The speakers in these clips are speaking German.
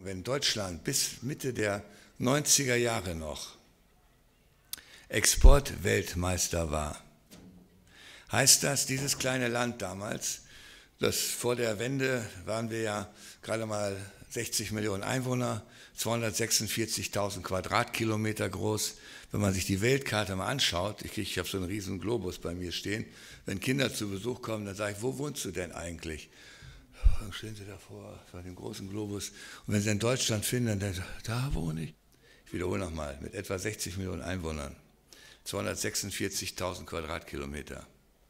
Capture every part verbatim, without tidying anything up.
Wenn Deutschland bis Mitte der neunziger Jahre noch Exportweltmeister war, heißt das, dieses kleine Land damals, das vor der Wende waren wir ja gerade mal sechzig Millionen Einwohner, zweihundertsechsundvierzigtausend Quadratkilometer groß. Wenn man sich die Weltkarte mal anschaut, ich, ich habe so einen riesen Globus bei mir stehen, wenn Kinder zu Besuch kommen, dann sage ich, wo wohnst du denn eigentlich? Dann stehen sie davor, vor dem großen Globus. Und wenn sie in Deutschland finden, dann denken sie, da wohne ich. Ich wiederhole nochmal, mit etwa sechzig Millionen Einwohnern, zweihundertsechsundvierzigtausend Quadratkilometer.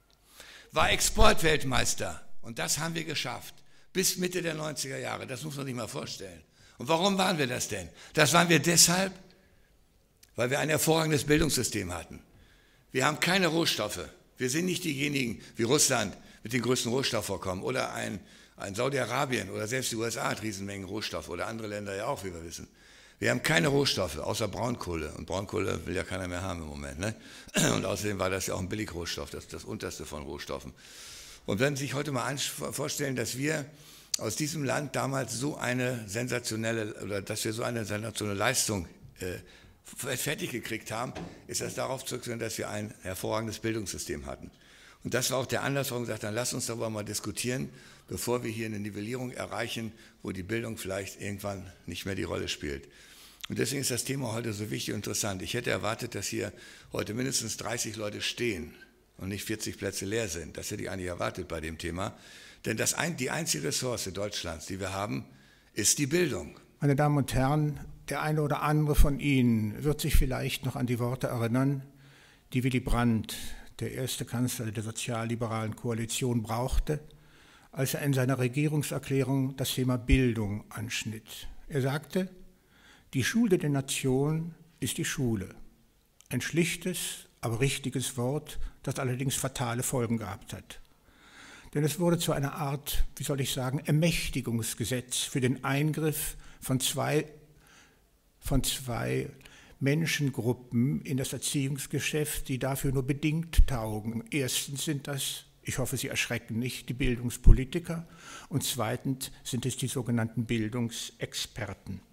War Exportweltmeister. Und das haben wir geschafft. Bis Mitte der neunziger Jahre. Das muss man sich mal vorstellen. Und warum waren wir das denn? Das waren wir deshalb, weil wir ein hervorragendes Bildungssystem hatten. Wir haben keine Rohstoffe. Wir sind nicht diejenigen wie Russland mit den größten Rohstoffvorkommen oder ein, ein Saudi-Arabien oder selbst die U S A hat Riesenmengen Rohstoffe oder andere Länder ja auch, wie wir wissen. Wir haben keine Rohstoffe, außer Braunkohle. Und Braunkohle will ja keiner mehr haben im Moment. Ne? Und außerdem war das ja auch ein Billigrohstoff, das ist das unterste von Rohstoffen. Und wenn Sie sich heute mal vorstellen, dass wir aus diesem Land damals so eine sensationelle, oder dass wir so eine sensationelle Leistung äh, fertig gekriegt haben, ist das darauf zurückzuführen, dass wir ein hervorragendes Bildungssystem hatten. Und das war auch der Anlass, warum wir gesagt haben, lass uns darüber mal diskutieren, bevor wir hier eine Nivellierung erreichen, wo die Bildung vielleicht irgendwann nicht mehr die Rolle spielt. Und deswegen ist das Thema heute so wichtig und interessant. Ich hätte erwartet, dass hier heute mindestens dreißig Leute stehen und nicht vierzig Plätze leer sind. Das hätte ich eigentlich erwartet bei dem Thema. Denn das ein, die einzige Ressource Deutschlands, die wir haben, ist die Bildung. Meine Damen und Herren, der eine oder andere von Ihnen wird sich vielleicht noch an die Worte erinnern, die Willy Brandt, der erste Kanzler der sozialliberalen Koalition, brauchte, als er in seiner Regierungserklärung das Thema Bildung anschnitt. Er sagte, die Schule der Nation ist die Schule. Ein schlichtes, aber richtiges Wort, das allerdings fatale Folgen gehabt hat. Denn es wurde zu einer Art, wie soll ich sagen, Ermächtigungsgesetz für den Eingriff von zwei, von zwei Menschengruppen in das Erziehungsgeschäft, die dafür nur bedingt taugen. Erstens sind das, ich hoffe, Sie erschrecken nicht, die Bildungspolitiker und zweitens sind es die sogenannten Bildungsexperten.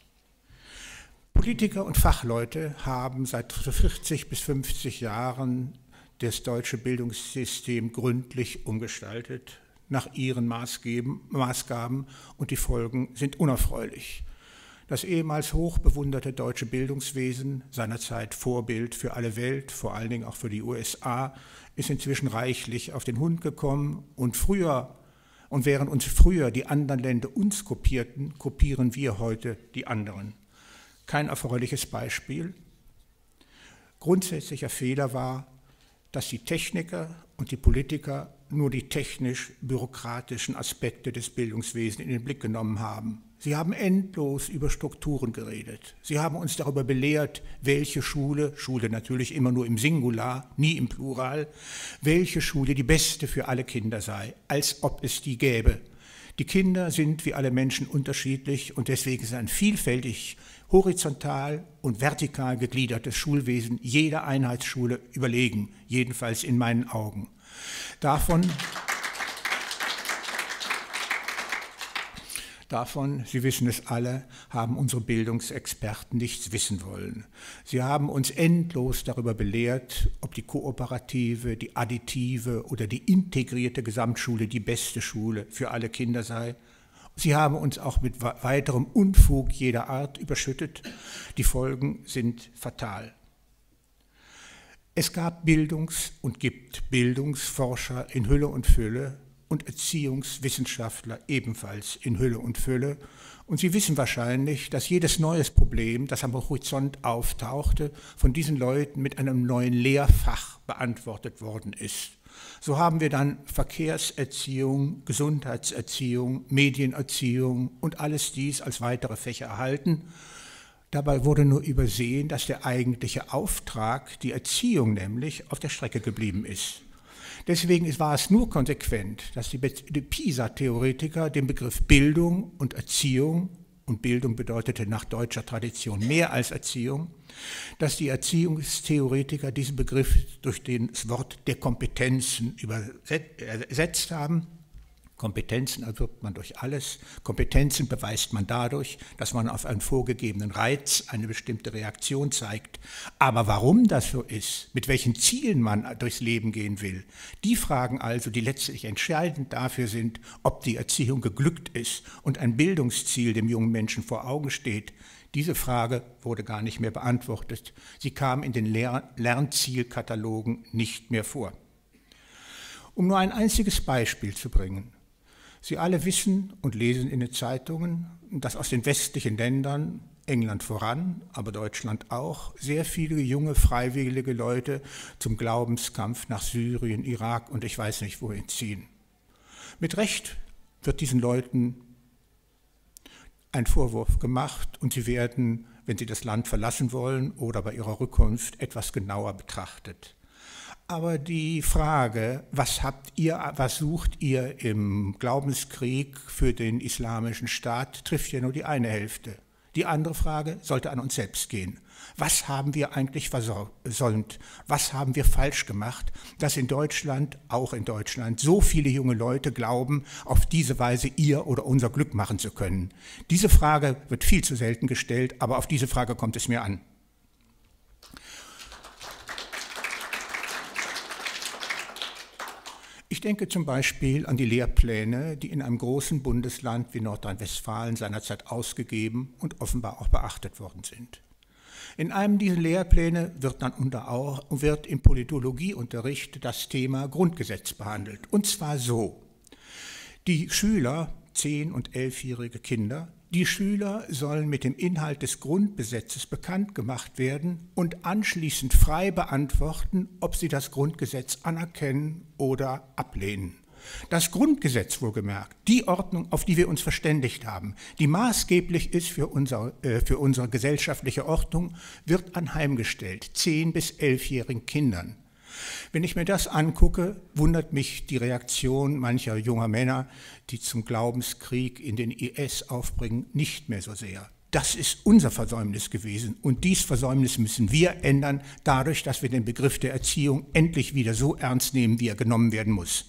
Politiker und Fachleute haben seit vierzig bis fünfzig Jahren das deutsche Bildungssystem gründlich umgestaltet, nach ihren Maßgaben, und die Folgen sind unerfreulich. Das ehemals hoch bewunderte deutsche Bildungswesen, seinerzeit Vorbild für alle Welt, vor allen Dingen auch für die U S A, ist inzwischen reichlich auf den Hund gekommen und früher, und während uns früher die anderen Länder uns kopierten, kopieren wir heute die anderen. Kein erfreuliches Beispiel. Grundsätzlicher Fehler war, dass die Techniker und die Politiker nur die technisch-bürokratischen Aspekte des Bildungswesens in den Blick genommen haben. Sie haben endlos über Strukturen geredet. Sie haben uns darüber belehrt, welche Schule, Schule natürlich immer nur im Singular, nie im Plural, welche Schule die beste für alle Kinder sei, als ob es die gäbe. Die Kinder sind wie alle Menschen unterschiedlich und deswegen ist ein vielfältig, horizontal und vertikal gegliedertes Schulwesen jeder Einheitsschule überlegen, jedenfalls in meinen Augen. Davon, davon, Sie wissen es alle, haben unsere Bildungsexperten nichts wissen wollen. Sie haben uns endlos darüber belehrt, ob die kooperative, die additive oder die integrierte Gesamtschule die beste Schule für alle Kinder sei. Sie haben uns auch mit weiterem Unfug jeder Art überschüttet. Die Folgen sind fatal. Es gab Bildungs- und gibt Bildungsforscher in Hülle und Fülle und Erziehungswissenschaftler ebenfalls in Hülle und Fülle. Und Sie wissen wahrscheinlich, dass jedes neues Problem, das am Horizont auftauchte, von diesen Leuten mit einem neuen Lehrfach beantwortet worden ist. So haben wir dann Verkehrserziehung, Gesundheitserziehung, Medienerziehung und alles dies als weitere Fächer erhalten. Dabei wurde nur übersehen, dass der eigentliche Auftrag, die Erziehung nämlich, auf der Strecke geblieben ist. Deswegen war es nur konsequent, dass die PISA-Theoretiker den Begriff Bildung und Erziehung, und Bildung bedeutete nach deutscher Tradition mehr als Erziehung, dass die Erziehungstheoretiker diesen Begriff durch das Wort der Kompetenzen ersetzt haben Kompetenzen erwirbt man durch alles. Kompetenzen beweist man dadurch, dass man auf einen vorgegebenen Reiz eine bestimmte Reaktion zeigt. Aber warum das so ist, mit welchen Zielen man durchs Leben gehen will, die Fragen also, die letztlich entscheidend dafür sind, ob die Erziehung geglückt ist und ein Bildungsziel dem jungen Menschen vor Augen steht, diese Frage wurde gar nicht mehr beantwortet. Sie kam in den Lern- Lernzielkatalogen nicht mehr vor. Um nur ein einziges Beispiel zu bringen. Sie alle wissen und lesen in den Zeitungen, dass aus den westlichen Ländern, England voran, aber Deutschland auch, sehr viele junge, freiwillige Leute zum Glaubenskampf nach Syrien, Irak und ich weiß nicht wohin ziehen. Mit Recht wird diesen Leuten ein Vorwurf gemacht und sie werden, wenn sie das Land verlassen wollen oder bei ihrer Rückkunft, etwas genauer betrachtet. Aber die Frage, was habt ihr, was sucht ihr im Glaubenskrieg für den islamischen Staat, trifft ja nur die eine Hälfte. Die andere Frage sollte an uns selbst gehen. Was haben wir eigentlich versäumt? Was haben wir falsch gemacht, dass in Deutschland, auch in Deutschland, so viele junge Leute glauben, auf diese Weise ihr oder unser Glück machen zu können? Diese Frage wird viel zu selten gestellt, aber auf diese Frage kommt es mir an. Ich denke zum Beispiel an die Lehrpläne, die in einem großen Bundesland wie Nordrhein-Westfalen seinerzeit ausgegeben und offenbar auch beachtet worden sind. In einem dieser Lehrpläne wird dann unter auch, wird im Politologieunterricht das Thema Grundgesetz behandelt. Und zwar so: Die Schüler, zehn- und elfjährige Kinder, die Schüler sollen mit dem Inhalt des Grundgesetzes bekannt gemacht werden und anschließend frei beantworten, ob sie das Grundgesetz anerkennen oder ablehnen. Das Grundgesetz, wohlgemerkt, die Ordnung, auf die wir uns verständigt haben, die maßgeblich ist für, unser, äh, für unsere gesellschaftliche Ordnung, wird anheimgestellt, zehn- bis elfjährigen Kindern. Wenn ich mir das angucke, wundert mich die Reaktion mancher junger Männer, die zum Glaubenskrieg in den I S aufbringen, nicht mehr so sehr. Das ist unser Versäumnis gewesen und dies Versäumnis müssen wir ändern, dadurch, dass wir den Begriff der Erziehung endlich wieder so ernst nehmen, wie er genommen werden muss.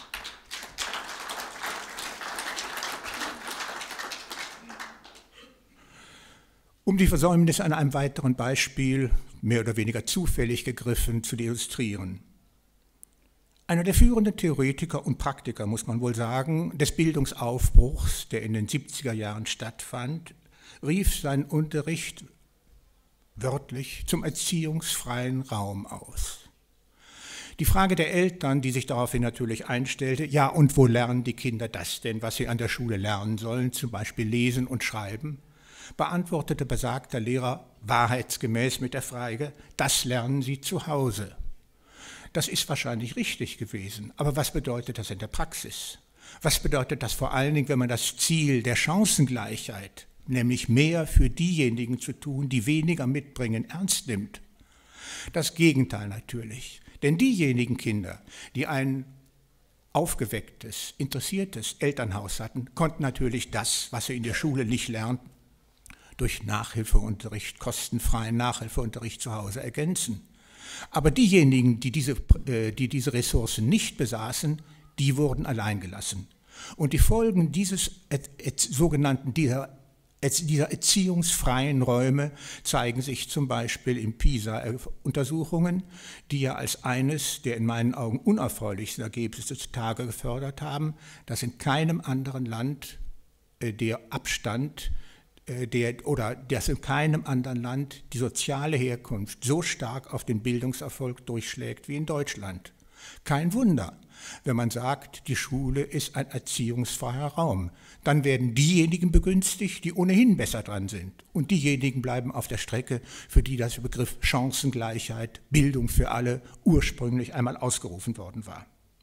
Um die Versäumnisse an einem weiteren Beispiel, mehr oder weniger zufällig gegriffen, zu illustrieren. Einer der führenden Theoretiker und Praktiker, muss man wohl sagen, des Bildungsaufbruchs, der in den siebziger Jahren stattfand, rief seinen Unterricht wörtlich zum erziehungsfreien Raum aus. Die Frage der Eltern, die sich daraufhin natürlich einstellte, ja, und wo lernen die Kinder das denn, was sie an der Schule lernen sollen, zum Beispiel lesen und schreiben, beantwortete besagter Lehrer wahrheitsgemäß mit der Frage, das lernen sie zu Hause. Das ist wahrscheinlich richtig gewesen, aber was bedeutet das in der Praxis? Was bedeutet das vor allen Dingen, wenn man das Ziel der Chancengleichheit, nämlich mehr für diejenigen zu tun, die weniger mitbringen, ernst nimmt? Das Gegenteil natürlich, denn diejenigen Kinder, die ein aufgewecktes, interessiertes Elternhaus hatten, konnten natürlich das, was sie in der Schule nicht lernten, durch Nachhilfeunterricht, kostenfreien Nachhilfeunterricht zu Hause ergänzen. Aber diejenigen, die diese, die diese Ressourcen nicht besaßen, die wurden allein gelassen. Und die Folgen dieses sogenannten dieser, dieser erziehungsfreien Räume zeigen sich zum Beispiel in PISA-Untersuchungen, die ja als eines der in meinen Augen unerfreulichsten Ergebnisse zutage gefördert haben, dass in keinem anderen Land der Abstand Der, oder dass in keinem anderen Land die soziale Herkunft so stark auf den Bildungserfolg durchschlägt wie in Deutschland. Kein Wunder, wenn man sagt, die Schule ist ein erziehungsfreier Raum. Dann werden diejenigen begünstigt, die ohnehin besser dran sind. Und diejenigen bleiben auf der Strecke, für die das Begriff Chancengleichheit, Bildung für alle ursprünglich einmal ausgerufen worden war.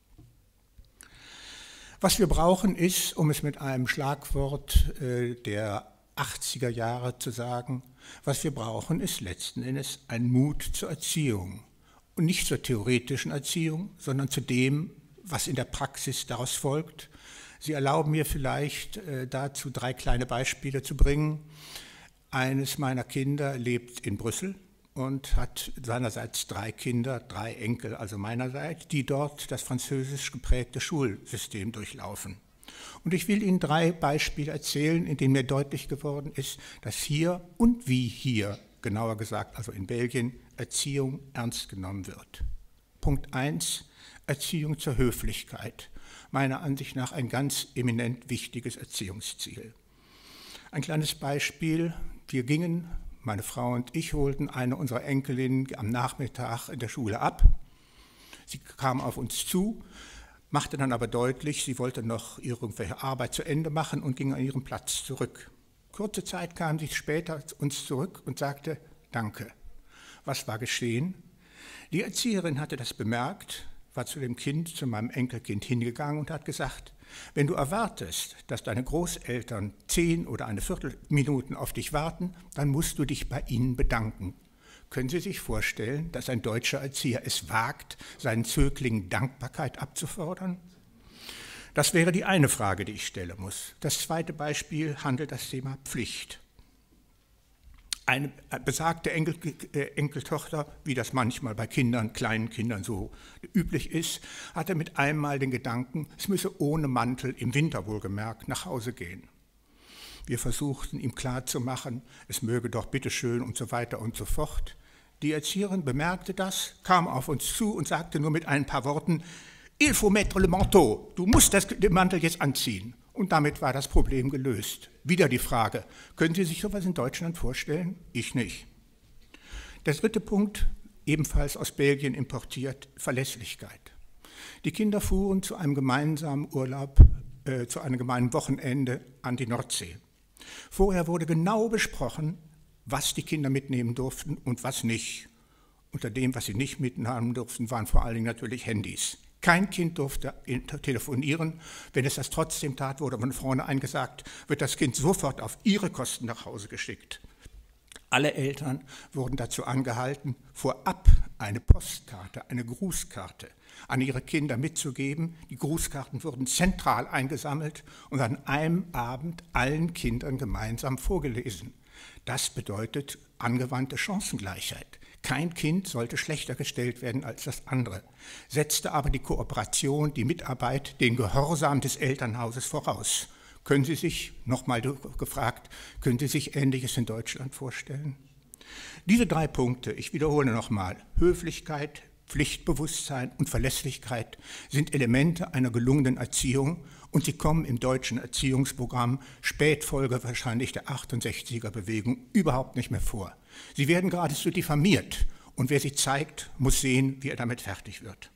Was wir brauchen ist, um es mit einem Schlagwort äh, der achtziger Jahre zu sagen, was wir brauchen, ist letzten Endes ein Mut zur Erziehung. Und nicht zur theoretischen Erziehung, sondern zu dem, was in der Praxis daraus folgt. Sie erlauben mir vielleicht äh, dazu drei kleine Beispiele zu bringen. Eines meiner Kinder lebt in Brüssel und hat seinerseits drei Kinder, drei Enkel, also meinerseits, die dort das französisch geprägte Schulsystem durchlaufen. Und ich will Ihnen drei Beispiele erzählen, in denen mir deutlich geworden ist, dass hier und wie hier, genauer gesagt also in Belgien, Erziehung ernst genommen wird. Punkt eins, Erziehung zur Höflichkeit. Meiner Ansicht nach ein ganz eminent wichtiges Erziehungsziel. Ein kleines Beispiel, wir gingen, meine Frau und ich holten eine unserer Enkelinnen am Nachmittag in der Schule ab. Sie kam auf uns zu, machte dann aber deutlich, sie wollte noch irgendwelche Arbeit zu Ende machen und ging an ihren Platz zurück. Kurze Zeit kam sie später zu uns zurück und sagte, danke. Was war geschehen? Die Erzieherin hatte das bemerkt, war zu dem Kind, zu meinem Enkelkind hingegangen und hat gesagt, wenn du erwartest, dass deine Großeltern zehn oder eine Viertelminuten auf dich warten, dann musst du dich bei ihnen bedanken. Können Sie sich vorstellen, dass ein deutscher Erzieher es wagt, seinen Zöglingen Dankbarkeit abzufordern? Das wäre die eine Frage, die ich stellen muss. Das zweite Beispiel handelt das Thema Pflicht. Eine besagte Enkel, äh, Enkeltochter, wie das manchmal bei Kindern, kleinen Kindern so üblich ist, hatte mit einmal den Gedanken, es müsse ohne Mantel, im Winter wohlgemerkt, nach Hause gehen. Wir versuchten ihm klarzumachen, es möge doch bitteschön und so weiter und so fort. Die Erzieherin bemerkte das, kam auf uns zu und sagte nur mit ein paar Worten, Il faut mettre le manteau, du musst das, den Mantel jetzt anziehen. Und damit war das Problem gelöst. Wieder die Frage, können Sie sich sowas in Deutschland vorstellen? Ich nicht. Der dritte Punkt, ebenfalls aus Belgien importiert, Verlässlichkeit. Die Kinder fuhren zu einem gemeinsamen Urlaub, äh, zu einem gemeinsamen Wochenende an die Nordsee. Vorher wurde genau besprochen, was die Kinder mitnehmen durften und was nicht. Unter dem, was sie nicht mitnehmen durften, waren vor allen Dingen natürlich Handys. Kein Kind durfte telefonieren. Wenn es das trotzdem tat, wurde von vornherein gesagt, wird das Kind sofort auf ihre Kosten nach Hause geschickt. Alle Eltern wurden dazu angehalten, vorab eine Postkarte, eine Grußkarte an ihre Kinder mitzugeben. Die Grußkarten wurden zentral eingesammelt und an einem Abend allen Kindern gemeinsam vorgelesen. Das bedeutet angewandte Chancengleichheit. Kein Kind sollte schlechter gestellt werden als das andere, setzte aber die Kooperation, die Mitarbeit, den Gehorsam des Elternhauses voraus. Können Sie sich, nochmal gefragt, können Sie sich Ähnliches in Deutschland vorstellen? Diese drei Punkte, ich wiederhole nochmal, Höflichkeit, Pflichtbewusstsein und Verlässlichkeit sind Elemente einer gelungenen Erziehung und sie kommen im deutschen Erziehungsprogramm, Spätfolge wahrscheinlich der achtundsechziger Bewegung, überhaupt nicht mehr vor. Sie werden geradezu diffamiert und wer sie zeigt, muss sehen, wie er damit fertig wird.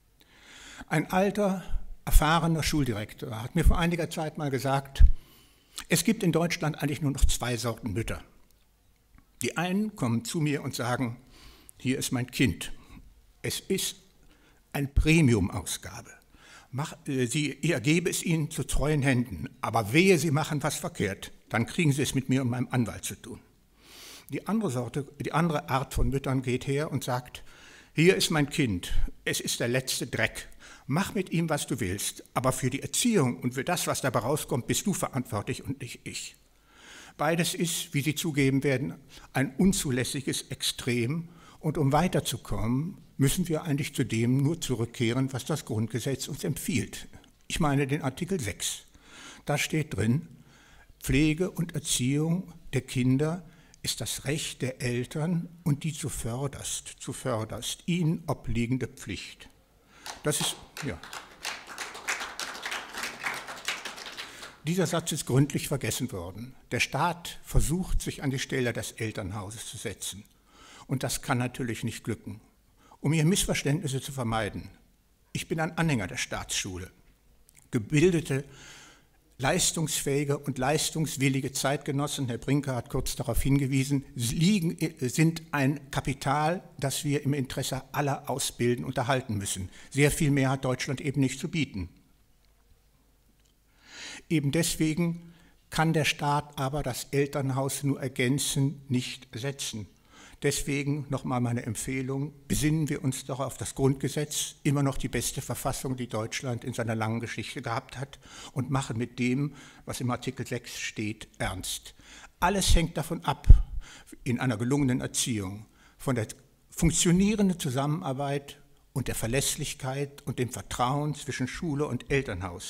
Ein alter, erfahrener Schuldirektor hat mir vor einiger Zeit mal gesagt, es gibt in Deutschland eigentlich nur noch zwei Sorten Mütter. Die einen kommen zu mir und sagen, hier ist mein Kind. Es ist eine Premium-Ausgabe. Ich ergebe es Ihnen zu treuen Händen, aber wehe, Sie machen was verkehrt, dann kriegen Sie es mit mir und meinem Anwalt zu tun. Die andere Sorte, die andere Art von Müttern geht her und sagt, hier ist mein Kind, es ist der letzte Dreck, mach mit ihm, was du willst, aber für die Erziehung und für das, was dabei rauskommt, bist du verantwortlich und nicht ich. Beides ist, wie Sie zugeben werden, ein unzulässiges Extrem und um weiterzukommen, müssen wir eigentlich zu dem nur zurückkehren, was das Grundgesetz uns empfiehlt. Ich meine den Artikel sechs. Da steht drin, Pflege und Erziehung der Kinder ist das Recht der Eltern und die zuvörderst, zuvörderst ihnen obliegende Pflicht. Das ist, ja. Dieser Satz ist gründlich vergessen worden. Der Staat versucht, sich an die Stelle des Elternhauses zu setzen. Und das kann natürlich nicht glücken. Um hier Missverständnisse zu vermeiden, ich bin ein Anhänger der Staatsschule. Gebildete, leistungsfähige und leistungswillige Zeitgenossen, Herr Brinker hat kurz darauf hingewiesen, liegen, sind ein Kapital, das wir im Interesse aller ausbilden und erhalten müssen. Sehr viel mehr hat Deutschland eben nicht zu bieten. Eben deswegen kann der Staat aber das Elternhaus nur ergänzen, nicht ersetzen. Deswegen nochmal meine Empfehlung, besinnen wir uns doch auf das Grundgesetz, immer noch die beste Verfassung, die Deutschland in seiner langen Geschichte gehabt hat, und machen mit dem, was im Artikel sechs steht, ernst. Alles hängt davon ab, in einer gelungenen Erziehung, von der funktionierenden Zusammenarbeit und der Verlässlichkeit und dem Vertrauen zwischen Schule und Elternhaus.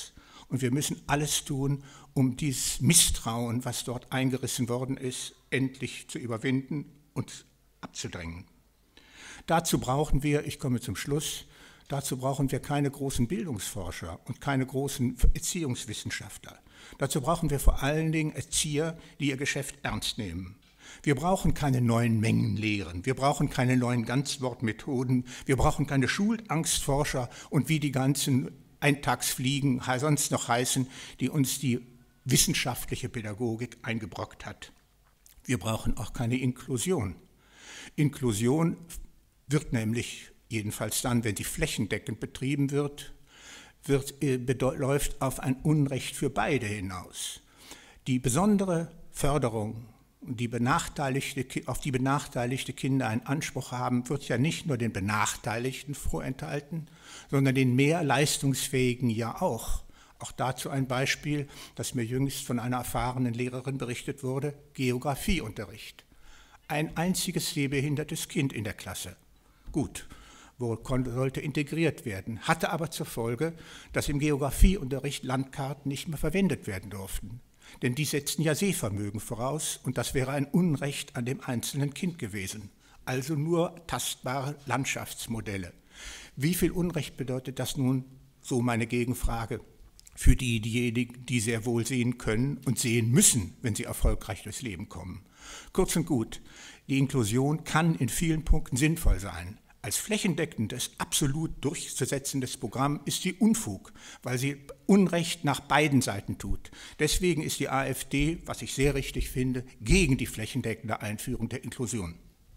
Und wir müssen alles tun, um dieses Misstrauen, was dort eingerissen worden ist, endlich zu überwinden und abzudrängen. Dazu brauchen wir, ich komme zum Schluss, dazu brauchen wir keine großen Bildungsforscher und keine großen Erziehungswissenschaftler. Dazu brauchen wir vor allen Dingen Erzieher, die ihr Geschäft ernst nehmen. Wir brauchen keine neuen Mengenlehren, wir brauchen keine neuen Ganzwortmethoden, wir brauchen keine Schulangstforscher und wie die ganzen Eintagsfliegen sonst noch heißen, die uns die wissenschaftliche Pädagogik eingebrockt hat. Wir brauchen auch keine Inklusion. Inklusion wird nämlich, jedenfalls dann, wenn sie flächendeckend betrieben wird, wird äh, läuft auf ein Unrecht für beide hinaus. Die besondere Förderung, die benachteiligte, auf die benachteiligte Kinder einen Anspruch haben, wird ja nicht nur den Benachteiligten vorenthalten, sondern den mehr Leistungsfähigen ja auch. Auch dazu ein Beispiel, das mir jüngst von einer erfahrenen Lehrerin berichtet wurde: Geografieunterricht. Ein einziges sehbehindertes Kind in der Klasse. Gut, wo konnte, sollte integriert werden, hatte aber zur Folge, dass im Geografieunterricht Landkarten nicht mehr verwendet werden durften. Denn die setzten ja Sehvermögen voraus und das wäre ein Unrecht an dem einzelnen Kind gewesen. Also nur tastbare Landschaftsmodelle. Wie viel Unrecht bedeutet das nun, so meine Gegenfrage, für die, diejenigen, die sehr wohl sehen können und sehen müssen, wenn sie erfolgreich durchs Leben kommen? Kurz und gut, die Inklusion kann in vielen Punkten sinnvoll sein. Als flächendeckendes, absolut durchzusetzendes Programm ist sie Unfug, weil sie Unrecht nach beiden Seiten tut. Deswegen ist die AfD, was ich sehr richtig finde, gegen die flächendeckende Einführung der Inklusion.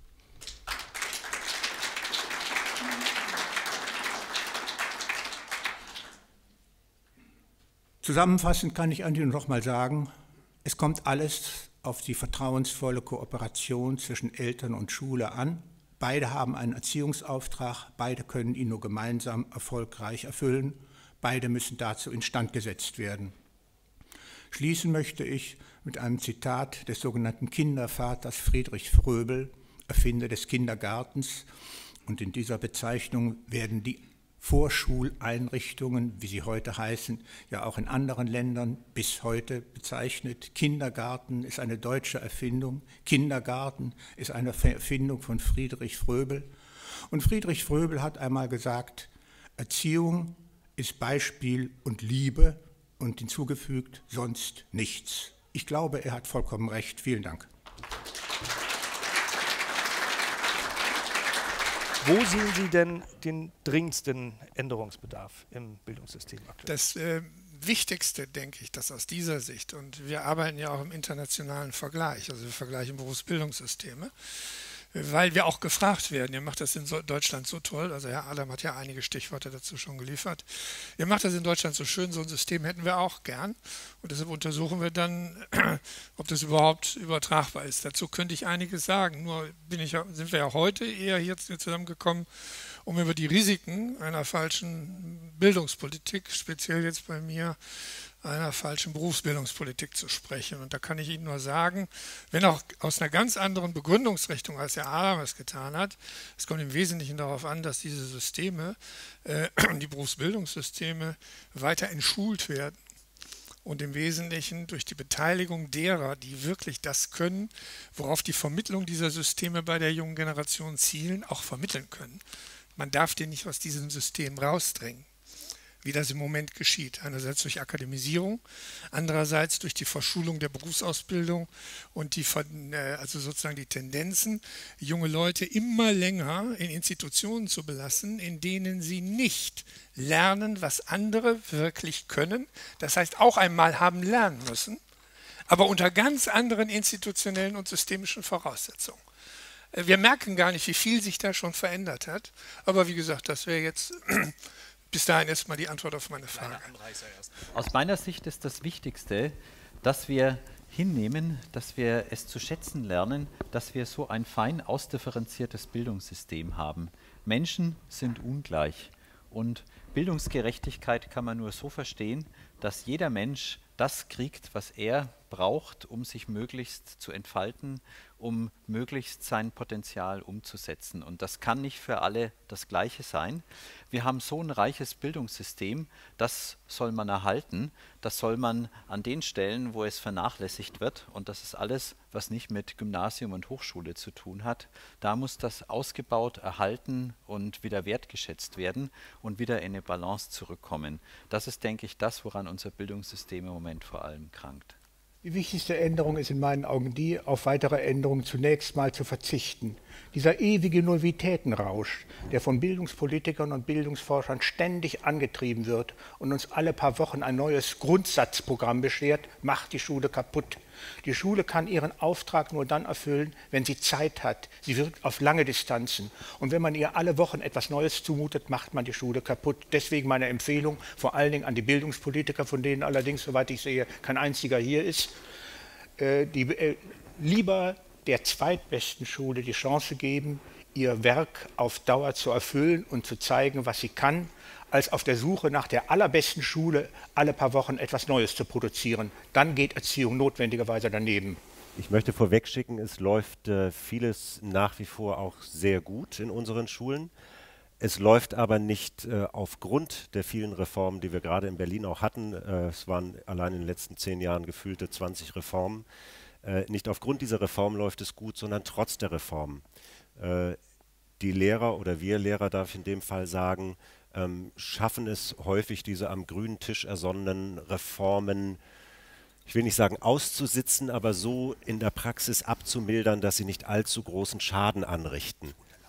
Zusammenfassend kann ich an Ihnen noch mal sagen, es kommt alles auf die vertrauensvolle Kooperation zwischen Eltern und Schule an. Beide haben einen Erziehungsauftrag, beide können ihn nur gemeinsam erfolgreich erfüllen, beide müssen dazu instand gesetzt werden. Schließen möchte ich mit einem Zitat des sogenannten Kindervaters Friedrich Fröbel, Erfinder des Kindergartens, und in dieser Bezeichnung werden die Vorschuleinrichtungen, wie sie heute heißen, ja auch in anderen Ländern bis heute bezeichnet. Kindergarten ist eine deutsche Erfindung. Kindergarten ist eine Erfindung von Friedrich Fröbel. Und Friedrich Fröbel hat einmal gesagt, Erziehung ist Beispiel und Liebe und hinzugefügt, sonst nichts. Ich glaube, er hat vollkommen recht. Vielen Dank. Wo sehen Sie denn den dringendsten Änderungsbedarf im Bildungssystem aktuell? Das äh, Wichtigste, denke ich, dass aus dieser Sicht, und wir arbeiten ja auch im internationalen Vergleich, also wir vergleichen Berufsbildungssysteme, weil wir auch gefragt werden, ihr macht das in Deutschland so toll, also Herr Adam hat ja einige Stichworte dazu schon geliefert, ihr macht das in Deutschland so schön, so ein System hätten wir auch gern und deshalb untersuchen wir dann, ob das überhaupt übertragbar ist. Dazu könnte ich einiges sagen, nur bin ich, sind wir ja heute eher hier zusammengekommen, um über die Risiken einer falschen Bildungspolitik, speziell jetzt bei mir, einer falschen Berufsbildungspolitik zu sprechen. Und da kann ich Ihnen nur sagen, wenn auch aus einer ganz anderen Begründungsrichtung, als Herr Adam es getan hat, es kommt im Wesentlichen darauf an, dass diese Systeme, äh, die Berufsbildungssysteme, weiter entschult werden und im Wesentlichen durch die Beteiligung derer, die wirklich das können, worauf die Vermittlung dieser Systeme bei der jungen Generation zielen, auch vermitteln können. Man darf den nicht aus diesem System rausdrängen, wie das im Moment geschieht. Einerseits durch Akademisierung, andererseits durch die Verschulung der Berufsausbildung und die, also sozusagen die Tendenzen, junge Leute immer länger in Institutionen zu belassen, in denen sie nicht lernen, was andere wirklich können. Das heißt, auch einmal haben lernen müssen, aber unter ganz anderen institutionellen und systemischen Voraussetzungen. Wir merken gar nicht, wie viel sich da schon verändert hat. Aber wie gesagt, das wäre jetzt bis dahin erstmal die Antwort auf meine Frage. Aus meiner Sicht ist das Wichtigste, dass wir hinnehmen, dass wir es zu schätzen lernen, dass wir so ein fein ausdifferenziertes Bildungssystem haben. Menschen sind ungleich und Bildungsgerechtigkeit kann man nur so verstehen, dass jeder Mensch das kriegt, was er braucht, um sich möglichst zu entfalten, um möglichst sein Potenzial umzusetzen. Und das kann nicht für alle das Gleiche sein. Wir haben so ein reiches Bildungssystem, das soll man erhalten, das soll man an den Stellen, wo es vernachlässigt wird, und das ist alles, was nicht mit Gymnasium und Hochschule zu tun hat, da muss das ausgebaut, erhalten und wieder wertgeschätzt werden und wieder in eine Balance zurückkommen. Das ist, denke ich, das, woran unser Bildungssystem im Moment vor allem krankt. Die wichtigste Änderung ist in meinen Augen die, auf weitere Änderungen zunächst mal zu verzichten. Dieser ewige Novitätenrausch, der von Bildungspolitikern und Bildungsforschern ständig angetrieben wird und uns alle paar Wochen ein neues Grundsatzprogramm beschert, macht die Schule kaputt. Die Schule kann ihren Auftrag nur dann erfüllen, wenn sie Zeit hat. Sie wirkt auf lange Distanzen. Und wenn man ihr alle Wochen etwas Neues zumutet, macht man die Schule kaputt. Deswegen meine Empfehlung, vor allen Dingen an die Bildungspolitiker, von denen allerdings, soweit ich sehe, kein einziger hier ist, äh, die, äh, lieber der zweitbesten Schule die Chance geben, ihr Werk auf Dauer zu erfüllen und zu zeigen, was sie kann, als auf der Suche nach der allerbesten Schule alle paar Wochen etwas Neues zu produzieren. Dann geht Erziehung notwendigerweise daneben. Ich möchte vorwegschicken, es läuft äh, vieles nach wie vor auch sehr gut in unseren Schulen. Es läuft aber nicht äh, aufgrund der vielen Reformen, die wir gerade in Berlin auch hatten. Äh, es waren allein in den letzten zehn Jahren gefühlte zwanzig Reformen. Äh, nicht aufgrund dieser Reform läuft es gut, sondern trotz der Reformen. Äh, die Lehrer oder wir Lehrer, darf ich in dem Fall sagen, ähm, schaffen es häufig, diese am grünen Tisch ersonnenen Reformen, ich will nicht sagen auszusitzen, aber so in der Praxis abzumildern, dass sie nicht allzu großen Schaden anrichten.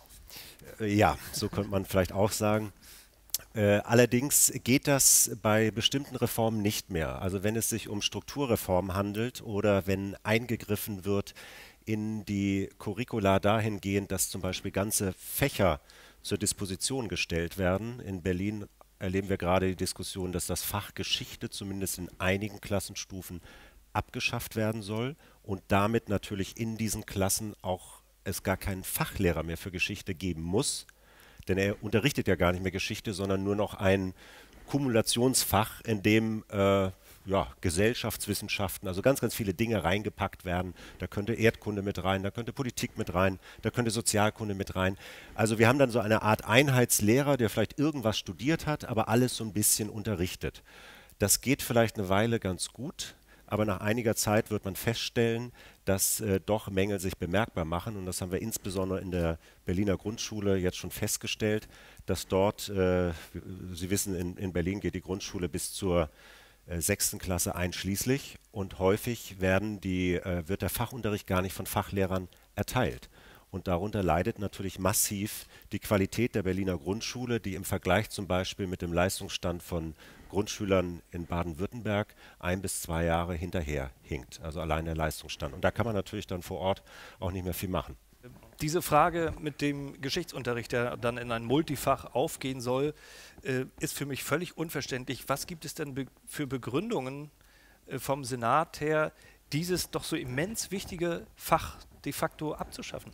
Äh, ja, so könnte man vielleicht auch sagen. Äh, allerdings geht das bei bestimmten Reformen nicht mehr. Also wenn es sich um Strukturreformen handelt oder wenn eingegriffen wird in die Curricula dahingehend, dass zum Beispiel ganze Fächer zur Disposition gestellt werden. In Berlin erleben wir gerade die Diskussion, dass das Fach Geschichte zumindest in einigen Klassenstufen abgeschafft werden soll und damit natürlich in diesen Klassen auch es gar keinen Fachlehrer mehr für Geschichte geben muss, denn er unterrichtet ja gar nicht mehr Geschichte, sondern nur noch ein Kumulationsfach, in dem äh, ja, Gesellschaftswissenschaften, also ganz, ganz viele Dinge reingepackt werden. Da könnte Erdkunde mit rein, da könnte Politik mit rein, da könnte Sozialkunde mit rein. Also wir haben dann so eine Art Einheitslehrer, der vielleicht irgendwas studiert hat, aber alles so ein bisschen unterrichtet. Das geht vielleicht eine Weile ganz gut, aber nach einiger Zeit wird man feststellen, dass äh, doch Mängel sich bemerkbar machen. Und das haben wir insbesondere in der Berliner Grundschule jetzt schon festgestellt, dass dort, äh, Sie wissen, in, in Berlin geht die Grundschule bis zur äh, sechsten Klasse einschließlich. Und häufig werden die, äh, wird der Fachunterricht gar nicht von Fachlehrern erteilt. Und darunter leidet natürlich massiv die Qualität der Berliner Grundschule, die im Vergleich zum Beispiel mit dem Leistungsstand von Grundschülern in Baden-Württemberg ein bis zwei Jahre hinterher hinkt, also allein der Leistungsstand. Und da kann man natürlich dann vor Ort auch nicht mehr viel machen. Diese Frage mit dem Geschichtsunterricht, der dann in ein Multifach aufgehen soll, äh, ist für mich völlig unverständlich. Was gibt es denn be- für Begründungen äh, vom Senat her, dieses doch so immens wichtige Fach de facto abzuschaffen?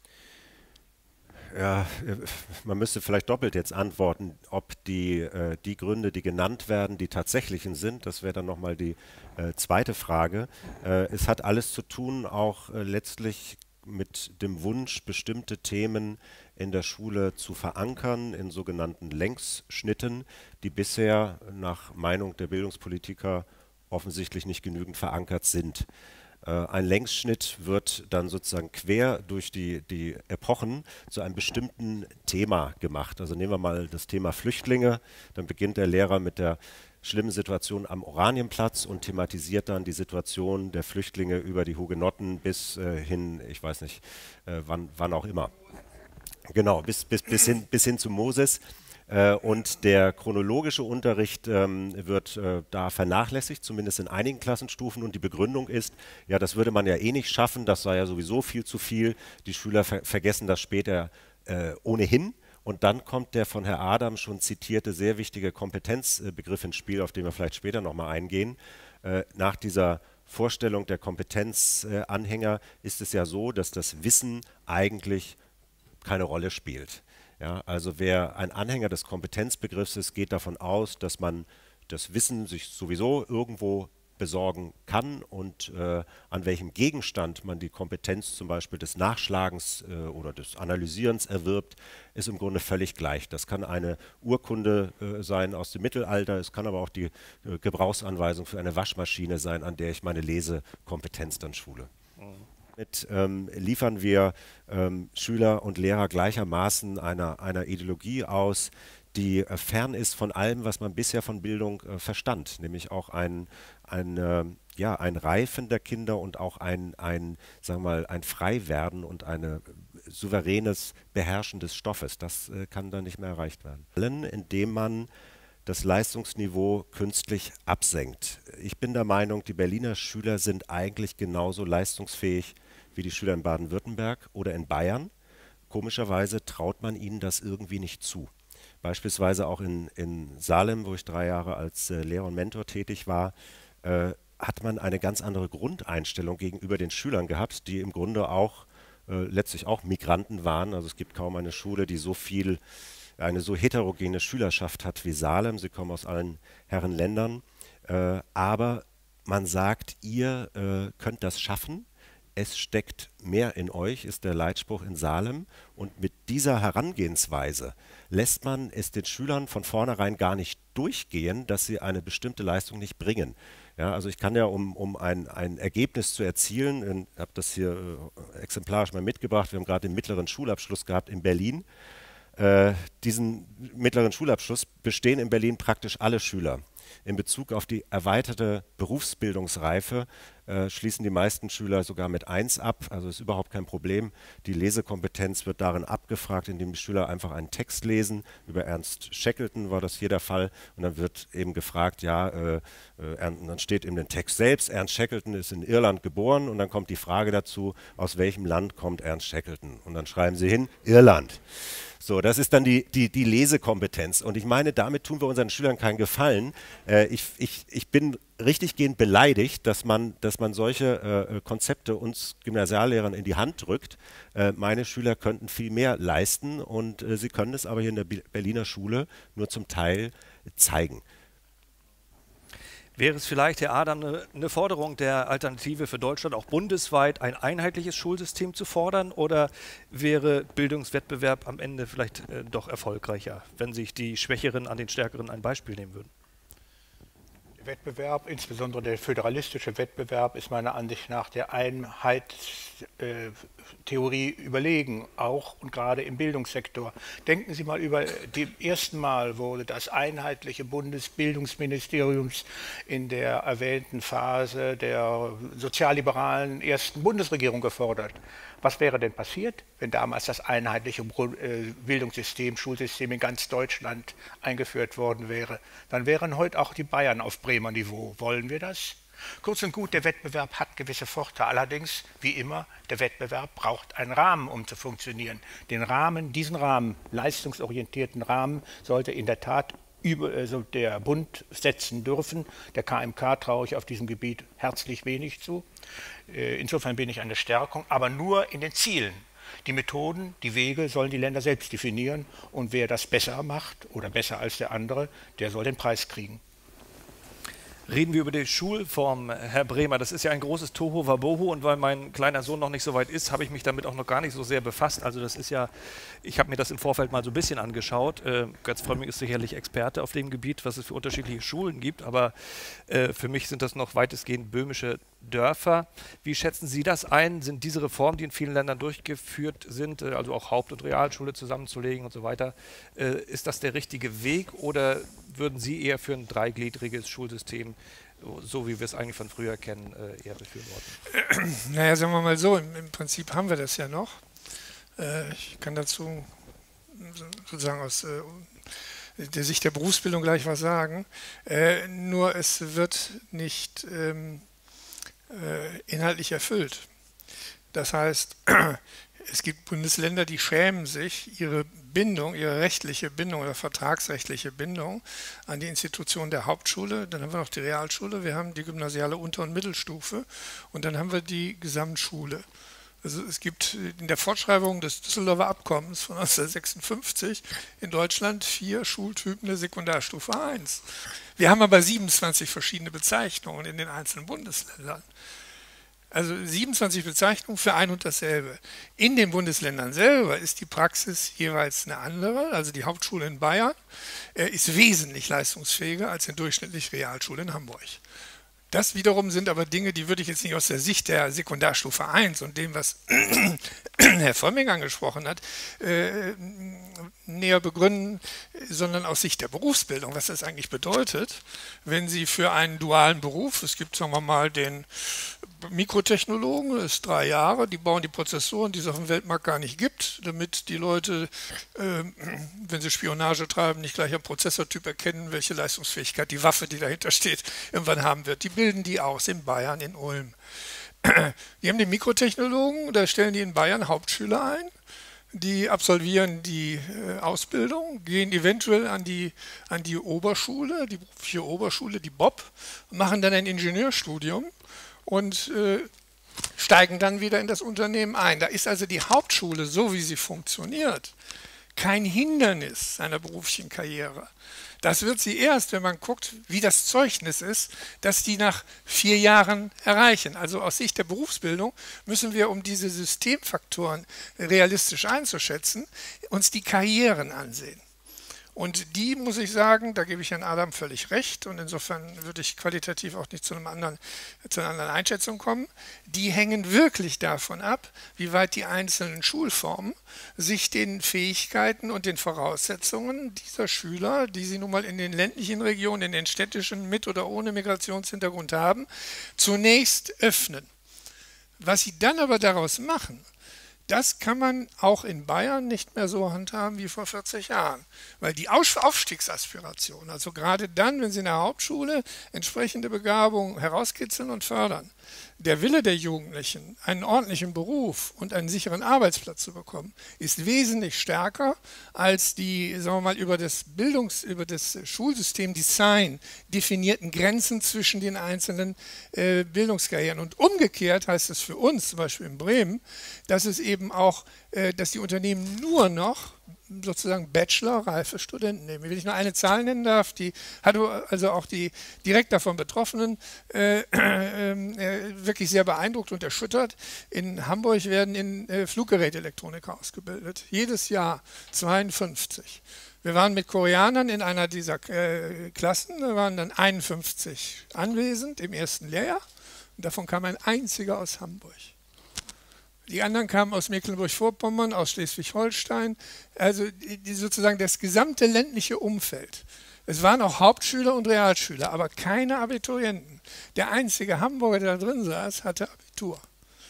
Ja, man müsste vielleicht doppelt jetzt antworten, ob die, äh, die Gründe, die genannt werden, die tatsächlichen sind. Das wäre dann nochmal die äh, zweite Frage. Äh, es hat alles zu tun, auch äh, letztlich mit dem Wunsch, bestimmte Themen in der Schule zu verankern, in sogenannten Längsschnitten, die bisher nach Meinung der Bildungspolitiker offensichtlich nicht genügend verankert sind. Ein Längsschnitt wird dann sozusagen quer durch die, die Epochen zu einem bestimmten Thema gemacht. Also nehmen wir mal das Thema Flüchtlinge, dann beginnt der Lehrer mit der schlimmen Situation am Oranienplatz und thematisiert dann die Situation der Flüchtlinge über die Hugenotten bis äh, hin, ich weiß nicht, äh, wann, wann auch immer. Genau, bis, bis, bis, hin, bis hin zu Moses. Äh, und der chronologische Unterricht ähm, wird äh, da vernachlässigt, zumindest in einigen Klassenstufen. Und die Begründung ist, ja, das würde man ja eh nicht schaffen, das sei ja sowieso viel zu viel. Die Schüler ver vergessen das später äh, ohnehin. Und dann kommt der von Herrn Adam schon zitierte, sehr wichtige Kompetenzbegriff ins Spiel, auf den wir vielleicht später nochmal eingehen. Äh, nach dieser Vorstellung der Kompetenzanhänger äh, ist es ja so, dass das Wissen eigentlich keine Rolle spielt. Ja, also wer ein Anhänger des Kompetenzbegriffs ist, geht davon aus, dass man das Wissen sich sowieso irgendwo besorgen kann und äh, an welchem Gegenstand man die Kompetenz zum Beispiel des Nachschlagens äh, oder des Analysierens erwirbt, ist im Grunde völlig gleich. Das kann eine Urkunde äh, sein aus dem Mittelalter, es kann aber auch die äh, Gebrauchsanweisung für eine Waschmaschine sein, an der ich meine Lesekompetenz dann schule. Damit ähm, liefern wir ähm, Schüler und Lehrer gleichermaßen einer, einer Ideologie aus, die äh, fern ist von allem, was man bisher von Bildung äh, verstand, nämlich auch ein, ein, äh, ja, ein Reifen der Kinder und auch ein, ein, sagen wir mal, ein Freiwerden und ein äh, souveränes Beherrschen des Stoffes. Das äh, kann dann nicht mehr erreicht werden. Indem man das Leistungsniveau künstlich absenkt. Ich bin der Meinung, die Berliner Schüler sind eigentlich genauso leistungsfähig wie die Schüler in Baden-Württemberg oder in Bayern. Komischerweise traut man ihnen das irgendwie nicht zu. Beispielsweise auch in, in Salem, wo ich drei Jahre als äh, Lehrer und Mentor tätig war, äh, hat man eine ganz andere Grundeinstellung gegenüber den Schülern gehabt, die im Grunde auch äh, letztlich auch Migranten waren. Also es gibt kaum eine Schule, die so viel, eine so heterogene Schülerschaft hat wie Salem. Sie kommen aus allen Herren Ländern. Äh, aber man sagt, ihr äh, könnt das schaffen. Es steckt mehr in euch, ist der Leitspruch in Salem. Und mit dieser Herangehensweise lässt man es den Schülern von vornherein gar nicht durchgehen, dass sie eine bestimmte Leistung nicht bringen. Ja, also ich kann ja, um, um ein, ein Ergebnis zu erzielen, ich habe das hier äh, exemplarisch mal mitgebracht, wir haben gerade den mittleren Schulabschluss gehabt in Berlin. Äh, diesen mittleren Schulabschluss bestehen in Berlin praktisch alle Schüler. In Bezug auf die erweiterte Berufsbildungsreife äh, schließen die meisten Schüler sogar mit eins ab, also ist überhaupt kein Problem. Die Lesekompetenz wird darin abgefragt, indem die Schüler einfach einen Text lesen. Über Ernst Shackleton war das hier der Fall und dann wird eben gefragt, ja, äh, äh, und dann steht in dem Text selbst, Ernst Shackleton ist in Irland geboren und dann kommt die Frage dazu, aus welchem Land kommt Ernst Shackleton? Und dann schreiben sie hin, Irland. So, das ist dann die, die, die Lesekompetenz. Und ich meine, damit tun wir unseren Schülern keinen Gefallen. Äh, ich, ich, ich bin richtiggehend beleidigt, dass man, dass man solche äh, Konzepte uns Gymnasiallehrern in die Hand drückt. Äh, meine Schüler könnten viel mehr leisten und äh, sie können es aber hier in der Berliner Schule nur zum Teil zeigen. Wäre es vielleicht, Herr Adam, eine, eine Forderung der Alternative für Deutschland, auch bundesweit ein einheitliches Schulsystem zu fordern? Oder wäre Bildungswettbewerb am Ende vielleicht äh, doch erfolgreicher, wenn sich die Schwächeren an den Stärkeren ein Beispiel nehmen würden? Der Wettbewerb, insbesondere der föderalistische Wettbewerb, ist meiner Ansicht nach der Einheitstheorie äh, überlegen, auch und gerade im Bildungssektor. Denken Sie mal, über dem ersten Mal wurde das einheitliche Bundesbildungsministerium in der erwähnten Phase der sozialliberalen ersten Bundesregierung gefordert. Was wäre denn passiert, wenn damals das einheitliche Bildungssystem, Schulsystem in ganz Deutschland eingeführt worden wäre? Dann wären heute auch die Bayern auf Bremer Niveau. Wollen wir das? Kurz und gut, der Wettbewerb hat gewisse Vorteile. Allerdings, wie immer, der Wettbewerb braucht einen Rahmen, um zu funktionieren. Den Rahmen, diesen Rahmen, leistungsorientierten Rahmen, sollte in der Tat über, also der Bund setzen dürfen. Der K M K traue ich auf diesem Gebiet herzlich wenig zu. Insofern bin ich eine Stärkung, aber nur in den Zielen. Die Methoden, die Wege sollen die Länder selbst definieren und wer das besser macht oder besser als der andere, der soll den Preis kriegen. Reden wir über die Schulform, Herr Bremer. Das ist ja ein großes Tohuwabohu und weil mein kleiner Sohn noch nicht so weit ist, habe ich mich damit auch noch gar nicht so sehr befasst. Also das ist ja, ich habe mir das im Vorfeld mal so ein bisschen angeschaut. Äh, Götz Frömming ist sicherlich Experte auf dem Gebiet, was es für unterschiedliche Schulen gibt, aber äh, für mich sind das noch weitestgehend böhmische Dörfer. Wie schätzen Sie das ein? Sind diese Reformen, die in vielen Ländern durchgeführt sind, äh, also auch Haupt- und Realschule zusammenzulegen und so weiter, äh, ist das der richtige Weg oder würden Sie eher für ein dreigliedriges Schulsystem, so wie wir es eigentlich von früher kennen, eher befürworten? Naja, sagen wir mal so, im, im Prinzip haben wir das ja noch. Äh, ich kann dazu sozusagen aus äh, der Sicht der Berufsbildung gleich was sagen. Äh, nur es wird nicht ähm, äh, inhaltlich erfüllt. Das heißt, es gibt Bundesländer, die schämen sich, ihre Bindung, ihre rechtliche Bindung oder vertragsrechtliche Bindung an die Institution der Hauptschule. Dann haben wir noch die Realschule, wir haben die gymnasiale Unter- und Mittelstufe und dann haben wir die Gesamtschule. Also es gibt in der Fortschreibung des Düsseldorfer Abkommens von neunzehnhundertsechsundfünfzig in Deutschland vier Schultypen der Sekundarstufe eins. Wir haben aber siebenundzwanzig verschiedene Bezeichnungen in den einzelnen Bundesländern. Also siebenundzwanzig Bezeichnungen für ein und dasselbe. In den Bundesländern selber ist die Praxis jeweils eine andere. Also die Hauptschule in Bayern äh, ist wesentlich leistungsfähiger als die durchschnittliche Realschule in Hamburg. Das wiederum sind aber Dinge, die würde ich jetzt nicht aus der Sicht der Sekundarstufe eins und dem, was Herr Frömming angesprochen hat, äh, näher begründen, sondern aus Sicht der Berufsbildung, was das eigentlich bedeutet, wenn Sie für einen dualen Beruf, es gibt, sagen wir mal, den Mikrotechnologen, das ist drei Jahre, die bauen die Prozessoren, die es auf dem Weltmarkt gar nicht gibt, damit die Leute, äh, wenn sie Spionage treiben, nicht gleich am Prozessortyp erkennen, welche Leistungsfähigkeit die Waffe, die dahinter steht, irgendwann haben wird. Die bilden die aus in Bayern, in Ulm. Die haben den Mikrotechnologen, da stellen die in Bayern Hauptschüler ein, die absolvieren die äh, Ausbildung, gehen eventuell an die, an die Oberschule, die berufliche Oberschule, die B O P, machen dann ein Ingenieurstudium und äh, steigen dann wieder in das Unternehmen ein. Da ist also die Hauptschule, so wie sie funktioniert, kein Hindernis einer beruflichen Karriere. Das wird sie erst, wenn man guckt, wie das Zeugnis ist, dass die nach vier Jahren erreichen. Also aus Sicht der Berufsbildung müssen wir, um diese Systemfaktoren realistisch einzuschätzen, uns die Karrieren ansehen. Und die, muss ich sagen, da gebe ich Herrn Adam völlig recht und insofern würde ich qualitativ auch nicht zu, einem anderen, zu einer anderen Einschätzung kommen, die hängen wirklich davon ab, wie weit die einzelnen Schulformen sich den Fähigkeiten und den Voraussetzungen dieser Schüler, die sie nun mal in den ländlichen Regionen, in den städtischen mit oder ohne Migrationshintergrund haben, zunächst öffnen. Was sie dann aber daraus machen, das kann man auch in Bayern nicht mehr so handhaben wie vor vierzig Jahren. Weil die Aufstiegsaspiration, also gerade dann, wenn Sie in der Hauptschule entsprechende Begabung herauskitzeln und fördern, der Wille der Jugendlichen, einen ordentlichen Beruf und einen sicheren Arbeitsplatz zu bekommen, ist wesentlich stärker als die, sagen wir mal, über das Bildungs-, über das Schulsystemdesign definierten Grenzen zwischen den einzelnen äh, Bildungskarrieren. Und umgekehrt heißt es für uns, zum Beispiel in Bremen, dass es eben auch, äh, dass die Unternehmen nur noch sozusagen Bachelor-reife Studenten nehmen. Wenn ich nur eine Zahl nennen darf, die hat also auch die direkt davon Betroffenen äh, äh, wirklich sehr beeindruckt und erschüttert. In Hamburg werden in äh, Fluggerätelektroniker ausgebildet. Jedes Jahr zweiundfünfzig. Wir waren mit Koreanern in einer dieser äh, Klassen, da waren dann einundfünfzig anwesend im ersten Lehrjahr und davon kam ein einziger aus Hamburg. Die anderen kamen aus Mecklenburg-Vorpommern, aus Schleswig-Holstein, also die, sozusagen das gesamte ländliche Umfeld. Es waren auch Hauptschüler und Realschüler, aber keine Abiturienten. Der einzige Hamburger, der da drin saß, hatte Abitur.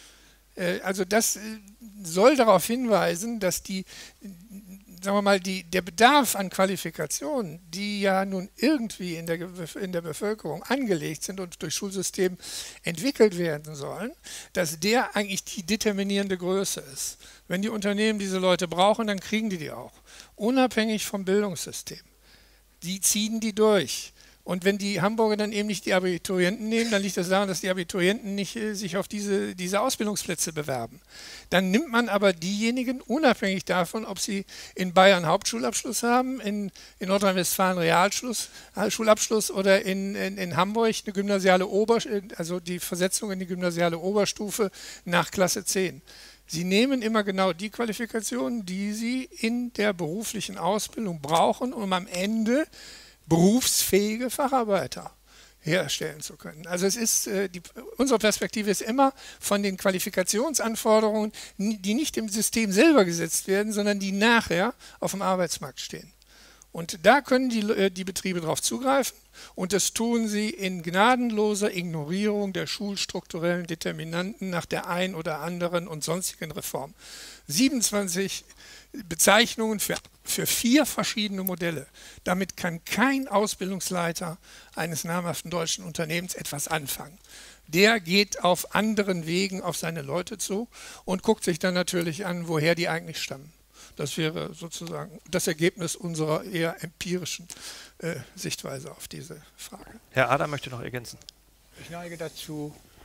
Äh, also das äh, soll darauf hinweisen, dass die, sagen wir mal, die, der Bedarf an Qualifikationen, die ja nun irgendwie in der, in der Bevölkerung angelegt sind und durch Schulsystem entwickelt werden sollen, dass der eigentlich die determinierende Größe ist. Wenn die Unternehmen diese Leute brauchen, dann kriegen die die auch. Unabhängig vom Bildungssystem. Die ziehen die durch. Und wenn die Hamburger dann eben nicht die Abiturienten nehmen, dann liegt das daran, dass die Abiturienten nicht äh, sich auf diese, diese Ausbildungsplätze bewerben. Dann nimmt man aber diejenigen, unabhängig davon, ob sie in Bayern Hauptschulabschluss haben, in, in Nordrhein-Westfalen Realschulabschluss oder in, in, in Hamburg eine gymnasiale Ober, also die Versetzung in die gymnasiale Oberstufe nach Klasse zehn. Sie nehmen immer genau die Qualifikationen, die sie in der beruflichen Ausbildung brauchen, um am Ende berufsfähige Facharbeiter herstellen zu können. Also es ist, äh, die, unsere Perspektive ist immer von den Qualifikationsanforderungen, die nicht im System selber gesetzt werden, sondern die nachher auf dem Arbeitsmarkt stehen. Und da können die, äh, die Betriebe darauf zugreifen und das tun sie in gnadenloser Ignorierung der schulstrukturellen Determinanten nach der ein oder anderen und sonstigen Reform. siebenundzwanzig Bezeichnungen für, für vier verschiedene Modelle. Damit kann kein Ausbildungsleiter eines namhaften deutschen Unternehmens etwas anfangen. Der geht auf anderen Wegen auf seine Leute zu und guckt sich dann natürlich an, woher die eigentlich stammen. Das wäre sozusagen das Ergebnis unserer eher empirischen äh, Sichtweise auf diese Frage. Herr Adam möchte noch ergänzen. Ich neige dazu,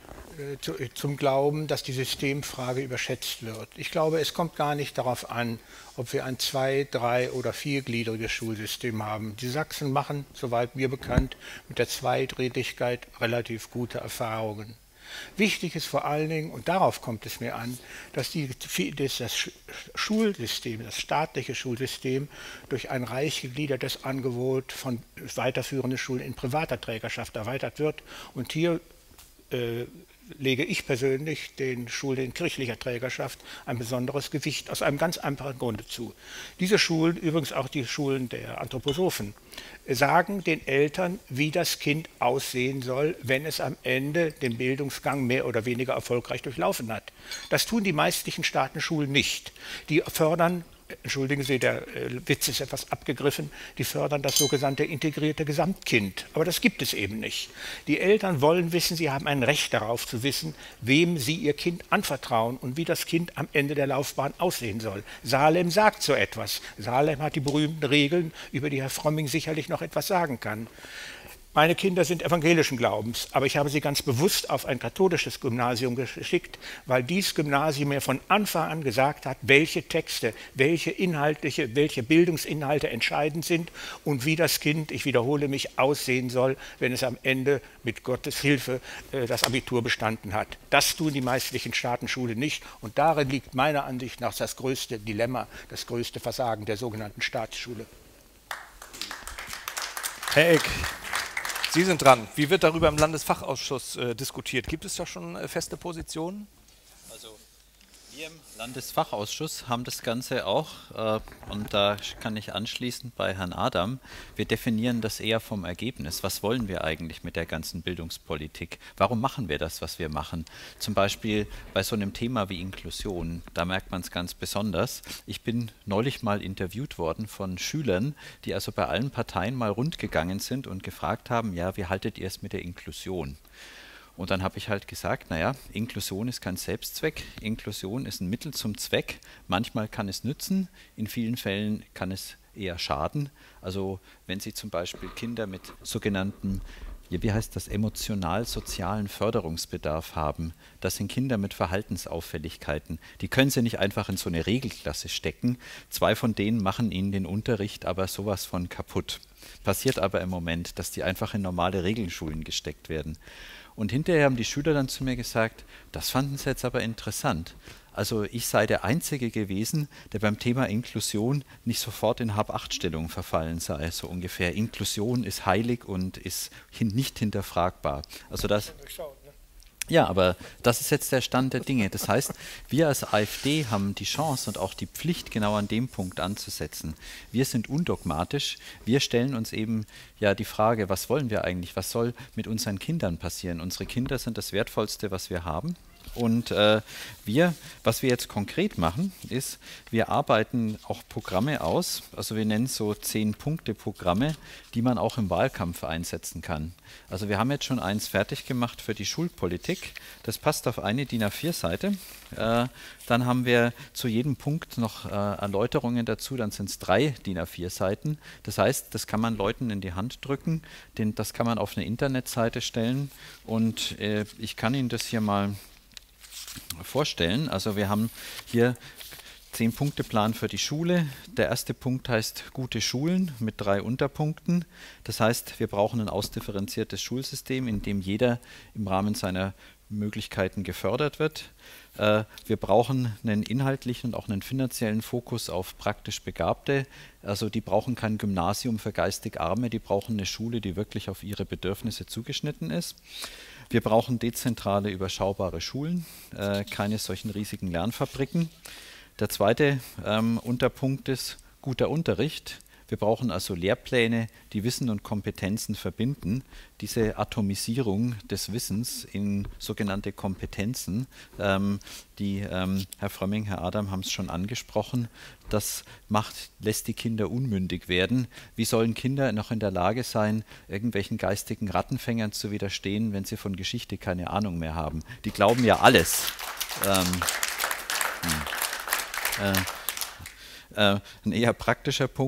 äh, zu, äh, zum Glauben, dass die Systemfrage überschätzt wird. Ich glaube, es kommt gar nicht darauf an, ob wir ein zwei-, drei- oder viergliedriges Schulsystem haben. Die Sachsen machen, soweit mir bekannt, mit der Zweigliedrigkeit relativ gute Erfahrungen. Wichtig ist vor allen Dingen, und darauf kommt es mir an, dass die, das, das Schulsystem, das staatliche Schulsystem durch ein reich gegliedertes Angebot von weiterführenden Schulen in privater Trägerschaft erweitert wird. Und hier äh, lege ich persönlich den Schulen in kirchlicher Trägerschaft ein besonderes Gewicht aus einem ganz einfachen Grunde zu. Diese Schulen, übrigens auch die Schulen der Anthroposophen, sagen den Eltern, wie das Kind aussehen soll, wenn es am Ende den Bildungsgang mehr oder weniger erfolgreich durchlaufen hat. Das tun die meisten Staatenschulen nicht. Die fördern, entschuldigen Sie, der äh, Witz ist etwas abgegriffen, die fördern das sogenannte integrierte Gesamtkind. Aber das gibt es eben nicht. Die Eltern wollen wissen, sie haben ein Recht darauf zu wissen, wem sie ihr Kind anvertrauen und wie das Kind am Ende der Laufbahn aussehen soll. Salem sagt so etwas. Salem hat die berühmten Regeln, über die Herr Frömming sicherlich noch etwas sagen kann. Meine Kinder sind evangelischen Glaubens, aber ich habe sie ganz bewusst auf ein katholisches Gymnasium geschickt, weil dieses Gymnasium mir von Anfang an gesagt hat, welche Texte, welche inhaltliche, welche Bildungsinhalte entscheidend sind und wie das Kind, ich wiederhole mich, aussehen soll, wenn es am Ende mit Gottes Hilfe äh, das Abitur bestanden hat. Das tun die meisten Staatenschulen nicht und darin liegt meiner Ansicht nach das größte Dilemma, das größte Versagen der sogenannten Staatsschule. Herr Eck, Sie sind dran. Wie wird darüber im Landesfachausschuss äh, diskutiert? Gibt es da schon äh, feste Positionen? Also wir im Landesfachausschuss haben das Ganze auch, äh, und da kann ich anschließen bei Herrn Adam, wir definieren das eher vom Ergebnis. Was wollen wir eigentlich mit der ganzen Bildungspolitik? Warum machen wir das, was wir machen? Zum Beispiel bei so einem Thema wie Inklusion, da merkt man es ganz besonders. Ich bin neulich mal interviewt worden von Schülern, die also bei allen Parteien mal rundgegangen sind und gefragt haben, ja, wie haltet ihr es mit der Inklusion? Und dann habe ich halt gesagt, naja, Inklusion ist kein Selbstzweck, Inklusion ist ein Mittel zum Zweck. Manchmal kann es nützen, in vielen Fällen kann es eher schaden. Also wenn Sie zum Beispiel Kinder mit sogenannten, ja, wie heißt das, emotional-sozialen Förderungsbedarf haben, das sind Kinder mit Verhaltensauffälligkeiten. Die können Sie nicht einfach in so eine Regelklasse stecken. Zwei von denen machen Ihnen den Unterricht aber sowas von kaputt. Passiert aber im Moment, dass die einfach in normale Regelschulen gesteckt werden. Und hinterher haben die Schüler dann zu mir gesagt, das fanden sie jetzt aber interessant. Also ich sei der Einzige gewesen, der beim Thema Inklusion nicht sofort in Hab-Acht-Stellung verfallen sei, so ungefähr. Inklusion ist heilig und ist hin nicht hinterfragbar. Also das... Ja, aber das ist jetzt der Stand der Dinge. Das heißt, wir als AfD haben die Chance und auch die Pflicht, genau an dem Punkt anzusetzen. Wir sind undogmatisch. Wir stellen uns eben ja die Frage, was wollen wir eigentlich? Was soll mit unseren Kindern passieren? Unsere Kinder sind das Wertvollste, was wir haben. Und äh, wir, was wir jetzt konkret machen, ist, wir arbeiten auch Programme aus, also wir nennen es so zehn-Punkte-Programme, die man auch im Wahlkampf einsetzen kann. Also wir haben jetzt schon eins fertig gemacht für die Schulpolitik, das passt auf eine DIN A vier Seite. Äh, dann haben wir zu jedem Punkt noch äh, Erläuterungen dazu, dann sind es drei DIN A vier Seiten. Das heißt, das kann man Leuten in die Hand drücken, den, das kann man auf eine Internetseite stellen und äh, ich kann Ihnen das hier mal vorstellen. Also wir haben hier Zehn-Punkte-Plan für die Schule. Der erste Punkt heißt gute Schulen mit drei Unterpunkten. Das heißt, wir brauchen ein ausdifferenziertes Schulsystem, in dem jeder im Rahmen seiner Möglichkeiten gefördert wird. Äh, wir brauchen einen inhaltlichen und auch einen finanziellen Fokus auf praktisch Begabte. Also die brauchen kein Gymnasium für geistig Arme, die brauchen eine Schule, die wirklich auf ihre Bedürfnisse zugeschnitten ist. Wir brauchen dezentrale, überschaubare Schulen, äh, keine solchen riesigen Lernfabriken. Der zweite ähm, Unterpunkt ist guter Unterricht. Wir brauchen also Lehrpläne, die Wissen und Kompetenzen verbinden. Diese Atomisierung des Wissens in sogenannte Kompetenzen, ähm, die ähm, Herr Frömming, Herr Adam haben es schon angesprochen, das macht, lässt die Kinder unmündig werden. Wie sollen Kinder noch in der Lage sein, irgendwelchen geistigen Rattenfängern zu widerstehen, wenn sie von Geschichte keine Ahnung mehr haben? Die glauben ja alles. Ähm, hm. äh, Äh, ein eher praktischer Punkt,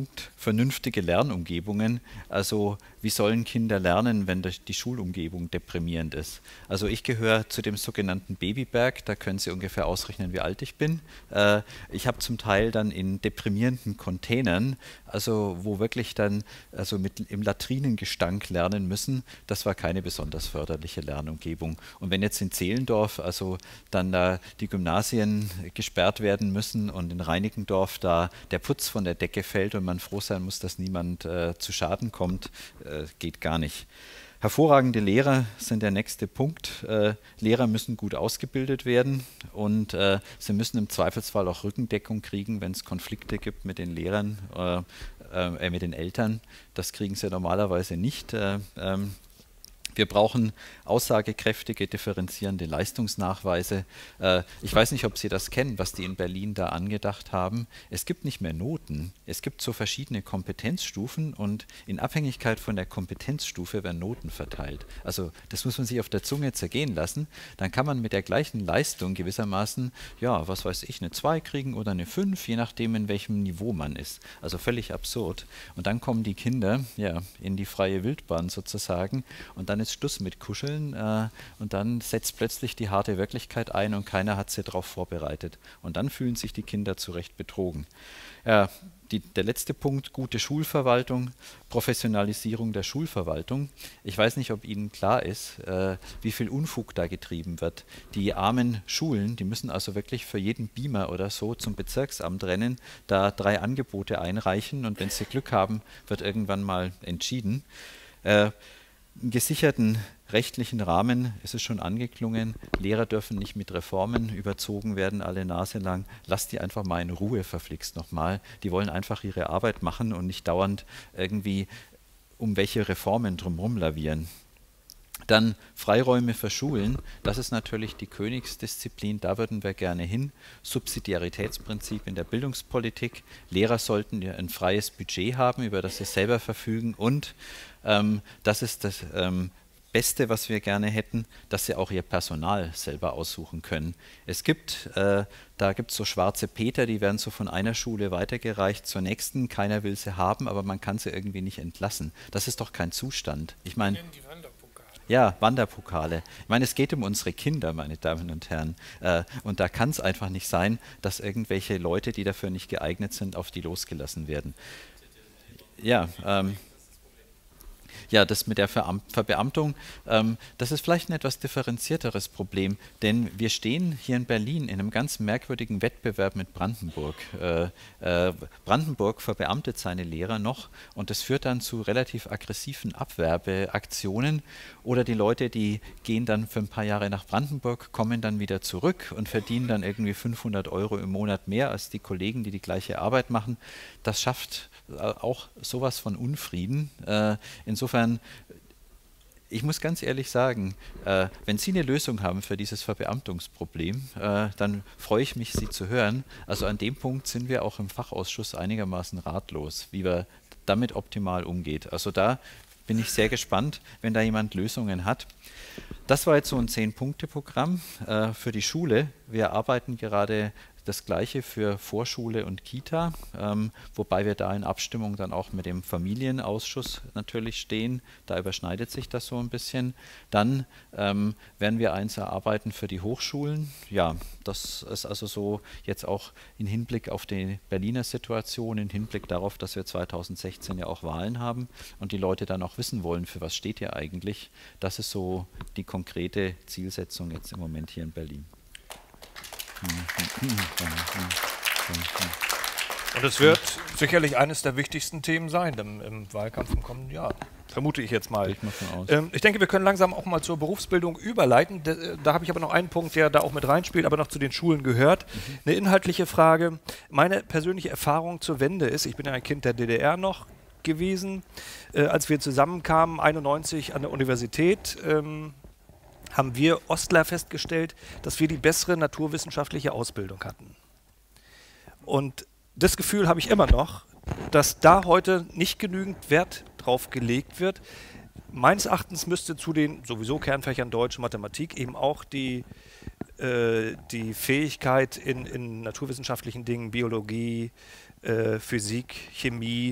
vernünftige Lernumgebungen. Also wie sollen Kinder lernen, wenn die Schulumgebung deprimierend ist? Also ich gehöre zu dem sogenannten Babyberg, da können Sie ungefähr ausrechnen, wie alt ich bin. Äh, ich habe zum Teil dann in deprimierenden Containern, also wo wirklich dann also mit im Latrinengestank lernen müssen. Das war keine besonders förderliche Lernumgebung. Und wenn jetzt in Zehlendorf also dann da die Gymnasien gesperrt werden müssen und in Reinickendorf da der Putz von der Decke fällt und man froh sein muss, dass niemand äh, zu Schaden kommt, äh, geht gar nicht. Hervorragende Lehrer sind der nächste Punkt. Äh, Lehrer müssen gut ausgebildet werden und äh, sie müssen im Zweifelsfall auch Rückendeckung kriegen, wenn es Konflikte gibt mit den Lehrern, äh, äh, mit den Eltern. Das kriegen sie normalerweise nicht. Äh, ähm, Wir brauchen aussagekräftige, differenzierende Leistungsnachweise. Äh, ich weiß nicht, ob Sie das kennen, was die in Berlin da angedacht haben. Es gibt nicht mehr Noten. Es gibt so verschiedene Kompetenzstufen und in Abhängigkeit von der Kompetenzstufe werden Noten verteilt. Also das muss man sich auf der Zunge zergehen lassen. Dann kann man mit der gleichen Leistung gewissermaßen, ja, was weiß ich, eine zwei kriegen oder eine fünf, je nachdem, in welchem Niveau man ist. Also völlig absurd. Und dann kommen die Kinder ja, in die freie Wildbahn sozusagen und dann ist Schluss mit Kuscheln äh, und dann setzt plötzlich die harte Wirklichkeit ein und keiner hat sie darauf vorbereitet. Und dann fühlen sich die Kinder zu Recht betrogen. Ja, die, der letzte Punkt, gute Schulverwaltung, Professionalisierung der Schulverwaltung. Ich weiß nicht, ob Ihnen klar ist, äh, wie viel Unfug da getrieben wird. Die armen Schulen, die müssen also wirklich für jeden Beamer oder so zum Bezirksamt rennen, da drei Angebote einreichen und wenn sie Glück haben, wird irgendwann mal entschieden. Äh, Im gesicherten rechtlichen Rahmen ist es schon angeklungen, Lehrer dürfen nicht mit Reformen überzogen werden, alle Nase lang. Lasst die einfach mal in Ruhe, verflixt nochmal. Die wollen einfach ihre Arbeit machen und nicht dauernd irgendwie um welche Reformen drumherum lavieren. Dann Freiräume für Schulen, das ist natürlich die Königsdisziplin, da würden wir gerne hin. Subsidiaritätsprinzip in der Bildungspolitik. Lehrer sollten ja ein freies Budget haben, über das sie selber verfügen und ähm, das ist das ähm, Beste, was wir gerne hätten, dass sie auch ihr Personal selber aussuchen können. Es gibt, äh, da gibt es so schwarze Peter, die werden so von einer Schule weitergereicht zur nächsten, keiner will sie haben, aber man kann sie irgendwie nicht entlassen. Das ist doch kein Zustand. Ich meine, ja, Wanderpokale. Ich meine, es geht um unsere Kinder, meine Damen und Herren. Äh, und da kann es einfach nicht sein, dass irgendwelche Leute, die dafür nicht geeignet sind, auf die losgelassen werden. Ja, ähm, Ja, das mit der Veram- Verbeamtung, ähm, das ist vielleicht ein etwas differenzierteres Problem, denn wir stehen hier in Berlin in einem ganz merkwürdigen Wettbewerb mit Brandenburg. Äh, äh, Brandenburg verbeamtet seine Lehrer noch und das führt dann zu relativ aggressiven Abwerbeaktionen oder die Leute, die gehen dann für ein paar Jahre nach Brandenburg, kommen dann wieder zurück und verdienen dann irgendwie fünfhundert Euro im Monat mehr als die Kollegen, die die gleiche Arbeit machen. Das schafft auch sowas von Unfrieden. Äh, insofern, ich muss ganz ehrlich sagen, äh, wenn Sie eine Lösung haben für dieses Verbeamtungsproblem, äh, dann freue ich mich, Sie zu hören. Also an dem Punkt sind wir auch im Fachausschuss einigermaßen ratlos, wie wir damit optimal umgeht. Also da bin ich sehr gespannt, wenn da jemand Lösungen hat. Das war jetzt so ein Zehn-Punkte-Programm äh, für die Schule. Wir arbeiten gerade das Gleiche für Vorschule und Kita, ähm, wobei wir da in Abstimmung dann auch mit dem Familienausschuss natürlich stehen. Da überschneidet sich das so ein bisschen. Dann ähm, werden wir eins erarbeiten für die Hochschulen. Ja, das ist also so jetzt auch im Hinblick auf die Berliner Situation, im Hinblick darauf, dass wir zweitausendsechzehn ja auch Wahlen haben und die Leute dann auch wissen wollen, für was steht ihr eigentlich. Das ist so die konkrete Zielsetzung jetzt im Moment hier in Berlin. Und es wird sicherlich eines der wichtigsten Themen sein im, im Wahlkampf im kommenden Jahr. Vermute ich jetzt mal. Ich, mal von aus. Ähm, ich denke, wir können langsam auch mal zur Berufsbildung überleiten. Da, da habe ich aber noch einen Punkt, der da auch mit reinspielt, aber noch zu den Schulen gehört. Mhm. Eine inhaltliche Frage. Meine persönliche Erfahrung zur Wende ist, ich bin ja ein Kind der D D R noch gewesen, äh, als wir zusammenkamen, einundneunzig an der Universität, ähm, haben wir Ostler festgestellt, dass wir die bessere naturwissenschaftliche Ausbildung hatten. Und das Gefühl habe ich immer noch, dass da heute nicht genügend Wert drauf gelegt wird. Meines Erachtens müsste zu den sowieso Kernfächern Deutsch, Mathematik eben auch die, äh, die Fähigkeit in, in naturwissenschaftlichen Dingen, Biologie, äh, Physik, Chemie,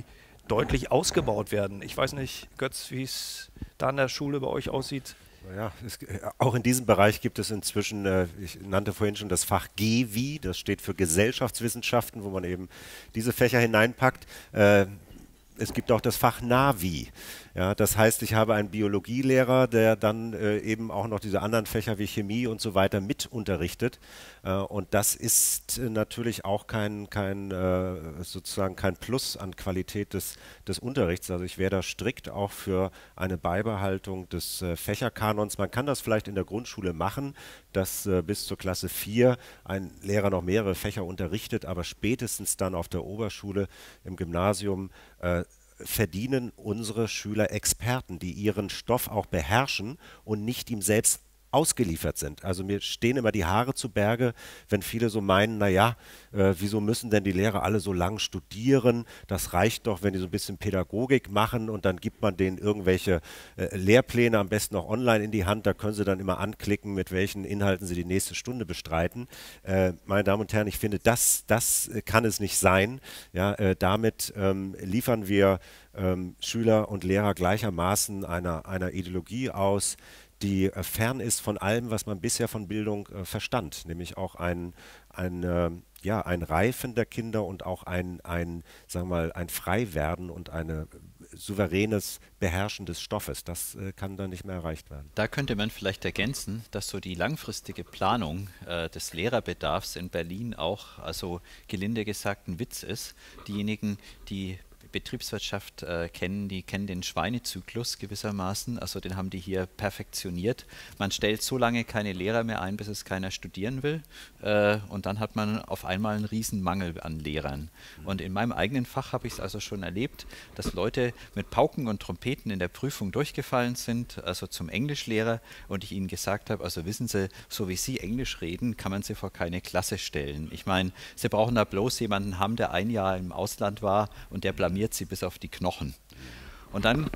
deutlich ausgebaut werden. Ich weiß nicht, Götz, wie es da an der Schule bei euch aussieht. Ja, es, auch in diesem Bereich gibt es inzwischen, äh, ich nannte vorhin schon das Fach G W I, das steht für Gesellschaftswissenschaften, wo man eben diese Fächer hineinpackt. Äh, Es gibt auch das Fach Navi. Ja, das heißt, ich habe einen Biologielehrer, der dann äh, eben auch noch diese anderen Fächer wie Chemie und so weiter mit unterrichtet. Äh, und das ist äh, natürlich auch kein, kein, äh, sozusagen kein Plus an Qualität des, des Unterrichts. Also ich wäre da strikt auch für eine Beibehaltung des äh, Fächerkanons. Man kann das vielleicht in der Grundschule machen, dass äh, bis zur Klasse vier ein Lehrer noch mehrere Fächer unterrichtet, aber spätestens dann auf der Oberschule, im Gymnasium, äh, verdienen unsere Schüler Experten, die ihren Stoff auch beherrschen und nicht ihm selbst ausgeliefert sind. Also mir stehen immer die Haare zu Berge, wenn viele so meinen, naja, äh, wieso müssen denn die Lehrer alle so lang studieren? Das reicht doch, wenn die so ein bisschen Pädagogik machen und dann gibt man denen irgendwelche äh, Lehrpläne, am besten auch online in die Hand, da können sie dann immer anklicken, mit welchen Inhalten sie die nächste Stunde bestreiten. Äh, meine Damen und Herren, ich finde, das, das kann es nicht sein. Ja, äh, damit ähm, liefern wir ähm, Schüler und Lehrer gleichermaßen einer, einer Ideologie aus, die äh, fern ist von allem, was man bisher von Bildung äh, verstand, nämlich auch ein, ein, äh, ja, ein Reifen der Kinder und auch ein, ein, sagen wir mal, ein Freiwerden und ein äh, souveränes Beherrschen des Stoffes. Das äh, kann dann nicht mehr erreicht werden. Da könnte man vielleicht ergänzen, dass so die langfristige Planung äh, des Lehrerbedarfs in Berlin auch, also gelinde gesagt, ein Witz ist. Diejenigen, die Betriebswirtschaft äh, kennen, die kennen den Schweinezyklus gewissermaßen, also den haben die hier perfektioniert. Man stellt so lange keine Lehrer mehr ein, bis es keiner studieren will, äh, und dann hat man auf einmal einen riesen Mangel an Lehrern. Und in meinem eigenen Fach habe ich es also schon erlebt, dass Leute mit Pauken und Trompeten in der Prüfung durchgefallen sind, also zum Englischlehrer, und ich ihnen gesagt habe, also wissen Sie, so wie Sie Englisch reden, kann man Sie vor keine Klasse stellen. Ich meine, Sie brauchen da bloß jemanden haben, der ein Jahr im Ausland war und der blamiert sie bis auf die Knochen. Und dann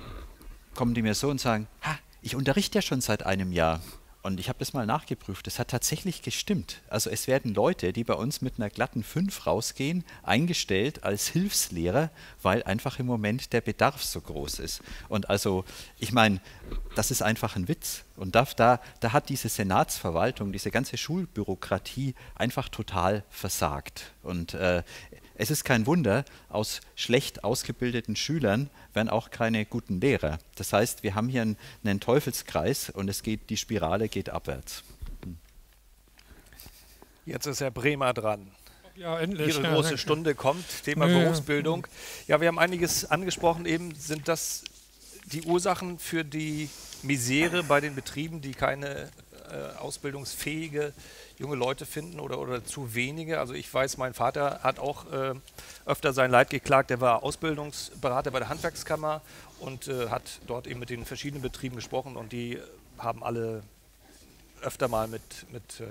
kommen die mir so und sagen, ha, ich unterrichte ja schon seit einem Jahr. Und ich habe das mal nachgeprüft, das hat tatsächlich gestimmt. Also es werden Leute, die bei uns mit einer glatten fünf rausgehen, eingestellt als Hilfslehrer, weil einfach im Moment der Bedarf so groß ist. Und also, ich meine, das ist einfach ein Witz. Und da, da, da hat diese Senatsverwaltung, diese ganze Schulbürokratie einfach total versagt. Und äh, es ist kein Wunder, aus schlecht ausgebildeten Schülern werden auch keine guten Lehrer. Das heißt, wir haben hier einen, einen Teufelskreis und es geht, die Spirale geht abwärts. Jetzt ist Herr Bremer dran. Ja, endlich. Ihre ja, große danke. Stunde kommt, Thema Ja. Berufsbildung. Ja, wir haben einiges angesprochen, eben sind das die Ursachen für die Misere bei den Betrieben, die keine äh, ausbildungsfähige junge Leute finden oder, oder zu wenige. Also ich weiß, mein Vater hat auch äh, öfter sein Leid geklagt. Der war Ausbildungsberater bei der Handwerkskammer und äh, hat dort eben mit den verschiedenen Betrieben gesprochen und die haben alle öfter mal mit, mit äh,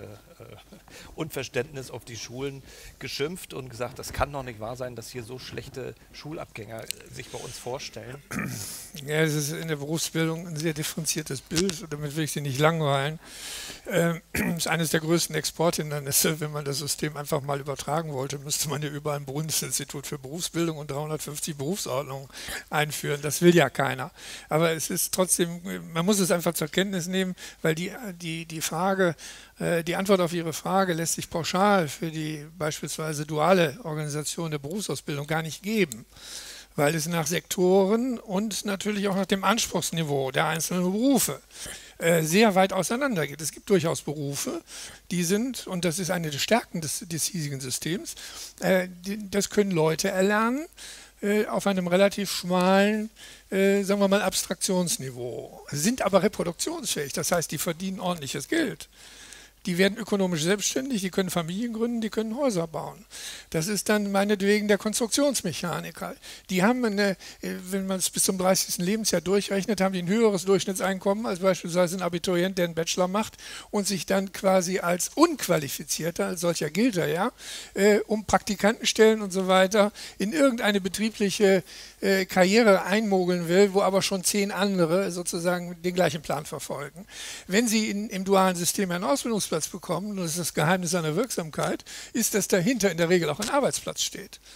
Unverständnis auf die Schulen geschimpft und gesagt, das kann doch nicht wahr sein, dass hier so schlechte Schulabgänger sich bei uns vorstellen. Ja, es ist in der Berufsbildung ein sehr differenziertes Bild, damit will ich Sie nicht langweilen. Ähm, ist eines der größten Exporthindernisse. Wenn man das System einfach mal übertragen wollte, müsste man ja überall ein Bundesinstitut für Berufsbildung und dreihundertfünfzig Berufsordnungen einführen. Das will ja keiner. Aber es ist trotzdem, man muss es einfach zur Kenntnis nehmen, weil die, die, die Frage, äh, die Antwort auf Ihre Frage lässt sich pauschal für die beispielsweise duale Organisation der Berufsausbildung gar nicht geben, weil es nach Sektoren und natürlich auch nach dem Anspruchsniveau der einzelnen Berufe äh, sehr weit auseinander geht. Es gibt durchaus Berufe, die sind, und das ist eine der Stärken des, des hiesigen Systems, äh, die, das können Leute erlernen äh, auf einem relativ schmalen, äh, sagen wir mal, Abstraktionsniveau, sind aber reproduktionsfähig, das heißt, die verdienen ordentliches Geld. Die werden ökonomisch selbstständig, die können Familien gründen, die können Häuser bauen. Das ist dann meinetwegen der Konstruktionsmechaniker. Die haben, eine, wenn man es bis zum dreißigsten Lebensjahr durchrechnet, haben die ein höheres Durchschnittseinkommen als beispielsweise ein Abiturient, der einen Bachelor macht und sich dann quasi als Unqualifizierter, als solcher gilt er ja, äh, um Praktikantenstellen und so weiter in irgendeine betriebliche äh, Karriere einmogeln will, wo aber schon zehn andere sozusagen den gleichen Plan verfolgen. Wenn Sie in, im dualen System einen Ausbildungsplatz bekommen, und das ist das Geheimnis seiner Wirksamkeit, ist, dass dahinter in der Regel auch ein Arbeitsplatz steht.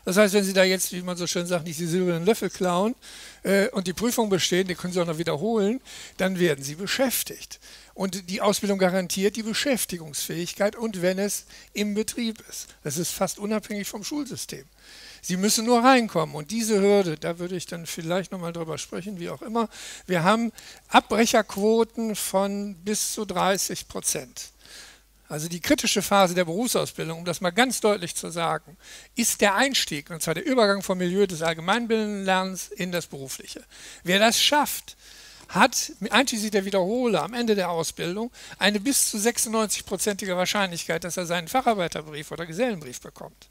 Das heißt, wenn Sie da jetzt, wie man so schön sagt, nicht die silbernen Löffel klauen äh, und die Prüfung bestehen, die können Sie auch noch wiederholen, dann werden Sie beschäftigt. Und die Ausbildung garantiert die Beschäftigungsfähigkeit und wenn es im Betrieb ist. Das ist fast unabhängig vom Schulsystem. Sie müssen nur reinkommen und diese Hürde, da würde ich dann vielleicht nochmal drüber sprechen, wie auch immer. Wir haben Abbrecherquoten von bis zu dreißig Prozent. Also die kritische Phase der Berufsausbildung, um das mal ganz deutlich zu sagen, ist der Einstieg, und zwar der Übergang vom Milieu des allgemeinbildenden Lernens in das Berufliche. Wer das schafft, hat einschließlich der Wiederholer am Ende der Ausbildung eine bis zu sechsundneunzig-prozentige Wahrscheinlichkeit, dass er seinen Facharbeiterbrief oder Gesellenbrief bekommt.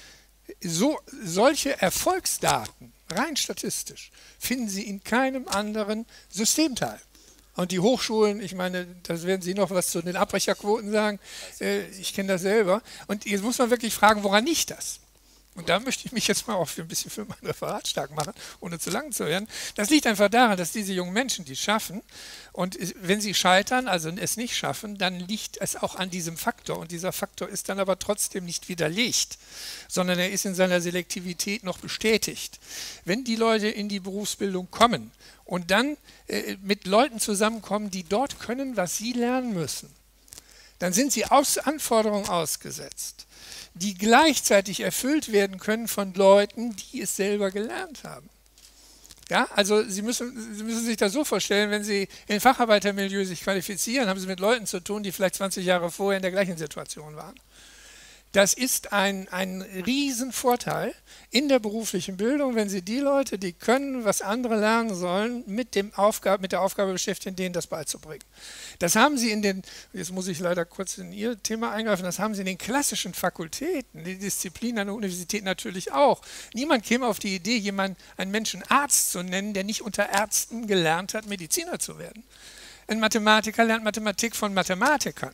So, solche Erfolgsdaten, rein statistisch, finden Sie in keinem anderen Systemteil. Und die Hochschulen, ich meine, da werden Sie noch was zu den Abbrecherquoten sagen, äh, ich kenne das selber. Und jetzt muss man wirklich fragen, woran liegt das? Und da möchte ich mich jetzt mal auch für ein bisschen für mein Referat stark machen, ohne zu lang zu werden. Das liegt einfach daran, dass diese jungen Menschen, die es schaffen, und wenn sie scheitern, also es nicht schaffen, dann liegt es auch an diesem Faktor. Und dieser Faktor ist dann aber trotzdem nicht widerlegt, sondern er ist in seiner Selektivität noch bestätigt. Wenn die Leute in die Berufsbildung kommen und dann äh, mit Leuten zusammenkommen, die dort können, was sie lernen müssen, dann sind sie aus Anforderungen ausgesetzt, die gleichzeitig erfüllt werden können von Leuten, die es selber gelernt haben. Ja, also Sie müssen, Sie müssen sich das so vorstellen, wenn Sie im Facharbeitermilieu sich qualifizieren, haben Sie mit Leuten zu tun, die vielleicht zwanzig Jahre vorher in der gleichen Situation waren. Das ist ein, ein Riesenvorteil in der beruflichen Bildung, wenn Sie die Leute, die können, was andere lernen sollen, mit, dem Aufgabe, mit der Aufgabe beschäftigen, denen das beizubringen. Das haben Sie in den, jetzt muss ich leider kurz in Ihr Thema eingreifen, das haben Sie in den klassischen Fakultäten, die Disziplinen an der Universität natürlich auch. Niemand käme auf die Idee, jemanden, einen Menschen Arzt zu nennen, der nicht unter Ärzten gelernt hat, Mediziner zu werden. Ein Mathematiker lernt Mathematik von Mathematikern.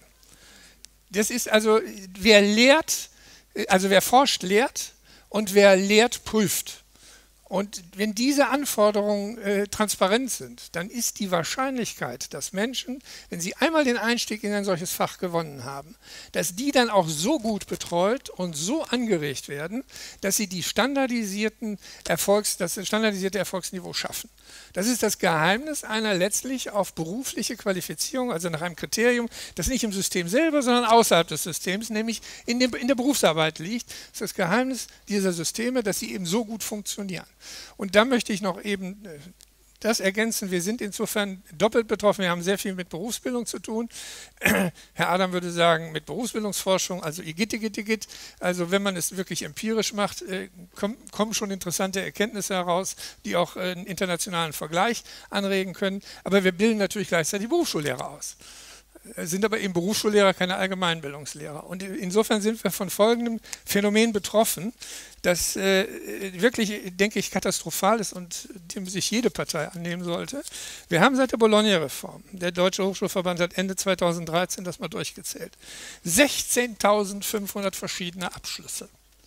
Das ist also, wer lehrt, also wer forscht, lehrt und wer lehrt, prüft. Und wenn diese Anforderungen äh, transparent sind, dann ist die Wahrscheinlichkeit, dass Menschen, wenn sie einmal den Einstieg in ein solches Fach gewonnen haben, dass die dann auch so gut betreut und so angeregt werden, dass sie die standardisierten Erfolgs, das standardisierte Erfolgsniveau schaffen. Das ist das Geheimnis einer letztlich auf berufliche Qualifizierung, also nach einem Kriterium, das nicht im System selber, sondern außerhalb des Systems, nämlich in, dem, in der Berufsarbeit liegt. Das ist das Geheimnis dieser Systeme, dass sie eben so gut funktionieren. Und da möchte ich noch eben das ergänzen. Wir sind insofern doppelt betroffen. Wir haben sehr viel mit Berufsbildung zu tun. Herr Adam würde sagen, mit Berufsbildungsforschung, also Igitt, Igitt, Igitt. Also wenn man es wirklich empirisch macht, äh, komm, kommen schon interessante Erkenntnisse heraus, die auch äh, einen internationalen Vergleich anregen können. Aber wir bilden natürlich gleichzeitig Berufsschullehrer aus. Sind aber eben Berufsschullehrer, keine Allgemeinbildungslehrer. Und insofern sind wir von folgendem Phänomen betroffen, das äh, wirklich, denke ich, katastrophal ist und dem sich jede Partei annehmen sollte. Wir haben seit der Bologna-Reform, der Deutsche Hochschulverband hat Ende zweitausenddreizehn das mal durchgezählt, sechzehntausendfünfhundert verschiedene Abschlüsse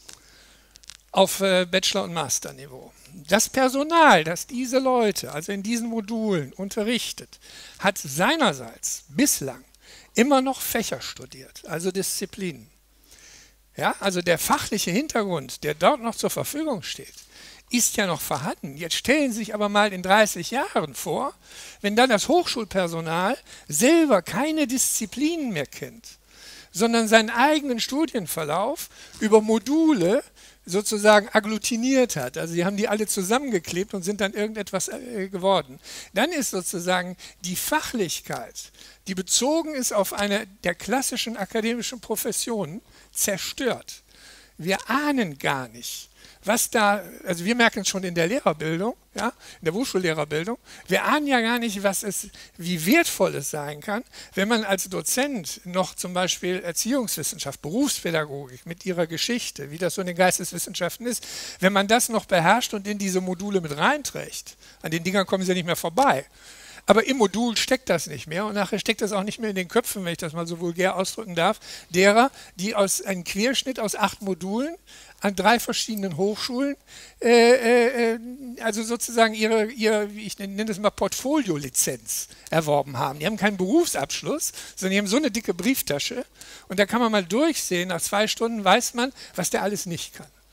auf äh, Bachelor- und Masterniveau. Das Personal, das diese Leute, also in diesen Modulen unterrichtet, hat seinerseits bislang immer noch Fächer studiert, also Disziplinen. Ja, also der fachliche Hintergrund, der dort noch zur Verfügung steht, ist ja noch vorhanden. Jetzt stellen Sie sich aber mal in dreißig Jahren vor, wenn dann das Hochschulpersonal selber keine Disziplinen mehr kennt, sondern seinen eigenen Studienverlauf über Module sozusagen agglutiniert hat. Also sie haben die alle zusammengeklebt und sind dann irgendetwas äh, geworden. Dann ist sozusagen die Fachlichkeit, die bezogen ist auf eine der klassischen akademischen Professionen, zerstört. Wir ahnen gar nicht, was da, also wir merken es schon in der Lehrerbildung, ja, in der Berufsschullehrerbildung, wir ahnen ja gar nicht, was es, wie wertvoll es sein kann, wenn man als Dozent noch zum Beispiel Erziehungswissenschaft, Berufspädagogik mit ihrer Geschichte, wie das so in den Geisteswissenschaften ist, wenn man das noch beherrscht und in diese Module mit reinträgt, an den Dingern kommen sie ja nicht mehr vorbei. Aber im Modul steckt das nicht mehr und nachher steckt das auch nicht mehr in den Köpfen, wenn ich das mal so vulgär ausdrücken darf, derer, die aus einem Querschnitt aus acht Modulen an drei verschiedenen Hochschulen, äh, äh, also sozusagen ihre, ihre, ich nenne das mal Portfoliolizenz erworben haben. Die haben keinen Berufsabschluss, sondern die haben so eine dicke Brieftasche und da kann man mal durchsehen, nach zwei Stunden weiß man, was der alles nicht kann.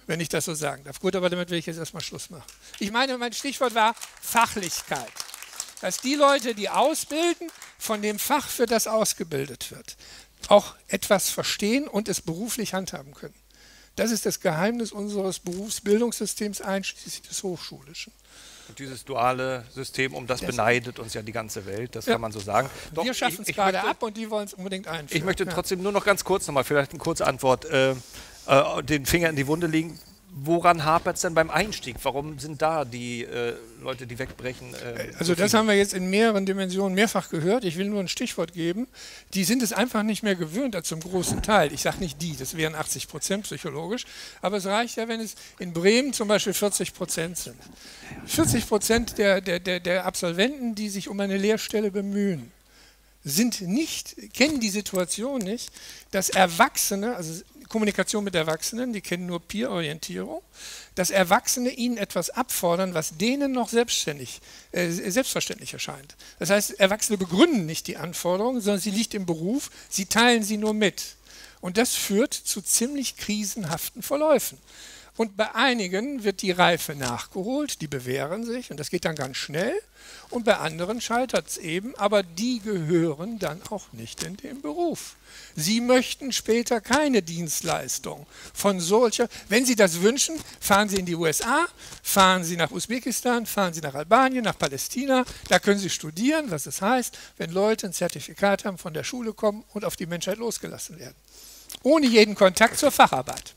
wenn ich das so sagen darf. Gut, aber damit will ich jetzt erstmal Schluss machen. Ich meine, mein Stichwort war Fachlichkeit. Dass die Leute, die ausbilden, von dem Fach, für das ausgebildet wird, auch etwas verstehen und es beruflich handhaben können. Das ist das Geheimnis unseres Berufsbildungssystems, einschließlich des Hochschulischen. Und dieses duale System, um das, das beneidet uns ja die ganze Welt, das ja. kann man so sagen. Doch, wir schaffen es gerade möchte, ab und die wollen es unbedingt einführen. Ich möchte ja. trotzdem nur noch ganz kurz nochmal, vielleicht eine kurze Antwort, äh, äh, den Finger in die Wunde legen. Woran hapert es denn beim Einstieg? Warum sind da die äh, Leute, die wegbrechen? Äh, also so das haben wir jetzt in mehreren Dimensionen mehrfach gehört. Ich will nur ein Stichwort geben. Die sind es einfach nicht mehr gewöhnt, zum großen Teil. Ich sage nicht die, das wären achtzig Prozent psychologisch. Aber es reicht ja, wenn es in Bremen zum Beispiel vierzig Prozent sind. vierzig Prozent der, der, der, der Absolventen, die sich um eine Lehrstelle bemühen, sind nicht, kennen die Situation nicht, dass Erwachsene, also Kommunikation mit Erwachsenen, die kennen nur Peer-Orientierung, dass Erwachsene ihnen etwas abfordern, was denen noch selbstständig, äh, selbstverständlich erscheint. Das heißt, Erwachsene begründen nicht die Anforderungen, sondern sie liegt im Beruf, sie teilen sie nur mit. Und das führt zu ziemlich krisenhaften Verläufen. Und bei einigen wird die Reife nachgeholt, die bewähren sich und das geht dann ganz schnell. Und bei anderen scheitert es eben, aber die gehören dann auch nicht in den Beruf. Sie möchten später keine Dienstleistung von solcher. Wenn Sie das wünschen, fahren Sie in die U S A, fahren Sie nach Usbekistan, fahren Sie nach Albanien, nach Palästina. Da können Sie studieren, was es heißt, wenn Leute ein Zertifikat haben, von der Schule kommen und auf die Menschheit losgelassen werden. Ohne jeden Kontakt zur Facharbeit.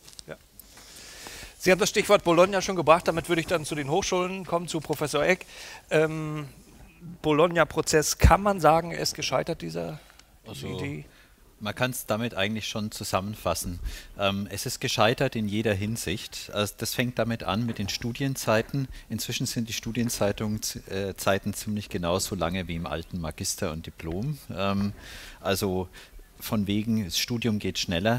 Sie haben das Stichwort Bologna schon gebracht, damit würde ich dann zu den Hochschulen kommen, zu Professor Eck. Ähm, Bologna-Prozess, kann man sagen, er ist gescheitert, dieser also, Idee? Man kann es damit eigentlich schon zusammenfassen. Ähm, es ist gescheitert in jeder Hinsicht. Also das fängt damit an mit den Studienzeiten. Inzwischen sind die Studienzeiten äh, Zeiten ziemlich genauso lange wie im alten Magister und Diplom. Ähm, also von wegen, das Studium geht schneller.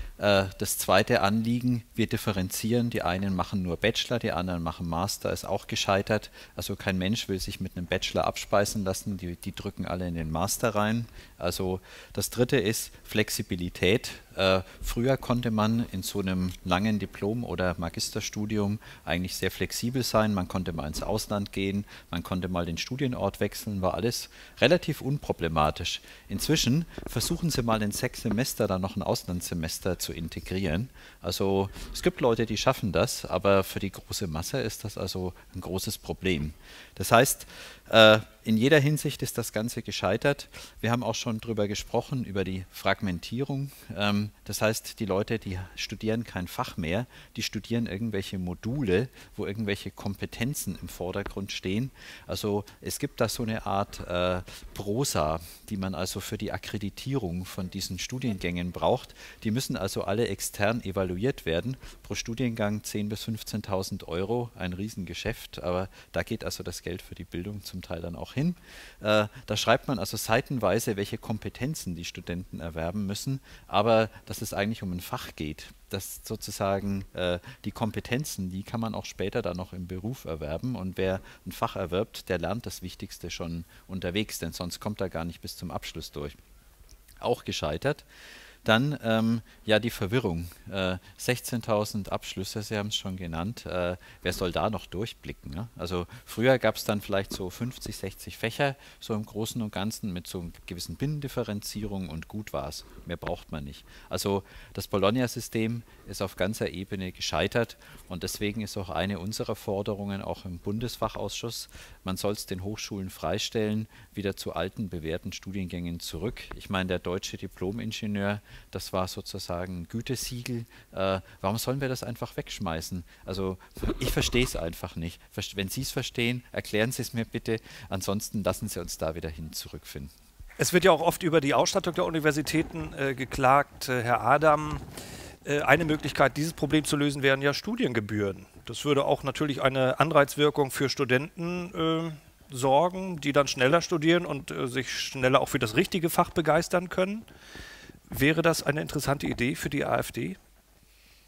Das zweite Anliegen, wir differenzieren, die einen machen nur Bachelor, die anderen machen Master, ist auch gescheitert. Also kein Mensch will sich mit einem Bachelor abspeisen lassen, die, die drücken alle in den Master rein. Also das dritte ist Flexibilität. Äh, früher konnte man in so einem langen Diplom- oder Magisterstudium eigentlich sehr flexibel sein. Man konnte mal ins Ausland gehen, man konnte mal den Studienort wechseln, war alles relativ unproblematisch. Inzwischen versuchen Sie mal in sechs Semester dann noch ein Auslandssemester zu integrieren. Also es gibt Leute, die schaffen das, aber für die große Masse ist das also ein großes Problem. Das heißt, äh, in jeder Hinsicht ist das Ganze gescheitert. Wir haben auch schon drüber gesprochen, über die Fragmentierung. Ähm, das heißt, die Leute, die studieren kein Fach mehr, die studieren irgendwelche Module, wo irgendwelche Kompetenzen im Vordergrund stehen. Also es gibt da so eine Art äh, Prosa, die man also für die Akkreditierung von diesen Studiengängen braucht. Die müssen also alle extern evaluiert werden. Pro Studiengang zehntausend bis fünfzehntausend Euro, ein Riesengeschäft, aber da geht also das Geld für die Bildung zum Teil dann auch hin. Äh, da schreibt man also seitenweise, welche Kompetenzen die Studenten erwerben müssen, aber dass es eigentlich um ein Fach geht, dass sozusagen äh, die Kompetenzen, die kann man auch später dann noch im Beruf erwerben und wer ein Fach erwirbt, der lernt das Wichtigste schon unterwegs, denn sonst kommt er gar nicht bis zum Abschluss durch. Auch gescheitert. Dann ähm, ja die Verwirrung. Äh, sechzehntausend Abschlüsse, Sie haben es schon genannt. Äh, wer soll da noch durchblicken? Ne? Also früher gab es dann vielleicht so fünfzig, sechzig Fächer, so im Großen und Ganzen mit so einer gewissen Binnendifferenzierung und gut war es. Mehr braucht man nicht. Also das Bologna-System ist auf ganzer Ebene gescheitert und deswegen ist auch eine unserer Forderungen auch im Bundesfachausschuss, man soll es den Hochschulen freistellen, wieder zu alten, bewährten Studiengängen zurück. Ich meine, der deutsche Diplom-Ingenieur, das war sozusagen ein Gütesiegel. Äh, warum sollen wir das einfach wegschmeißen? Also ich verstehe es einfach nicht. Wenn Sie es verstehen, erklären Sie es mir bitte. Ansonsten lassen Sie uns da wieder hin zurückfinden. Es wird ja auch oft über die Ausstattung der Universitäten äh, geklagt. Äh, Herr Adam, äh, eine Möglichkeit, dieses Problem zu lösen, wären ja Studiengebühren. Das würde auch natürlich eine Anreizwirkung für Studenten äh, sorgen, die dann schneller studieren und äh, sich schneller auch für das richtige Fach begeistern können. Wäre das eine interessante Idee für die AfD?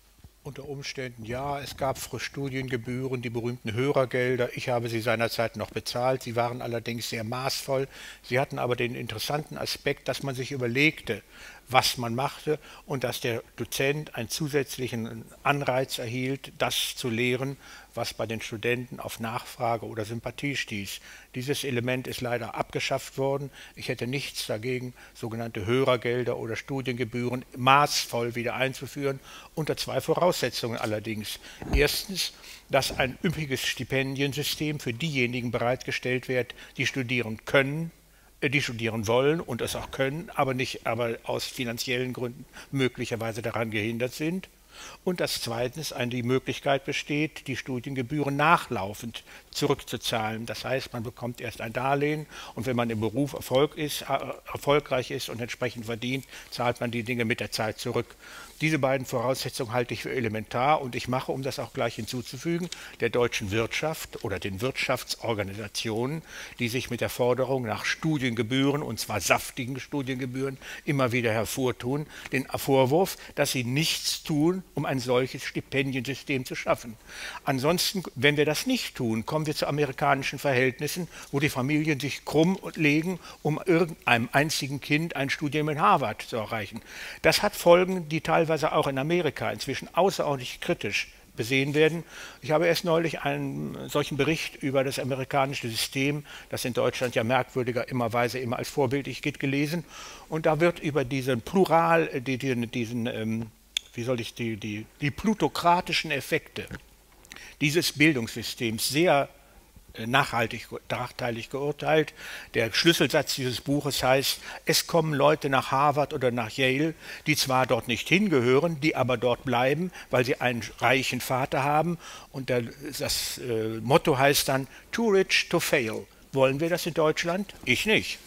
Unter Umständen ja, es gab Studiengebühren, die berühmten Hörergelder. Ich habe sie seinerzeit noch bezahlt. Sie waren allerdings sehr maßvoll. Sie hatten aber den interessanten Aspekt, dass man sich überlegte, was man machte und dass der Dozent einen zusätzlichen Anreiz erhielt, das zu lehren, was bei den Studenten auf Nachfrage oder Sympathie stieß. Dieses Element ist leider abgeschafft worden. Ich hätte nichts dagegen, sogenannte Hörergelder oder Studiengebühren maßvoll wieder einzuführen, unter zwei Voraussetzungen allerdings. Erstens, dass ein üppiges Stipendiensystem für diejenigen bereitgestellt wird, die studieren können, die studieren wollen und es auch können, aber nicht, aber aus finanziellen Gründen möglicherweise daran gehindert sind. Und dass zweitens eine die Möglichkeit besteht, die Studiengebühren nachlaufend zurückzuzahlen. Das heißt, man bekommt erst ein Darlehen und wenn man im Beruf Erfolg ist, äh, erfolgreich ist und entsprechend verdient, zahlt man die Dinge mit der Zeit zurück. Diese beiden Voraussetzungen halte ich für elementar und ich mache, um das auch gleich hinzuzufügen, der deutschen Wirtschaft oder den Wirtschaftsorganisationen, die sich mit der Forderung nach Studiengebühren, und zwar saftigen Studiengebühren, immer wieder hervortun, den Vorwurf, dass sie nichts tun, um ein solches Stipendiensystem zu schaffen. Ansonsten, wenn wir das nicht tun, kommen wir zu amerikanischen Verhältnissen, wo die Familien sich krumm legen, um irgendeinem einzigen Kind ein Studium in Harvard zu erreichen. Das hat Folgen, die teilweise auch in Amerika inzwischen außerordentlich kritisch besehen werden. Ich habe erst neulich einen solchen Bericht über das amerikanische System, das in Deutschland ja merkwürdiger immerweise immer als vorbildlich geht, gelesen. Und da wird über diesen Plural, die, die, diesen, ähm, wie soll ich, die, die, die plutokratischen Effekte dieses Bildungssystems sehr nachhaltig, nachteilig geurteilt. Der Schlüsselsatz dieses Buches heißt, es kommen Leute nach Harvard oder nach Yale, die zwar dort nicht hingehören, die aber dort bleiben, weil sie einen reichen Vater haben. Und der, das äh, Motto heißt dann, too rich to fail. Wollen wir das in Deutschland? Ich nicht.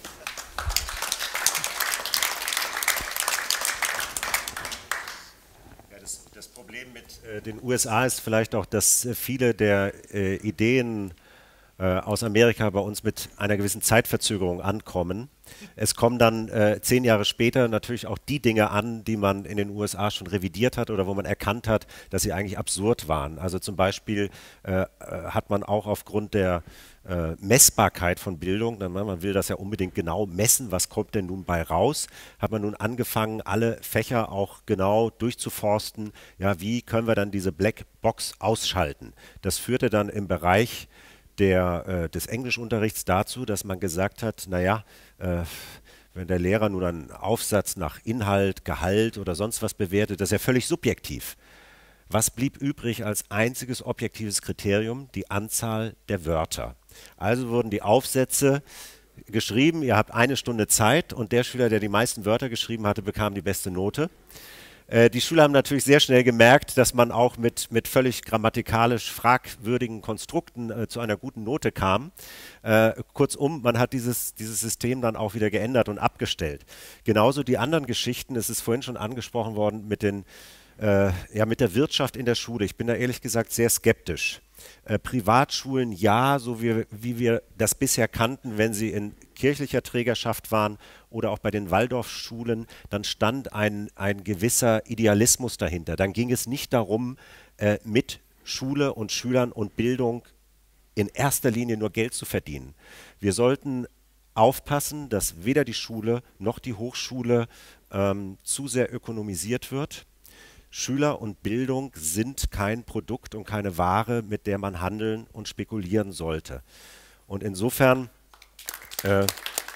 Ja, das, das Problem mit äh, den U S A ist vielleicht auch, dass äh, viele der äh, Ideen aus Amerika bei uns mit einer gewissen Zeitverzögerung ankommen. Es kommen dann äh, zehn Jahre später natürlich auch die Dinge an, die man in den U S A schon revidiert hat oder wo man erkannt hat, dass sie eigentlich absurd waren. Also zum Beispiel äh, hat man auch aufgrund der äh, Messbarkeit von Bildung, man will das ja unbedingt genau messen, was kommt denn nun bei raus, hat man nun angefangen, alle Fächer auch genau durchzuforsten, ja, wie können wir dann diese Blackbox ausschalten. Das führte dann im Bereich Der, äh, des Englischunterrichts dazu, dass man gesagt hat, naja, äh, wenn der Lehrer nun einen Aufsatz nach Inhalt, Gehalt oder sonst was bewertet, das ist ja völlig subjektiv. Was blieb übrig als einziges objektives Kriterium? Die Anzahl der Wörter. Also wurden die Aufsätze geschrieben, ihr habt eine Stunde Zeit und der Schüler, der die meisten Wörter geschrieben hatte, bekam die beste Note. Die Schüler haben natürlich sehr schnell gemerkt, dass man auch mit, mit völlig grammatikalisch fragwürdigen Konstrukten äh, zu einer guten Note kam. Äh, kurzum, man hat dieses, dieses System dann auch wieder geändert und abgestellt. Genauso die anderen Geschichten, es ist vorhin schon angesprochen worden, mit, den, äh, ja, mit der Wirtschaft in der Schule. Ich bin da ehrlich gesagt sehr skeptisch. Äh, Privatschulen ja, so wie, wie wir das bisher kannten, wenn sie in kirchlicher Trägerschaft waren oder auch bei den Waldorfschulen, dann stand ein, ein gewisser Idealismus dahinter. Dann ging es nicht darum, äh, mit Schule und Schülern und Bildung in erster Linie nur Geld zu verdienen. Wir sollten aufpassen, dass weder die Schule noch die Hochschule ähm, zu sehr ökonomisiert wird. Schüler und Bildung sind kein Produkt und keine Ware, mit der man handeln und spekulieren sollte. Und insofern, äh,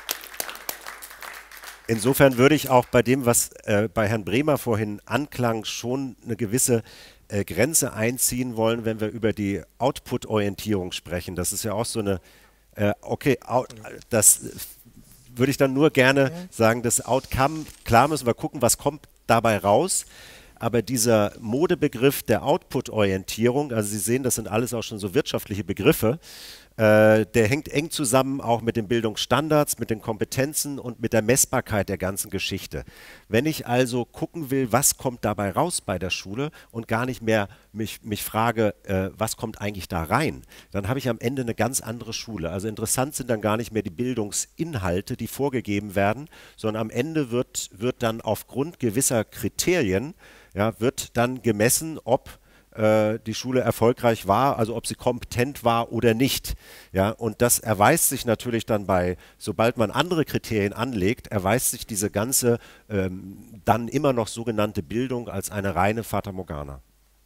insofern würde ich auch bei dem, was äh, bei Herrn Bremer vorhin anklang, schon eine gewisse äh, Grenze einziehen wollen, wenn wir über die Output-Orientierung sprechen. Das ist ja auch so eine, äh, okay, out, das würde ich dann nur gerne sagen, das Outcome, klar müssen wir gucken, was kommt dabei raus. Aber dieser Modebegriff der Output-Orientierung, also Sie sehen, das sind alles auch schon so wirtschaftliche Begriffe, äh, der hängt eng zusammen auch mit den Bildungsstandards, mit den Kompetenzen und mit der Messbarkeit der ganzen Geschichte. Wenn ich also gucken will, was kommt dabei raus bei der Schule und gar nicht mehr mich, mich frage, äh, was kommt eigentlich da rein, dann habe ich am Ende eine ganz andere Schule. Also interessant sind dann gar nicht mehr die Bildungsinhalte, die vorgegeben werden, sondern am Ende wird, wird dann aufgrund gewisser Kriterien ja, wird dann gemessen, ob äh, die Schule erfolgreich war, also ob sie kompetent war oder nicht. Ja, und das erweist sich natürlich dann bei, sobald man andere Kriterien anlegt, erweist sich diese ganze ähm, dann immer noch sogenannte Bildung als eine reine Fata Morgana.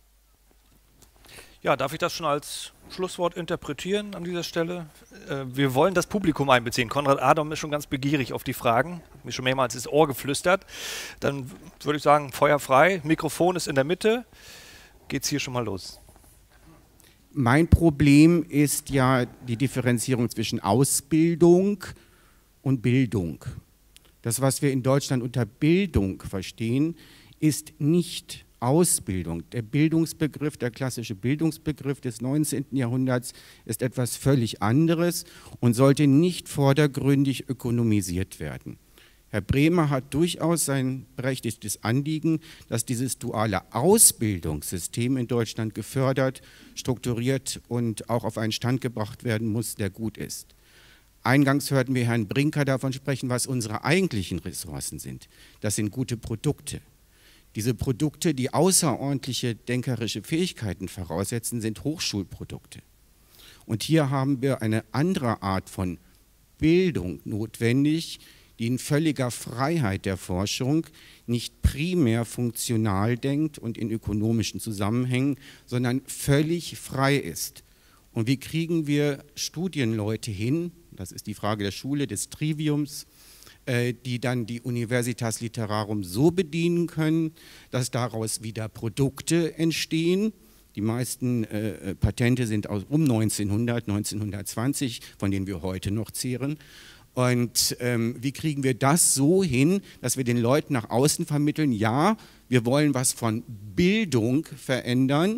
Ja, darf ich das schon als Schlusswort interpretieren an dieser Stelle? Äh, wir wollen das Publikum einbeziehen. Konrad Adam ist schon ganz begierig auf die Fragen, hat mir schon mehrmals ins Ohr geflüstert. Dann würde ich sagen, Feuer frei, Mikrofon ist in der Mitte. Geht's hier schon mal los? Mein Problem ist ja die Differenzierung zwischen Ausbildung und Bildung. Das, was wir in Deutschland unter Bildung verstehen, ist nicht Ausbildung. Der Bildungsbegriff, der klassische Bildungsbegriff des neunzehnten Jahrhunderts ist etwas völlig anderes und sollte nicht vordergründig ökonomisiert werden. Herr Bremer hat durchaus sein berechtigtes Anliegen, dass dieses duale Ausbildungssystem in Deutschland gefördert, strukturiert und auch auf einen Stand gebracht werden muss, der gut ist. Eingangs hörten wir Herrn Brinker davon sprechen, was unsere eigentlichen Ressourcen sind. Das sind gute Produkte. Diese Produkte, die außerordentliche denkerische Fähigkeiten voraussetzen, sind Hochschulprodukte. Und hier haben wir eine andere Art von Bildung notwendig, die in völliger Freiheit der Forschung nicht primär funktional denkt und in ökonomischen Zusammenhängen, sondern völlig frei ist. Und wie kriegen wir Studienleute hin, das ist die Frage der Schule, des Triviums, die dann die Universitas Literarum so bedienen können, dass daraus wieder Produkte entstehen. Die meisten äh, Patente sind aus um neunzehnhundert, neunzehnhundertzwanzig, von denen wir heute noch zehren. Und ähm, wie kriegen wir das so hin, dass wir den Leuten nach außen vermitteln, ja, wir wollen was von Bildung verändern,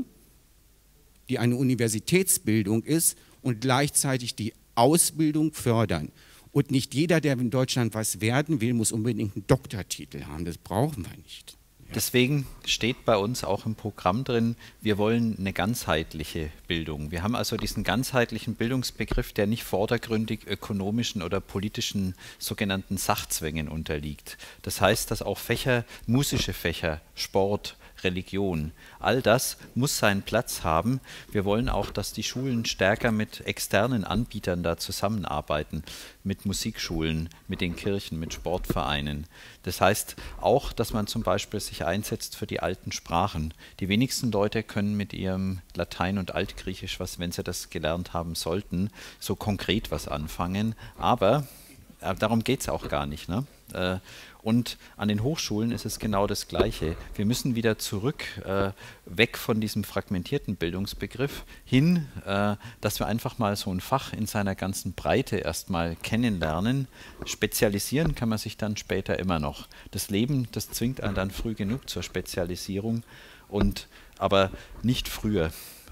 die eine Universitätsbildung ist, und gleichzeitig die Ausbildung fördern. Und nicht jeder, der in Deutschland was werden will, muss unbedingt einen Doktortitel haben. Das brauchen wir nicht. Ja. Deswegen steht bei uns auch im Programm drin, wir wollen eine ganzheitliche Bildung. Wir haben also diesen ganzheitlichen Bildungsbegriff, der nicht vordergründig ökonomischen oder politischen sogenannten Sachzwängen unterliegt. Das heißt, dass auch Fächer, musische Fächer, Sport, Religion, all das muss seinen Platz haben. Wir wollen auch, dass die Schulen stärker mit externen Anbietern da zusammenarbeiten, mit Musikschulen, mit den Kirchen, mit Sportvereinen. Das heißt auch, dass man zum Beispiel sich einsetzt für die alten Sprachen. Die wenigsten Leute können mit ihrem Latein und Altgriechisch, was, wenn sie das gelernt haben sollten, so konkret was anfangen. Aber äh, darum geht es auch gar nicht, ne? Äh, Und an den Hochschulen ist es genau das Gleiche. Wir müssen wieder zurück, äh, weg von diesem fragmentierten Bildungsbegriff hin, äh, dass wir einfach mal so ein Fach in seiner ganzen Breite erstmal kennenlernen. Spezialisieren kann man sich dann später immer noch. Das Leben, das zwingt einen dann früh genug zur Spezialisierung, und, aber nicht früher.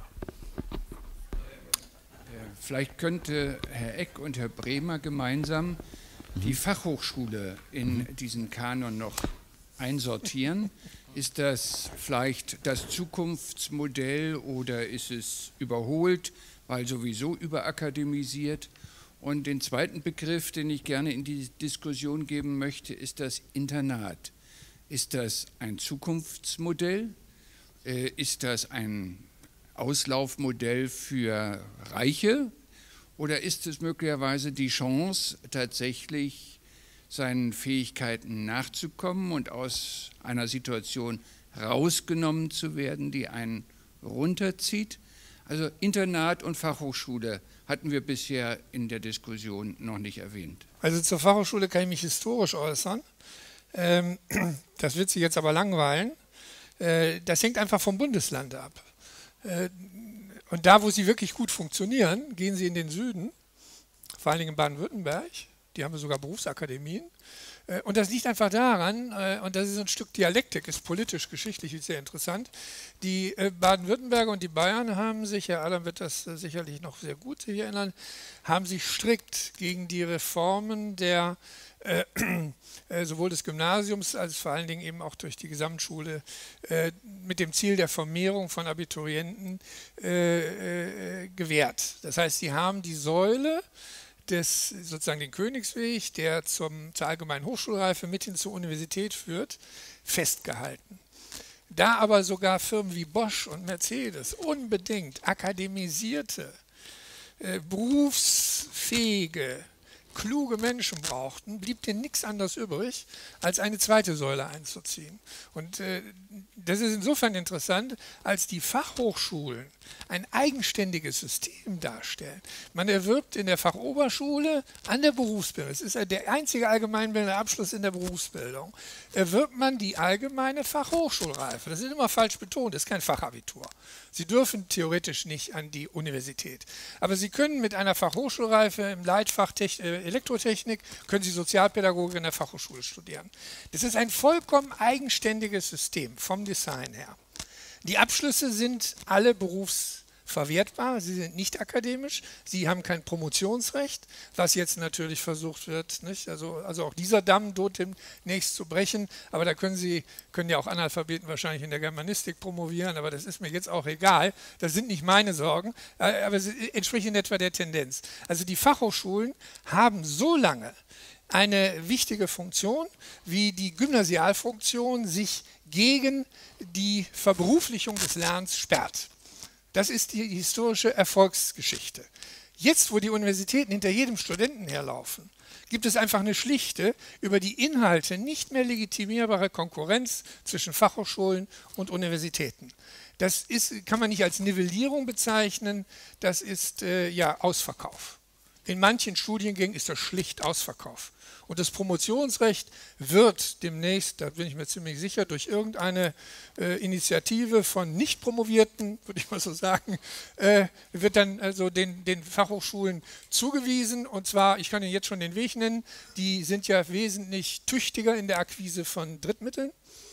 Vielleicht könnte Herr Eck und Herr Bremer gemeinsam die Fachhochschule in diesen Kanon noch einsortieren. Ist das vielleicht das Zukunftsmodell oder ist es überholt, weil sowieso überakademisiert? Und den zweiten Begriff, den ich gerne in die Diskussion geben möchte, ist das Internat. Ist das ein Zukunftsmodell? Ist das ein Auslaufmodell für Reiche? Oder ist es möglicherweise die Chance, tatsächlich seinen Fähigkeiten nachzukommen und aus einer Situation rausgenommen zu werden, die einen runterzieht? Also Internat und Fachhochschule hatten wir bisher in der Diskussion noch nicht erwähnt. Also zur Fachhochschule kann ich mich historisch äußern. Ähm, das wird Sie jetzt aber langweilen. Äh, das hängt einfach vom Bundesland ab. Äh, Und da, wo sie wirklich gut funktionieren, gehen sie in den Süden, vor allen Dingen in Baden-Württemberg. Die haben sogar Berufsakademien. Und das liegt einfach daran, und das ist ein Stück Dialektik, ist politisch, geschichtlich sehr interessant. Die Baden-Württemberger und die Bayern haben sich, Herr Adam wird das sicherlich noch sehr gut sich erinnern, haben sich strikt gegen die Reformen der äh, äh, sowohl des Gymnasiums als vor allen Dingen eben auch durch die Gesamtschule äh, mit dem Ziel der Vermehrung von Abiturienten äh, äh, gewährt. Das heißt, sie haben die Säule des, sozusagen den Königsweg, der zum, zur allgemeinen Hochschulreife mit hin zur Universität führt, festgehalten. Da aber sogar Firmen wie Bosch und Mercedes unbedingt akademisierte, äh, berufsfähige, kluge Menschen brauchten, blieb denen nichts anderes übrig, als eine zweite Säule einzuziehen. Und äh, das ist insofern interessant, als die Fachhochschulen ein eigenständiges System darstellen. Man erwirbt in der Fachoberschule an der Berufsbildung, es ist der einzige allgemeinbildende Abschluss in der Berufsbildung, erwirbt man die allgemeine Fachhochschulreife. Das ist immer falsch betont, das ist kein Fachabitur. Sie dürfen theoretisch nicht an die Universität. Aber Sie können mit einer Fachhochschulreife im Leitfach Techn- Elektrotechnik, können Sie Sozialpädagogik in der Fachhochschule studieren. Das ist ein vollkommen eigenständiges System vom Design her. Die Abschlüsse sind alle berufsverwertbar, sie sind nicht akademisch, sie haben kein Promotionsrecht, was jetzt natürlich versucht wird, nicht? Also, also auch dieser Damm droht demnächst zu brechen, aber da können Sie, können ja auch Analphabeten wahrscheinlich in der Germanistik promovieren, aber das ist mir jetzt auch egal, das sind nicht meine Sorgen, aber es entspricht in etwa der Tendenz. Also die Fachhochschulen haben so lange eine wichtige Funktion, wie die Gymnasialfunktion sich gegen die Verberuflichung des Lernens sperrt. Das ist die historische Erfolgsgeschichte. Jetzt, wo die Universitäten hinter jedem Studenten herlaufen, gibt es einfach eine schlichte, über die Inhalte nicht mehr legitimierbare Konkurrenz zwischen Fachhochschulen und Universitäten. Das ist, kann man nicht als Nivellierung bezeichnen, das ist äh, ja Ausverkauf. In manchen Studiengängen ist das schlicht Ausverkauf. Und das Promotionsrecht wird demnächst, da bin ich mir ziemlich sicher, durch irgendeine äh, Initiative von Nicht-Promovierten, würde ich mal so sagen, äh, wird dann also den, den Fachhochschulen zugewiesen. Und zwar, ich kann Ihnen jetzt schon den Weg nennen, die sind ja wesentlich tüchtiger in der Akquise von Drittmitteln.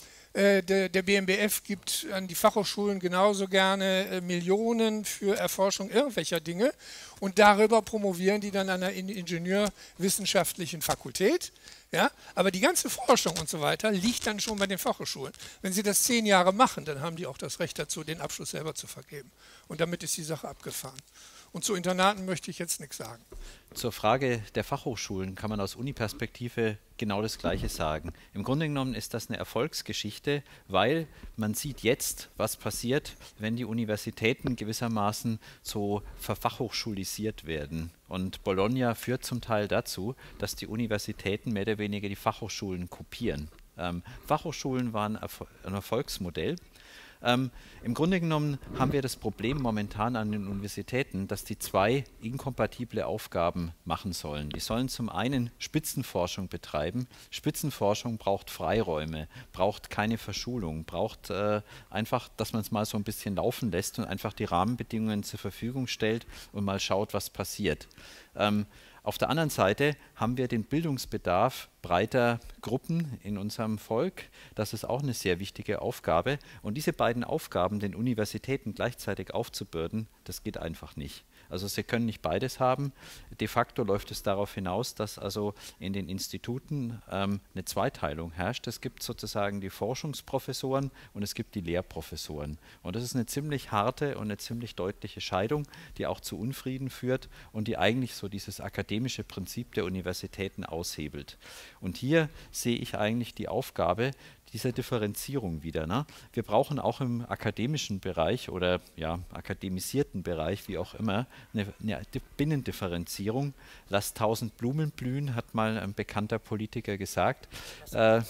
Äh, der, der B M B F gibt an die Fachhochschulen genauso gerne äh, Millionen für Erforschung irgendwelcher Dinge und darüber promovieren die dann an einer ingenieurwissenschaftlichen Fakultät. Ja? Aber die ganze Forschung und so weiter liegt dann schon bei den Fachhochschulen. Wenn sie das zehn Jahre machen, dann haben die auch das Recht dazu, den Abschluss selber zu vergeben. Und damit ist die Sache abgefahren. Und zu Internaten möchte ich jetzt nichts sagen. Zur Frage der Fachhochschulen kann man aus Uni-Perspektive genau das Gleiche sagen. Im Grunde genommen ist das eine Erfolgsgeschichte, weil man sieht jetzt, was passiert, wenn die Universitäten gewissermaßen so verfachhochschulisiert werden. Und Bologna führt zum Teil dazu, dass die Universitäten mehr oder weniger die Fachhochschulen kopieren. Ähm, Fachhochschulen waren Erfol- ein Erfolgsmodell. Ähm, Im Grunde genommen haben wir das Problem momentan an den Universitäten, dass die zwei inkompatible Aufgaben machen sollen. Die sollen zum einen Spitzenforschung betreiben. Spitzenforschung braucht Freiräume, braucht keine Verschulung, braucht äh, einfach, dass man es mal so ein bisschen laufen lässt und einfach die Rahmenbedingungen zur Verfügung stellt und mal schaut, was passiert. Ähm, Auf der anderen Seite haben wir den Bildungsbedarf breiter Gruppen in unserem Volk. Das ist auch eine sehr wichtige Aufgabe. Und diese beiden Aufgaben den Universitäten gleichzeitig aufzubürden, das geht einfach nicht. Also sie können nicht beides haben. De facto läuft es darauf hinaus, dass also in den Instituten ähm, eine Zweiteilung herrscht. Es gibt sozusagen die Forschungsprofessoren und es gibt die Lehrprofessoren. Und das ist eine ziemlich harte und eine ziemlich deutliche Scheidung, die auch zu Unfrieden führt und die eigentlich so dieses akademische Prinzip der Universitäten aushebelt. Und hier sehe ich eigentlich die Aufgabe dieser Differenzierung wieder. Ne? Wir brauchen auch im akademischen Bereich oder ja, akademisierten Bereich, wie auch immer, eine, eine Binnendifferenzierung. Lass tausend Blumen blühen, hat mal ein bekannter Politiker gesagt. Äh,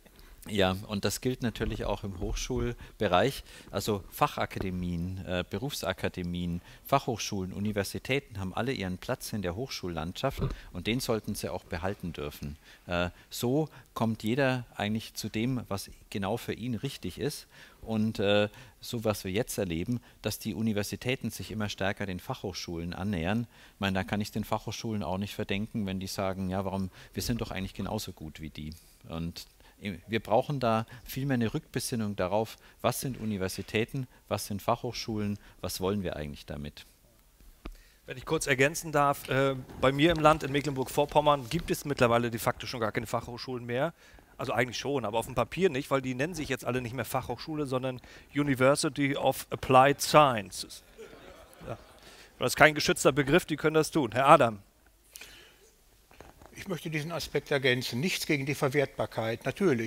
Ja, und das gilt natürlich auch im Hochschulbereich. Also Fachakademien, äh, Berufsakademien, Fachhochschulen, Universitäten haben alle ihren Platz in der Hochschullandschaft und den sollten sie auch behalten dürfen. Äh, so kommt jeder eigentlich zu dem, was genau für ihn richtig ist. Und äh, so, was wir jetzt erleben, dass die Universitäten sich immer stärker den Fachhochschulen annähern. Ich meine, da kann ich es den Fachhochschulen auch nicht verdenken, wenn die sagen, ja, warum, wir sind doch eigentlich genauso gut wie die. Und wir brauchen da vielmehr eine Rückbesinnung darauf, was sind Universitäten, was sind Fachhochschulen, was wollen wir eigentlich damit. Wenn ich kurz ergänzen darf, äh, bei mir im Land in Mecklenburg-Vorpommern gibt es mittlerweile de facto schon gar keine Fachhochschulen mehr. Also eigentlich schon, aber auf dem Papier nicht, weil die nennen sich jetzt alle nicht mehr Fachhochschule, sondern University of Applied Sciences. Ja. Das ist kein geschützter Begriff, die können das tun. Herr Adam. Ich möchte diesen Aspekt ergänzen. Nichts gegen die Verwertbarkeit. Natürlich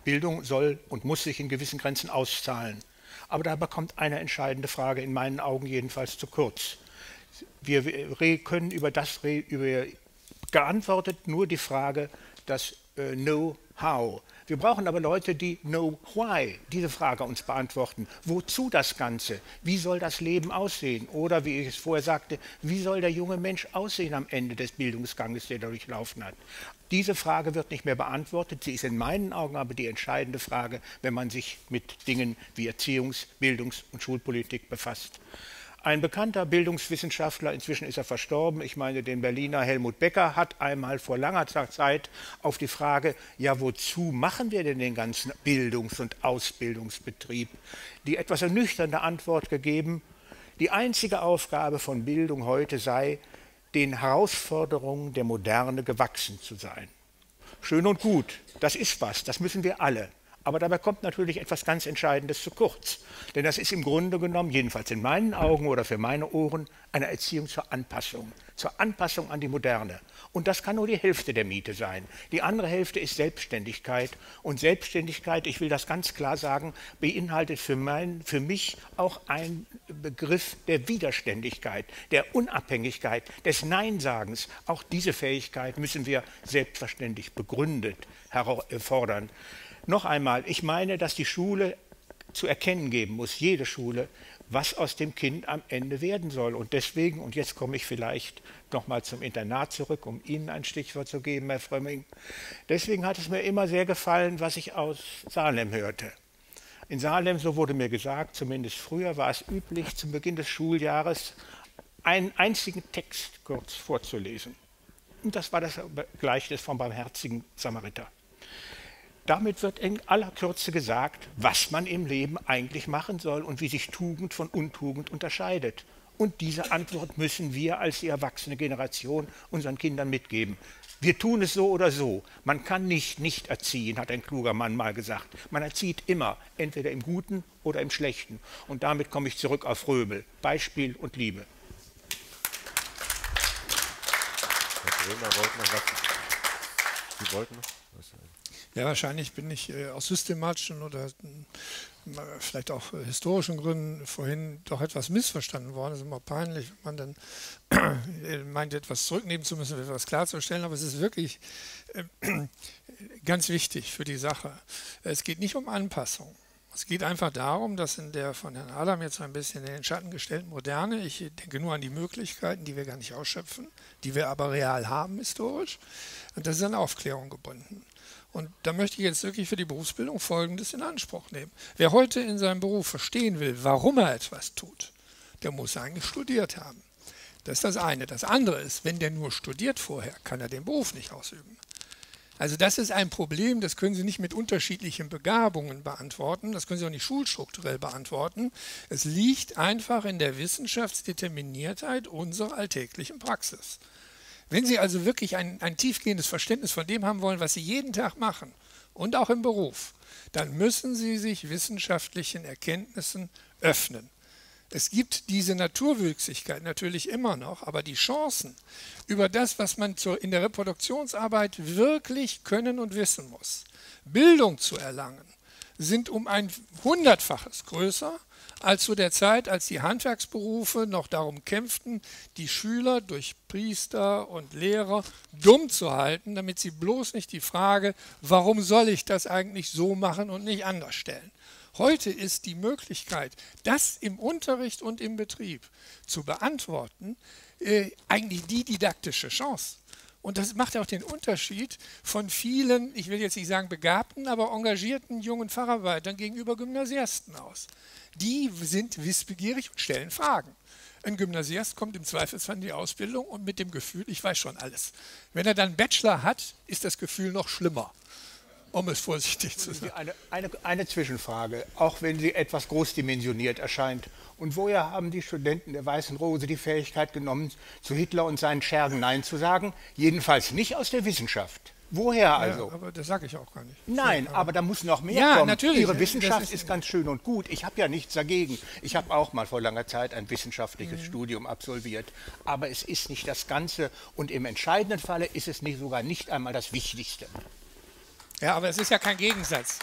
Bildung soll und muss sich in gewissen Grenzen auszahlen. Aber dabei kommt eine entscheidende Frage, in meinen Augen jedenfalls zu kurz. Wir können über das, über, geantwortet nur die Frage, das äh, Know-how. Wir brauchen aber Leute, die know why diese Frage uns beantworten. Wozu das Ganze? Wie soll das Leben aussehen? Oder wie ich es vorher sagte, wie soll der junge Mensch aussehen am Ende des Bildungsganges, den er durchlaufen hat? Diese Frage wird nicht mehr beantwortet. Sie ist in meinen Augen aber die entscheidende Frage, wenn man sich mit Dingen wie Erziehungs-, Bildungs- und Schulpolitik befasst. Ein bekannter Bildungswissenschaftler, inzwischen ist er verstorben, ich meine den Berliner Helmut Becker, hat einmal vor langer Zeit auf die Frage, ja wozu machen wir denn den ganzen Bildungs- und Ausbildungsbetrieb, die etwas ernüchternde Antwort gegeben, die einzige Aufgabe von Bildung heute sei, den Herausforderungen der Moderne gewachsen zu sein. Schön und gut, das ist was, das müssen wir alle. Aber dabei kommt natürlich etwas ganz Entscheidendes zu kurz. Denn das ist im Grunde genommen, jedenfalls in meinen Augen oder für meine Ohren, eine Erziehung zur Anpassung. Zur Anpassung an die Moderne. Und das kann nur die Hälfte der Miete sein. Die andere Hälfte ist Selbstständigkeit. Und Selbstständigkeit, ich will das ganz klar sagen, beinhaltet für, mein, für mich auch einen Begriff der Widerständigkeit, der Unabhängigkeit, des Neinsagens. Auch diese Fähigkeit müssen wir selbstverständlich begründet fordern. Noch einmal, ich meine, dass die Schule zu erkennen geben muss, jede Schule, was aus dem Kind am Ende werden soll. Und deswegen, und jetzt komme ich vielleicht noch mal zum Internat zurück, um Ihnen ein Stichwort zu geben, Herr Frömming. Deswegen hat es mir immer sehr gefallen, was ich aus Salem hörte. In Salem, so wurde mir gesagt, zumindest früher war es üblich, zum Beginn des Schuljahres einen einzigen Text kurz vorzulesen. Und das war das Gleichnis vom barmherzigen Samariter. Damit wird in aller Kürze gesagt, was man im Leben eigentlich machen soll und wie sich Tugend von Untugend unterscheidet. Und diese Antwort müssen wir als die erwachsene Generation unseren Kindern mitgeben. Wir tun es so oder so. Man kann nicht nicht erziehen, hat ein kluger Mann mal gesagt. Man erzieht immer, entweder im Guten oder im Schlechten. Und damit komme ich zurück auf Röbel. Beispiel und Liebe. Herr Bremer wollte noch was. Sie wollten noch was sagen? Ja, wahrscheinlich bin ich äh, aus systematischen oder äh, vielleicht auch äh, historischen Gründen vorhin doch etwas missverstanden worden. Es ist immer peinlich, wenn man dann meint, etwas zurücknehmen zu müssen, etwas klarzustellen, aber es ist wirklich äh, ganz wichtig für die Sache. Es geht nicht um Anpassung. Es geht einfach darum, dass in der von Herrn Adam jetzt ein bisschen in den Schatten gestellten Moderne, ich denke nur an die Möglichkeiten, die wir gar nicht ausschöpfen, die wir aber real haben historisch, und das ist an Aufklärung gebunden. Und da möchte ich jetzt wirklich für die Berufsbildung Folgendes in Anspruch nehmen. Wer heute in seinem Beruf verstehen will, warum er etwas tut, der muss eigentlich studiert haben. Das ist das eine. Das andere ist, wenn der nur studiert vorher, kann er den Beruf nicht ausüben. Also das ist ein Problem, das können Sie nicht mit unterschiedlichen Begabungen beantworten, das können Sie auch nicht schulstrukturell beantworten. Es liegt einfach in der Wissenschaftsdeterminiertheit unserer alltäglichen Praxis. Wenn Sie also wirklich ein, ein tiefgehendes Verständnis von dem haben wollen, was Sie jeden Tag machen und auch im Beruf, dann müssen Sie sich wissenschaftlichen Erkenntnissen öffnen. Es gibt diese Naturwüchsigkeit natürlich immer noch, aber die Chancen über das, was man zur, in der Reproduktionsarbeit wirklich können und wissen muss, Bildung zu erlangen, sind um ein Hundertfaches größer als zu der Zeit, als die Handwerksberufe noch darum kämpften, die Schüler durch Priester und Lehrer dumm zu halten, damit sie bloß nicht die Frage, warum soll ich das eigentlich so machen und nicht anders stellen. Heute ist die Möglichkeit, das im Unterricht und im Betrieb zu beantworten, äh, eigentlich die didaktische Chance. Und das macht auch den Unterschied von vielen, ich will jetzt nicht sagen begabten, aber engagierten jungen Facharbeitern gegenüber Gymnasiasten aus. Die sind wissbegierig und stellen Fragen. Ein Gymnasiast kommt im Zweifelsfall in die Ausbildung und mit dem Gefühl, ich weiß schon alles. Wenn er dann einen Bachelor hat, ist das Gefühl noch schlimmer, um es vorsichtig zu sagen. Eine, eine, eine Zwischenfrage, auch wenn sie etwas großdimensioniert erscheint. Und woher haben die Studenten der Weißen Rose die Fähigkeit genommen, zu Hitler und seinen Schergen Nein zu sagen? Jedenfalls nicht aus der Wissenschaft. Woher also? Ja, aber das sage ich auch gar nicht. Nein, aber, aber da muss noch mehr ja, kommen. Natürlich. Ihre Wissenschaft ist, ist ganz schön und gut. Ich habe ja nichts dagegen. Ich habe auch mal vor langer Zeit ein wissenschaftliches mhm. Studium absolviert. Aber es ist nicht das Ganze. Und im entscheidenden Falle ist es nicht, sogar nicht einmal das Wichtigste. Ja, aber es ist ja kein Gegensatz.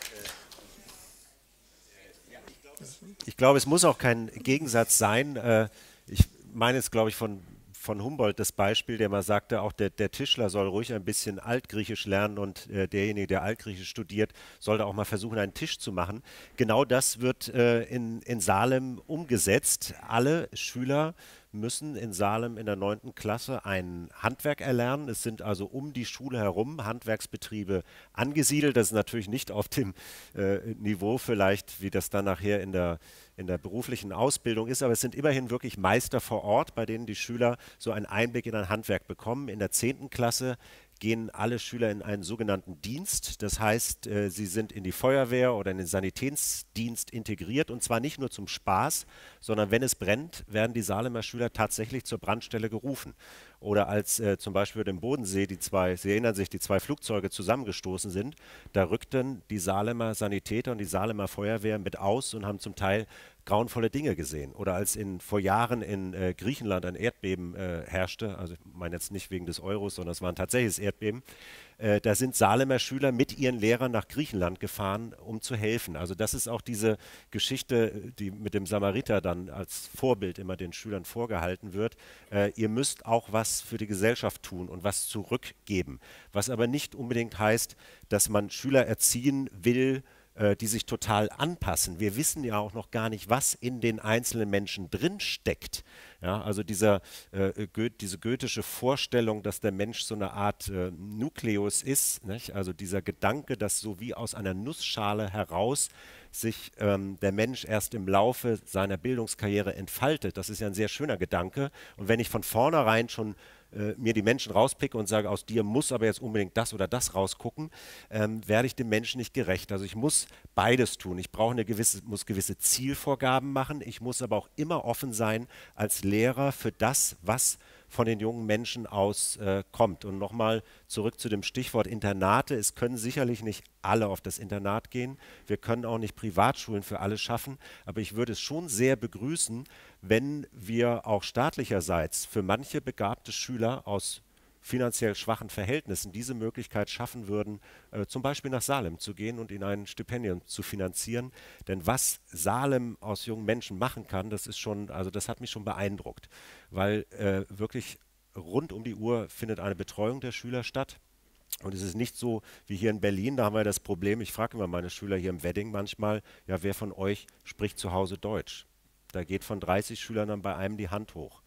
Ich glaube, es muss auch kein Gegensatz sein. Äh, ich meine jetzt, glaube ich, von, von Humboldt das Beispiel, der mal sagte, auch der, der Tischler soll ruhig ein bisschen Altgriechisch lernen und äh, derjenige, der Altgriechisch studiert, sollte auch mal versuchen, einen Tisch zu machen. Genau das wird äh, in, in Salem umgesetzt. Alle Schüler müssen in Salem in der neunten Klasse ein Handwerk erlernen. Es sind also um die Schule herum Handwerksbetriebe angesiedelt. Das ist natürlich nicht auf dem äh, Niveau vielleicht, wie das dann nachher in der, in der beruflichen Ausbildung ist, aber es sind immerhin wirklich Meister vor Ort, bei denen die Schüler so einen Einblick in ein Handwerk bekommen. In der zehnten Klasse gehen alle Schüler in einen sogenannten Dienst. Das heißt, äh, sie sind in die Feuerwehr oder in den Sanitätsdienst integriert und zwar nicht nur zum Spaß, sondern wenn es brennt, werden die Salemer Schüler tatsächlich zur Brandstelle gerufen. Oder als äh, zum Beispiel im Bodensee die zwei, Sie erinnern sich, die zwei Flugzeuge zusammengestoßen sind, da rückten die Salemer Sanitäter und die Salemer Feuerwehr mit aus und haben zum Teil grauenvolle Dinge gesehen. Oder als in, vor Jahren in äh, Griechenland ein Erdbeben äh, herrschte, also ich meine jetzt nicht wegen des Euros, sondern es war ein tatsächliches Erdbeben, äh, da sind Salemer Schüler mit ihren Lehrern nach Griechenland gefahren, um zu helfen. Also das ist auch diese Geschichte, die mit dem Samariter dann als Vorbild immer den Schülern vorgehalten wird. Äh, ihr müsst auch was für die Gesellschaft tun und was zurückgeben. Was aber nicht unbedingt heißt, dass man Schüler erziehen will, die sich total anpassen. Wir wissen ja auch noch gar nicht, was in den einzelnen Menschen drin steckt. Ja, also dieser, äh, Goethe, diese goethische Vorstellung, dass der Mensch so eine Art äh, Nukleus ist, nicht? Also dieser Gedanke, dass so wie aus einer Nussschale heraus sich ähm, der Mensch erst im Laufe seiner Bildungskarriere entfaltet. Das ist ja ein sehr schöner Gedanke. Und wenn ich von vornherein schon äh, mir die Menschen rauspicke und sage, aus dir muss aber jetzt unbedingt das oder das rausgucken, ähm, werde ich dem Menschen nicht gerecht. Also ich muss beides tun. Ich brauche eine gewisse, muss gewisse Zielvorgaben machen. Ich muss aber auch immer offen sein als Lehrer für das, was von den jungen Menschen aus äh, kommt. Und nochmal zurück zu dem Stichwort Internate. Es können sicherlich nicht alle auf das Internat gehen. Wir können auch nicht Privatschulen für alle schaffen. Aber ich würde es schon sehr begrüßen, wenn wir auch staatlicherseits für manche begabte Schüler aus finanziell schwachen Verhältnissen diese Möglichkeit schaffen würden, äh, zum Beispiel nach Salem zu gehen und ihnen ein Stipendium zu finanzieren. Denn was Salem aus jungen Menschen machen kann, das ist schon, also das hat mich schon beeindruckt, weil äh, wirklich rund um die Uhr findet eine Betreuung der Schüler statt. Und es ist nicht so wie hier in Berlin, da haben wir das Problem, ich frage immer meine Schüler hier im Wedding manchmal, ja, wer von euch spricht zu Hause Deutsch? Da geht von dreißig Schülern dann bei einem die Hand hoch.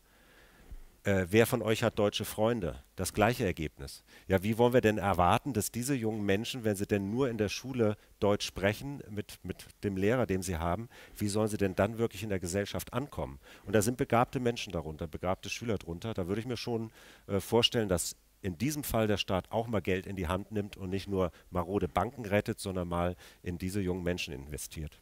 Äh, wer von euch hat deutsche Freunde? Das gleiche Ergebnis. Ja, wie wollen wir denn erwarten, dass diese jungen Menschen, wenn sie denn nur in der Schule Deutsch sprechen, mit, mit dem Lehrer, den sie haben, wie sollen sie denn dann wirklich in der Gesellschaft ankommen? Und da sind begabte Menschen darunter, begabte Schüler drunter. Da würde ich mir schon äh, vorstellen, dass in diesem Fall der Staat auch mal Geld in die Hand nimmt und nicht nur marode Banken rettet, sondern mal in diese jungen Menschen investiert.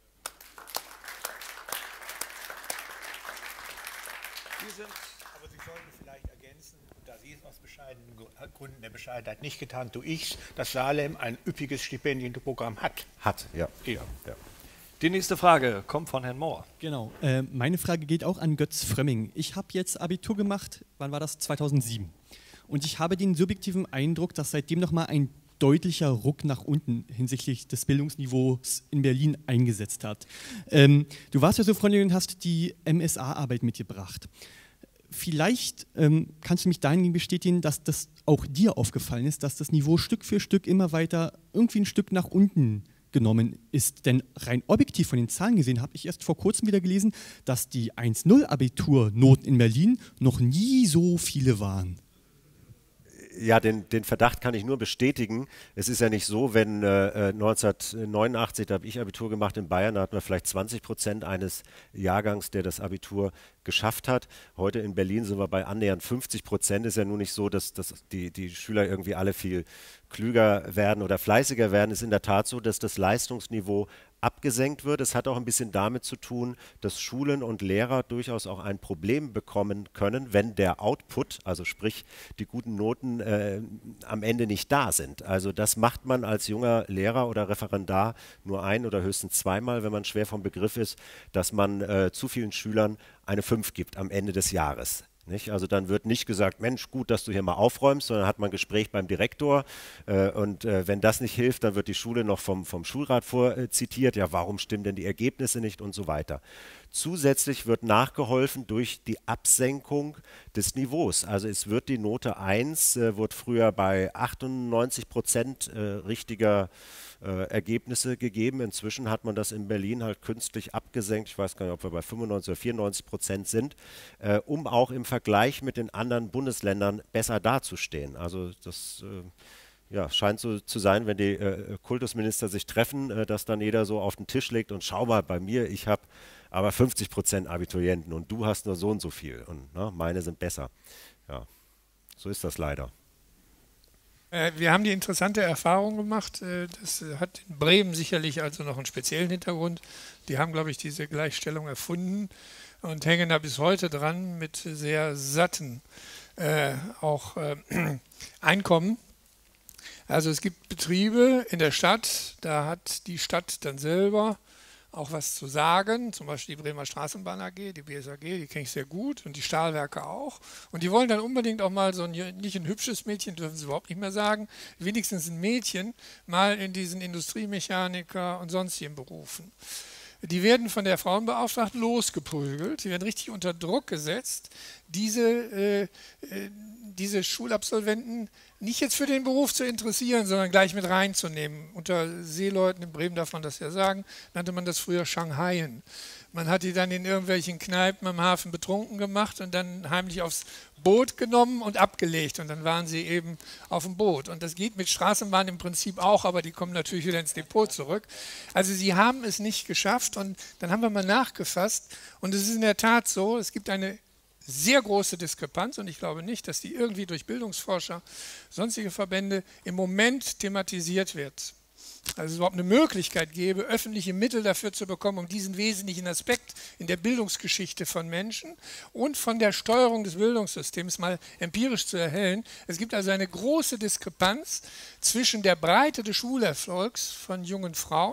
Wir sind Aber Sie sollten vielleicht ergänzen, da Sie es aus bescheidenen Gründen der Bescheidenheit nicht getan, tue ich, dass Salem ein üppiges Stipendienprogramm hat. Hat, ja. ja. ja. Die nächste Frage kommt von Herrn Mohr. Genau, äh, meine Frage geht auch an Götz Frömming. Ich habe jetzt Abitur gemacht, wann war das? zweitausendsieben. Und ich habe den subjektiven Eindruck, dass seitdem nochmal ein deutlicher Ruck nach unten hinsichtlich des Bildungsniveaus in Berlin eingesetzt hat. Ähm, du warst ja so freundlich und hast die M S A-Arbeit mitgebracht. Vielleicht ähm, kannst du mich dahingehend bestätigen, dass das auch dir aufgefallen ist, dass das Niveau Stück für Stück immer weiter irgendwie ein Stück nach unten genommen ist. Denn rein objektiv von den Zahlen gesehen habe ich erst vor kurzem wieder gelesen, dass die eins null Abiturnoten in Berlin noch nie so viele waren. Ja, den, den Verdacht kann ich nur bestätigen. Es ist ja nicht so, wenn äh, neunzehnhundertneunundachtzig, da habe ich Abitur gemacht in Bayern, da hatten wir vielleicht zwanzig Prozent eines Jahrgangs, der das Abitur geschafft hat. Heute in Berlin sind wir bei annähernd fünfzig Prozent. Ist ja nun nicht so, dass, dass die, die Schüler irgendwie alle viel klüger werden oder fleißiger werden. Es ist in der Tat so, dass das Leistungsniveau abgesenkt wird. Es hat auch ein bisschen damit zu tun, dass Schulen und Lehrer durchaus auch ein Problem bekommen können, wenn der Output, also sprich die guten Noten, äh, am Ende nicht da sind. Also das macht man als junger Lehrer oder Referendar nur ein oder höchstens zweimal, wenn man schwer vom Begriff ist, dass man äh, zu vielen Schülern eine fünf gibt am Ende des Jahres. Nicht? Also dann wird nicht gesagt, Mensch, gut, dass du hier mal aufräumst, sondern hat man ein Gespräch beim Direktor äh, und äh, wenn das nicht hilft, dann wird die Schule noch vom, vom Schulrat vorzitiert, ja, warum stimmen denn die Ergebnisse nicht und so weiter. Zusätzlich wird nachgeholfen durch die Absenkung des Niveaus. Also es wird die Note eins, äh, wird früher bei achtundneunzig Prozent äh, richtiger äh, Ergebnisse gegeben. Inzwischen hat man das in Berlin halt künstlich abgesenkt. Ich weiß gar nicht, ob wir bei fünfundneunzig oder vierundneunzig Prozent sind, äh, um auch im Vergleich mit den anderen Bundesländern besser dazustehen. Also das äh, ja, scheint so zu sein, wenn die äh, Kultusminister sich treffen, äh, dass dann jeder so auf den Tisch legt und schau mal, bei mir, ich habe aber fünfzig Prozent Abiturienten und du hast nur so und so viel und ne, meine sind besser. Ja, so ist das leider. Äh, wir haben die interessante Erfahrung gemacht, äh, das hat in Bremen sicherlich also noch einen speziellen Hintergrund. Die haben, glaube ich, diese Gleichstellung erfunden und hängen da bis heute dran mit sehr satten äh, auch äh, Einkommen. Also es gibt Betriebe in der Stadt, da hat die Stadt dann selber auch was zu sagen, zum Beispiel die Bremer Straßenbahn A G, die B S A G, die kenne ich sehr gut und die Stahlwerke auch. Und die wollen dann unbedingt auch mal so ein, nicht ein hübsches Mädchen, dürfen sie überhaupt nicht mehr sagen, wenigstens ein Mädchen mal in diesen Industriemechaniker und sonstigen Berufen. Die werden von der Frauenbeauftragten losgeprügelt, die werden richtig unter Druck gesetzt, diese, äh, äh, diese Schulabsolventen nicht jetzt für den Beruf zu interessieren, sondern gleich mit reinzunehmen. Unter Seeleuten in Bremen darf man das ja sagen, nannte man das früher Shanghaien. Man hat die dann in irgendwelchen Kneipen am Hafen betrunken gemacht und dann heimlich aufs Boot genommen und abgelegt. Und dann waren sie eben auf dem Boot. Und das geht mit Straßenbahn im Prinzip auch, aber die kommen natürlich wieder ins Depot zurück. Also sie haben es nicht geschafft und dann haben wir mal nachgefasst. Und es ist in der Tat so, es gibt eine sehr große Diskrepanz und ich glaube nicht, dass die irgendwie durch Bildungsforscher, sonstige Verbände im Moment thematisiert wird. Also es überhaupt eine Möglichkeit gäbe, öffentliche Mittel dafür zu bekommen, um diesen wesentlichen Aspekt in der Bildungsgeschichte von Menschen und von der Steuerung des Bildungssystems mal empirisch zu erhellen. Es gibt also eine große Diskrepanz zwischen der Breite des Schulerfolgs von jungen Frauen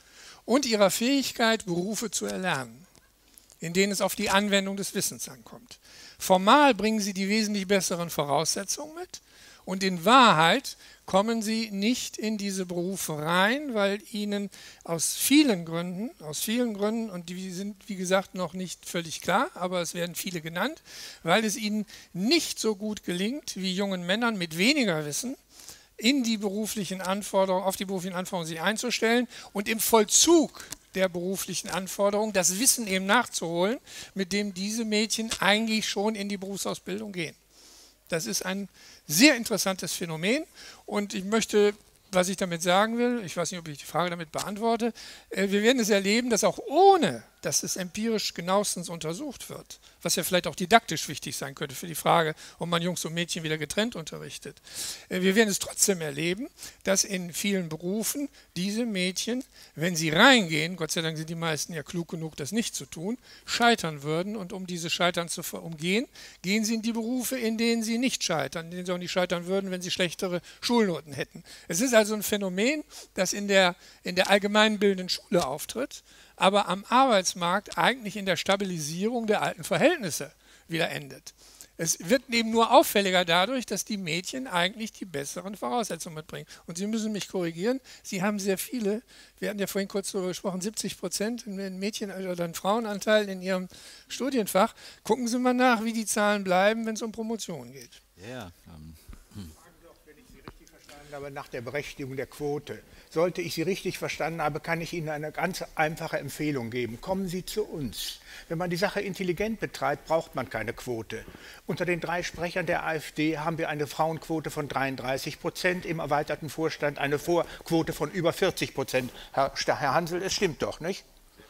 und ihrer Fähigkeit, Berufe zu erlernen, in denen es auf die Anwendung des Wissens ankommt. Formal bringen sie die wesentlich besseren Voraussetzungen mit und in Wahrheit kommen sie nicht in diese Berufe rein, weil ihnen aus vielen Gründen, aus vielen Gründen, und die sind wie gesagt noch nicht völlig klar, aber es werden viele genannt, weil es ihnen nicht so gut gelingt, wie jungen Männern mit weniger Wissen in die beruflichen Anforderungen, auf die beruflichen Anforderungen sich einzustellen und im Vollzug der beruflichen Anforderungen das Wissen eben nachzuholen, mit dem diese Mädchen eigentlich schon in die Berufsausbildung gehen. Das ist ein sehr interessantes Phänomen und ich möchte, was ich damit sagen will, ich weiß nicht, ob ich die Frage damit beantworte, äh, wir werden es erleben, dass auch ohne, dass es empirisch genauestens untersucht wird, was ja vielleicht auch didaktisch wichtig sein könnte für die Frage, ob man Jungs und Mädchen wieder getrennt unterrichtet. Äh, wir werden es trotzdem erleben, dass in vielen Berufen diese Mädchen, wenn sie reingehen, Gott sei Dank sind die meisten ja klug genug, das nicht zu tun, scheitern würden und um diese Scheitern zu umgehen, gehen sie in die Berufe, in denen sie nicht scheitern, in denen sie auch nicht scheitern würden, wenn sie schlechtere Schulnoten hätten. Es ist also ein Phänomen, das in der, in der allgemeinbildenden Schule auftritt, aber am Arbeitsmarkt eigentlich in der Stabilisierung der alten Verhältnisse wieder endet. Es wird eben nur auffälliger dadurch, dass die Mädchen eigentlich die besseren Voraussetzungen mitbringen. Und Sie müssen mich korrigieren, Sie haben sehr viele, wir hatten ja vorhin kurz darüber gesprochen, siebzig Prozent Mädchen- oder einen Frauenanteil in Ihrem Studienfach. Gucken Sie mal nach, wie die Zahlen bleiben, wenn es um Promotionen geht. Ja, ähm, hm. Wenn ich Sie richtig verstanden habe, nach der Berechtigung der Quote. Sollte ich Sie richtig verstanden habe, kann ich Ihnen eine ganz einfache Empfehlung geben. Kommen Sie zu uns. Wenn man die Sache intelligent betreibt, braucht man keine Quote. Unter den drei Sprechern der AfD haben wir eine Frauenquote von dreiunddreißig Prozent, im erweiterten Vorstand eine Vorquote von über vierzig Prozent. Herr, Herr Hansel, es stimmt doch, nicht?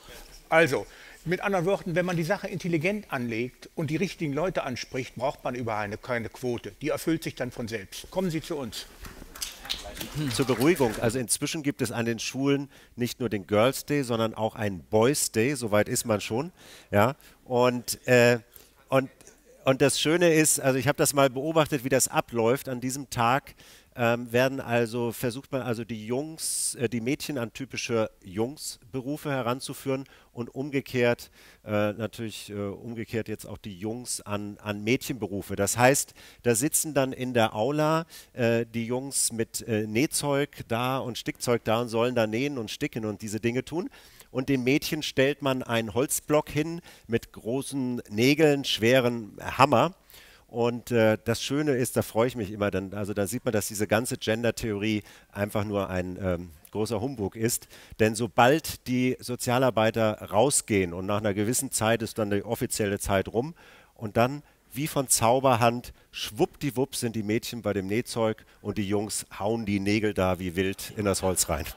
Also, mit anderen Worten, wenn man die Sache intelligent anlegt und die richtigen Leute anspricht, braucht man überhaupt eine, keine Quote. Die erfüllt sich dann von selbst. Kommen Sie zu uns. Zur Beruhigung, also inzwischen gibt es an den Schulen nicht nur den Girls Day, sondern auch einen Boys Day, soweit ist man schon. Ja? Und, äh, und, und das Schöne ist, also ich habe das mal beobachtet, wie das abläuft an diesem Tag. ähm, werden also, versucht man also die Jungs, äh, die Mädchen an typische Jungsberufe heranzuführen und umgekehrt, äh, natürlich äh, umgekehrt jetzt auch die Jungs an, an Mädchenberufe. Das heißt, da sitzen dann in der Aula äh, die Jungs mit äh, Nähzeug da und Stickzeug da und sollen da nähen und sticken und diese Dinge tun. Und den Mädchen stellt man einen Holzblock hin mit großen Nägeln, schweren Hammer. Und äh, das Schöne ist, da freue ich mich immer, dann, also da sieht man, dass diese ganze Gender-Theorie einfach nur ein ähm, großer Humbug ist. Denn sobald die Sozialarbeiter rausgehen und nach einer gewissen Zeit ist dann die offizielle Zeit rum und dann wie von Zauberhand, schwuppdiwupp sind die Mädchen bei dem Nähzeug und die Jungs hauen die Nägel da wie wild in das Holz rein.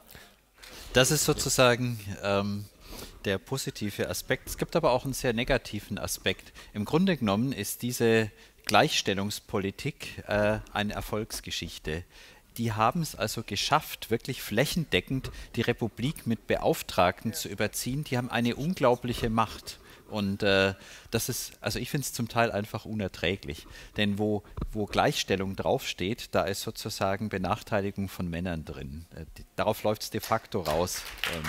Das ist sozusagen ähm, der positive Aspekt. Es gibt aber auch einen sehr negativen Aspekt. Im Grunde genommen ist diese Gleichstellungspolitik äh, eine Erfolgsgeschichte. Die haben es also geschafft, wirklich flächendeckend die Republik mit Beauftragten zu überziehen. Die haben eine unglaubliche Macht. Und äh, das ist, also ich finde es zum Teil einfach unerträglich. Denn wo, wo Gleichstellung draufsteht, da ist sozusagen Benachteiligung von Männern drin. Äh, die, darauf läuft es de facto raus. Ähm,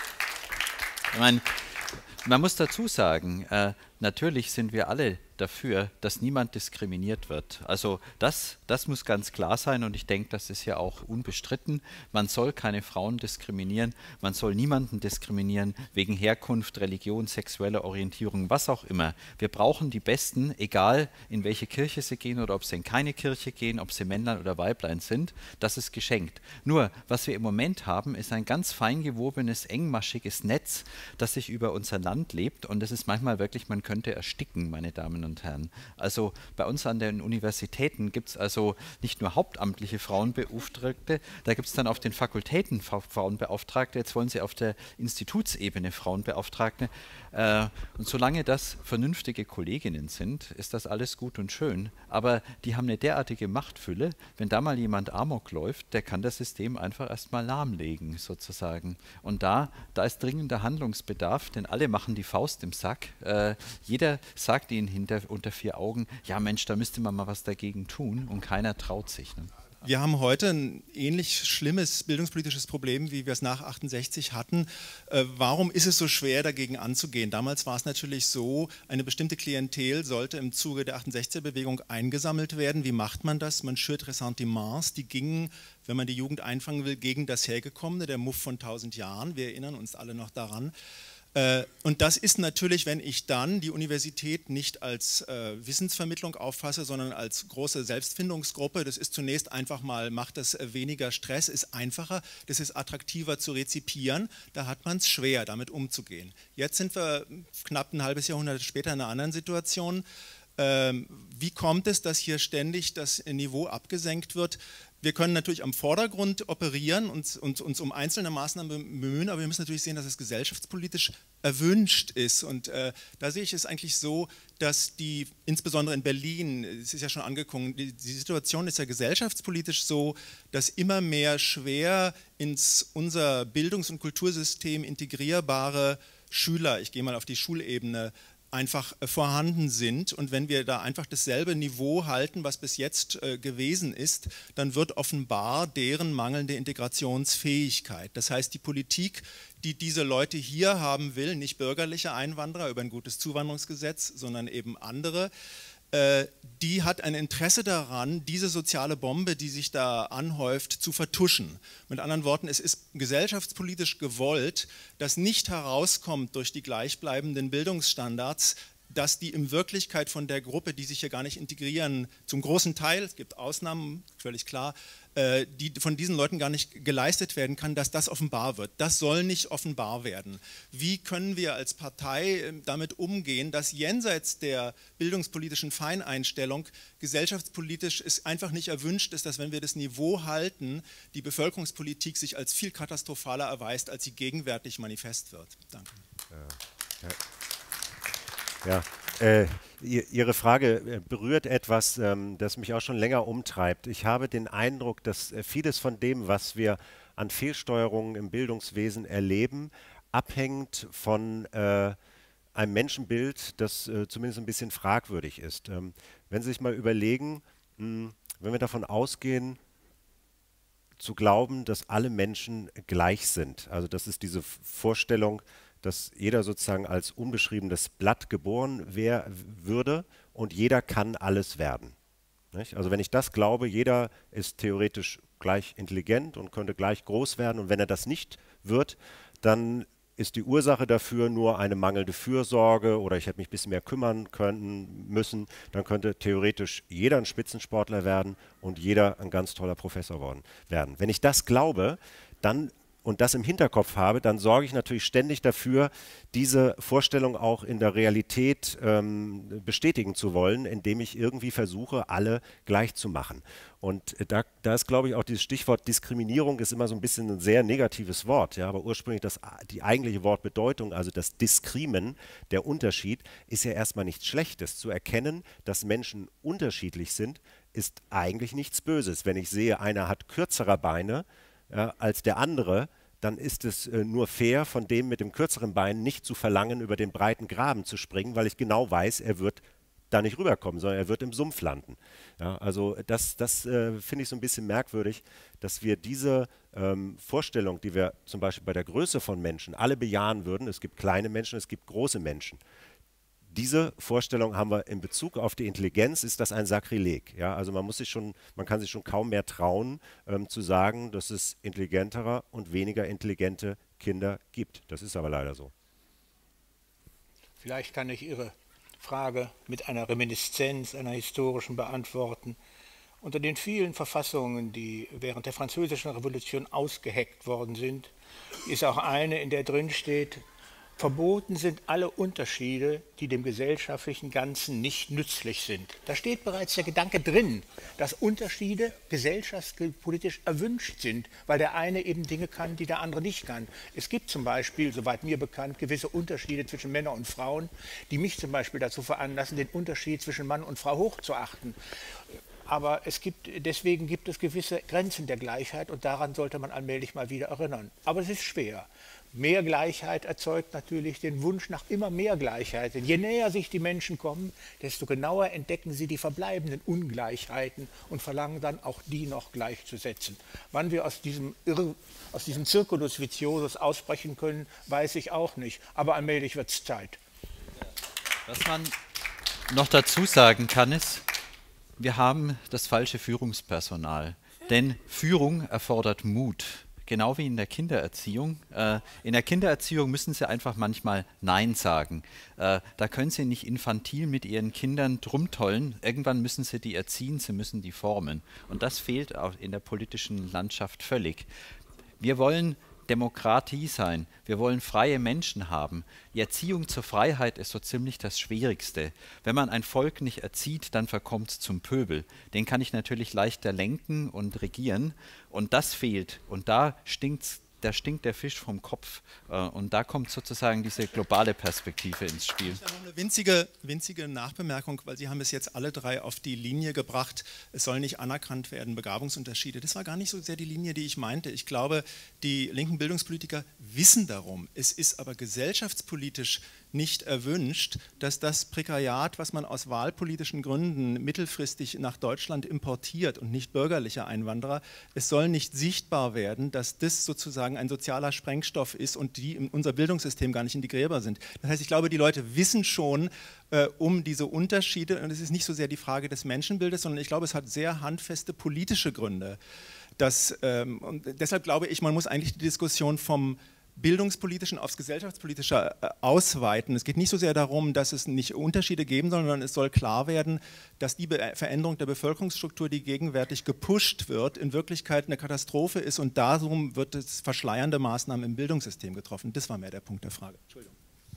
ich meine, man muss dazu sagen, äh, natürlich sind wir alle dafür, dass niemand diskriminiert wird. Also das, das muss ganz klar sein und ich denke, das ist ja auch unbestritten. Man soll keine Frauen diskriminieren, man soll niemanden diskriminieren wegen Herkunft, Religion, sexueller Orientierung, was auch immer. Wir brauchen die Besten, egal in welche Kirche sie gehen oder ob sie in keine Kirche gehen, ob sie Männlein oder Weiblein sind, das ist geschenkt. Nur, was wir im Moment haben, ist ein ganz fein gewobenes, engmaschiges Netz, das sich über unser Land lebt und das ist manchmal wirklich, man könnte ersticken, meine Damen und Herren. Also bei uns an den Universitäten gibt es also nicht nur hauptamtliche Frauenbeauftragte, da gibt es dann auf den Fakultäten Frauenbeauftragte, jetzt wollen sie auf der Institutsebene Frauenbeauftragte. Äh, und solange das vernünftige Kolleginnen sind, ist das alles gut und schön. Aber die haben eine derartige Machtfülle, wenn da mal jemand Amok läuft, der kann das System einfach erstmal lahmlegen, sozusagen. Und da, da ist dringender Handlungsbedarf, denn alle machen die Faust im Sack. Äh, jeder sagt ihnen hinter, unter vier Augen, ja Mensch, da müsste man mal was dagegen tun und keiner traut sich. Ne? Wir haben heute ein ähnlich schlimmes bildungspolitisches Problem, wie wir es nach achtundsechzig hatten. Äh, warum ist es so schwer, dagegen anzugehen? Damals war es natürlich so, eine bestimmte Klientel sollte im Zuge der achtundsechziger-Bewegung eingesammelt werden. Wie macht man das? Man schürt Ressentiments, die gingen, wenn man die Jugend einfangen will, gegen das Hergekommene, der Muff von tausend Jahren. Wir erinnern uns alle noch daran. Und das ist natürlich, wenn ich dann die Universität nicht als äh, Wissensvermittlung auffasse, sondern als große Selbstfindungsgruppe, das ist zunächst einfach mal, macht das weniger Stress, ist einfacher, das ist attraktiver zu rezipieren, da hat man es schwer, damit umzugehen. Jetzt sind wir knapp ein halbes Jahrhundert später in einer anderen Situation. Ähm, wie kommt es, dass hier ständig das Niveau abgesenkt wird? Wir können natürlich am Vordergrund operieren und, und uns um einzelne Maßnahmen bemühen, aber wir müssen natürlich sehen, dass es gesellschaftspolitisch erwünscht ist. Und äh, da sehe ich es eigentlich so, dass die, insbesondere in Berlin, es ist ja schon angekommen, die, die Situation ist ja gesellschaftspolitisch so, dass immer mehr schwer ins unser Bildungs- und Kultursystem integrierbare Schüler, ich gehe mal auf die Schulebene, einfach vorhanden sind und wenn wir da einfach dasselbe Niveau halten, was bis jetzt äh, gewesen ist, dann wird offenbar deren mangelnde Integrationsfähigkeit. Das heißt, die Politik, die diese Leute hier haben will, nicht bürgerliche Einwanderer über ein gutes Zuwanderungsgesetz, sondern eben andere, äh, die hat ein Interesse daran, diese soziale Bombe, die sich da anhäuft, zu vertuschen. Mit anderen Worten, es ist gesellschaftspolitisch gewollt, dass nicht herauskommt durch die gleichbleibenden Bildungsstandards, dass die in Wirklichkeit von der Gruppe, die sich hier gar nicht integrieren, zum großen Teil, es gibt Ausnahmen, völlig klar, äh, die von diesen Leuten gar nicht geleistet werden kann, dass das offenbar wird. Das soll nicht offenbar werden. Wie können wir als Partei damit umgehen, dass jenseits der bildungspolitischen Feineinstellung gesellschaftspolitisch es einfach nicht erwünscht ist, dass wenn wir das Niveau halten, die Bevölkerungspolitik sich als viel katastrophaler erweist, als sie gegenwärtig manifest wird. Danke. Ja. Ja. Ja, äh, Ihre Frage berührt etwas, ähm, das mich auch schon länger umtreibt. Ich habe den Eindruck, dass äh, vieles von dem, was wir an Fehlsteuerungen im Bildungswesen erleben, abhängt von äh, einem Menschenbild, das äh, zumindest ein bisschen fragwürdig ist. Ähm, wenn Sie sich mal überlegen, mh, wenn wir davon ausgehen, zu glauben, dass alle Menschen gleich sind. Also das ist diese Vorstellung, dass jeder sozusagen als unbeschriebenes Blatt geboren wär, würde und jeder kann alles werden. Nicht? Also wenn ich das glaube, jeder ist theoretisch gleich intelligent und könnte gleich groß werden, und wenn er das nicht wird, dann ist die Ursache dafür nur eine mangelnde Fürsorge oder ich hätte mich ein bisschen mehr kümmern können müssen, dann könnte theoretisch jeder ein Spitzensportler werden und jeder ein ganz toller Professor worden, werden. Wenn ich das glaube, dann und das im Hinterkopf habe, dann sorge ich natürlich ständig dafür, diese Vorstellung auch in der Realität ähm, bestätigen zu wollen, indem ich irgendwie versuche, alle gleich zu machen. Und da, da ist, glaube ich, auch dieses Stichwort Diskriminierung ist immer so ein bisschen ein sehr negatives Wort, ja, aber ursprünglich das, die eigentliche Wortbedeutung, also das Diskrimen, der Unterschied, ist ja erstmal nichts Schlechtes. Zu erkennen, dass Menschen unterschiedlich sind, ist eigentlich nichts Böses. Wenn ich sehe, einer hat kürzere Beine, ja, als der andere, dann ist es äh, nur fair, von dem mit dem kürzeren Bein nicht zu verlangen, über den breiten Graben zu springen, weil ich genau weiß, er wird da nicht rüberkommen, sondern er wird im Sumpf landen. Ja, also das, das äh, finde ich so ein bisschen merkwürdig, dass wir diese ähm, Vorstellung, die wir zum Beispiel bei der Größe von Menschen alle bejahen würden, es gibt kleine Menschen, es gibt große Menschen. Diese Vorstellung haben wir in Bezug auf die Intelligenz, ist das ein Sakrileg. Ja? Also man muss sich schon, man kann sich schon kaum mehr trauen, ähm, zu sagen, dass es intelligentere und weniger intelligente Kinder gibt. Das ist aber leider so. Vielleicht kann ich Ihre Frage mit einer Reminiszenz, einer historischen beantworten. Unter den vielen Verfassungen, die während der Französischen Revolution ausgeheckt worden sind, ist auch eine, in der drin steht: Verboten sind alle Unterschiede, die dem gesellschaftlichen Ganzen nicht nützlich sind. Da steht bereits der Gedanke drin, dass Unterschiede gesellschaftspolitisch erwünscht sind, weil der eine eben Dinge kann, die der andere nicht kann. Es gibt zum Beispiel, soweit mir bekannt, gewisse Unterschiede zwischen Männern und Frauen, die mich zum Beispiel dazu veranlassen, den Unterschied zwischen Mann und Frau hochzuachten. Aber es gibt, deswegen gibt es gewisse Grenzen der Gleichheit und daran sollte man allmählich mal wieder erinnern. Aber es ist schwer. Mehr Gleichheit erzeugt natürlich den Wunsch nach immer mehr Gleichheit. Denn je näher sich die Menschen kommen, desto genauer entdecken sie die verbleibenden Ungleichheiten und verlangen dann auch die noch gleichzusetzen. Wann wir aus diesem, Irr, aus diesem Circulus viciosus ausbrechen können, weiß ich auch nicht. Aber allmählich wird es Zeit. Was man noch dazu sagen kann, ist, wir haben das falsche Führungspersonal. Denn Führung erfordert Mut. Genau wie in der Kindererziehung. Äh, in der Kindererziehung müssen Sie einfach manchmal Nein sagen. Äh, da können Sie nicht infantil mit Ihren Kindern drumtollen. Irgendwann müssen Sie die erziehen, Sie müssen die formen. Und das fehlt auch in der politischen Landschaft völlig. Wir wollen Demokratie sein. Wir wollen freie Menschen haben. Die Erziehung zur Freiheit ist so ziemlich das Schwierigste. Wenn man ein Volk nicht erzieht, dann verkommt es zum Pöbel. Den kann ich natürlich leichter lenken und regieren. Und das fehlt. Und da stinkt's. Da stinkt der Fisch vom Kopf äh, und da kommt sozusagen diese globale Perspektive ins Spiel. Ich habe noch eine winzige, winzige Nachbemerkung, weil Sie haben es jetzt alle drei auf die Linie gebracht, es soll nicht anerkannt werden, Begabungsunterschiede. Das war gar nicht so sehr die Linie, die ich meinte. Ich glaube, die linken Bildungspolitiker wissen darum. Es ist aber gesellschaftspolitisch nicht erwünscht, dass das Prekariat, was man aus wahlpolitischen Gründen mittelfristig nach Deutschland importiert und nicht bürgerliche Einwanderer, es soll nicht sichtbar werden, dass das sozusagen ein sozialer Sprengstoff ist und die in unser Bildungssystem gar nicht integrierbar sind. Das heißt, ich glaube, die Leute wissen schon äh, um diese Unterschiede und es ist nicht so sehr die Frage des Menschenbildes, sondern ich glaube, es hat sehr handfeste politische Gründe. Das, ähm, und deshalb glaube ich, man muss eigentlich die Diskussion vom Bildungspolitischen aufs Gesellschaftspolitische ausweiten. Es geht nicht so sehr darum, dass es nicht Unterschiede geben soll, sondern es soll klar werden, dass die Be- Veränderung der Bevölkerungsstruktur, die gegenwärtig gepusht wird, in Wirklichkeit eine Katastrophe ist und darum wird es verschleiernde Maßnahmen im Bildungssystem getroffen. Das war mehr der Punkt der Frage. Entschuldigung.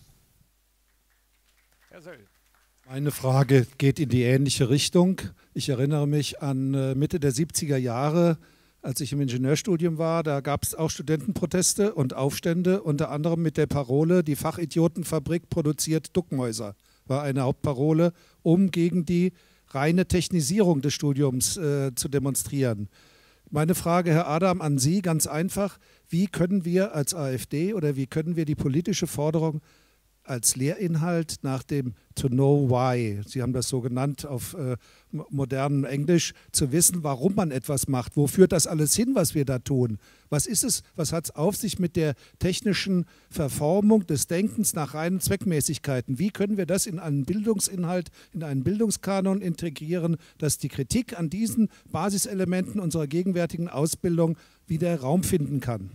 Herr Söll. Meine Frage geht in die ähnliche Richtung. Ich erinnere mich an Mitte der siebziger Jahre, als ich im Ingenieurstudium war, da gab es auch Studentenproteste und Aufstände, unter anderem mit der Parole, die Fachidiotenfabrik produziert Duckmäuser, war eine Hauptparole, um gegen die reine Technisierung des Studiums äh, zu demonstrieren. Meine Frage, Herr Adam, an Sie ganz einfach, wie können wir als AfD oder wie können wir die politische Forderung als Lehrinhalt nach dem To know why, Sie haben das so genannt auf äh, modernem Englisch, zu wissen, warum man etwas macht. Wo führt das alles hin, was wir da tun? Was ist es, was hat es auf sich mit der technischen Verformung des Denkens nach reinen Zweckmäßigkeiten? Wie können wir das in einen Bildungsinhalt, in einen Bildungskanon integrieren, dass die Kritik an diesen Basiselementen unserer gegenwärtigen Ausbildung wieder Raum finden kann?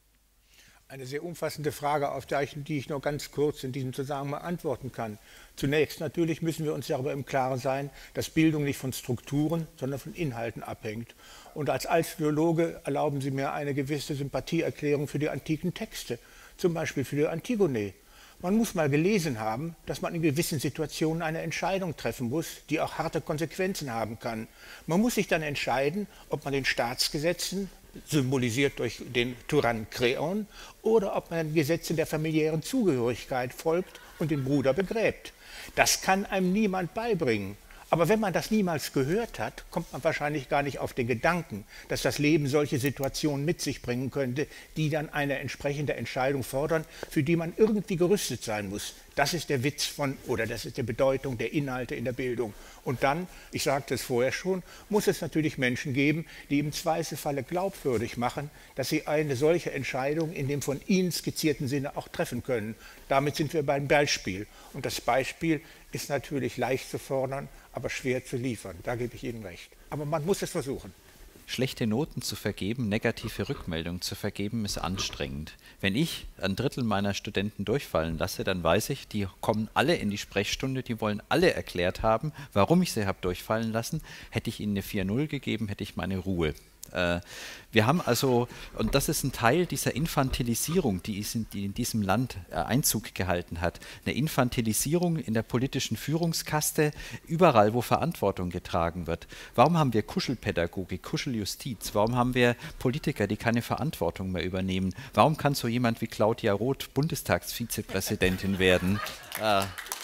Eine sehr umfassende Frage, auf die ich nur ganz kurz in diesem Zusammenhang antworten kann. Zunächst natürlich müssen wir uns darüber im Klaren sein, dass Bildung nicht von Strukturen, sondern von Inhalten abhängt. Und als Altphilologe erlauben Sie mir eine gewisse Sympathieerklärung für die antiken Texte, zum Beispiel für die Antigone. Man muss mal gelesen haben, dass man in gewissen Situationen eine Entscheidung treffen muss, die auch harte Konsequenzen haben kann. Man muss sich dann entscheiden, ob man den Staatsgesetzen, symbolisiert durch den Tyrann Kreon, oder ob man den Gesetzen der familiären Zugehörigkeit folgt und den Bruder begräbt. Das kann einem niemand beibringen. Aber wenn man das niemals gehört hat, kommt man wahrscheinlich gar nicht auf den Gedanken, dass das Leben solche Situationen mit sich bringen könnte, die dann eine entsprechende Entscheidung fordern, für die man irgendwie gerüstet sein muss. Das ist der Witz von, oder das ist die Bedeutung der Inhalte in der Bildung. Und dann, ich sagte es vorher schon, muss es natürlich Menschen geben, die im Zweifelsfalle glaubwürdig machen, dass sie eine solche Entscheidung in dem von ihnen skizzierten Sinne auch treffen können. Damit sind wir beim Beispiel. Und das Beispiel ist natürlich leicht zu fordern, aber schwer zu liefern. Da gebe ich Ihnen recht. Aber man muss es versuchen. Schlechte Noten zu vergeben, negative Rückmeldungen zu vergeben, ist anstrengend. Wenn ich ein Drittel meiner Studenten durchfallen lasse, dann weiß ich, die kommen alle in die Sprechstunde, die wollen alle erklärt haben, warum ich sie habe durchfallen lassen. Hätte ich ihnen eine vier null gegeben, hätte ich meine Ruhe. Äh, wir haben also, und das ist ein Teil dieser Infantilisierung, die, ist in, die in diesem Land äh, Einzug gehalten hat, eine Infantilisierung in der politischen Führungskaste, überall, wo Verantwortung getragen wird. Warum haben wir Kuschelpädagogik, Kuscheljustiz? Warum haben wir Politiker, die keine Verantwortung mehr übernehmen? Warum kann so jemand wie Claudia Roth Bundestagsvizepräsidentin werden? Äh,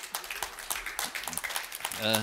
äh,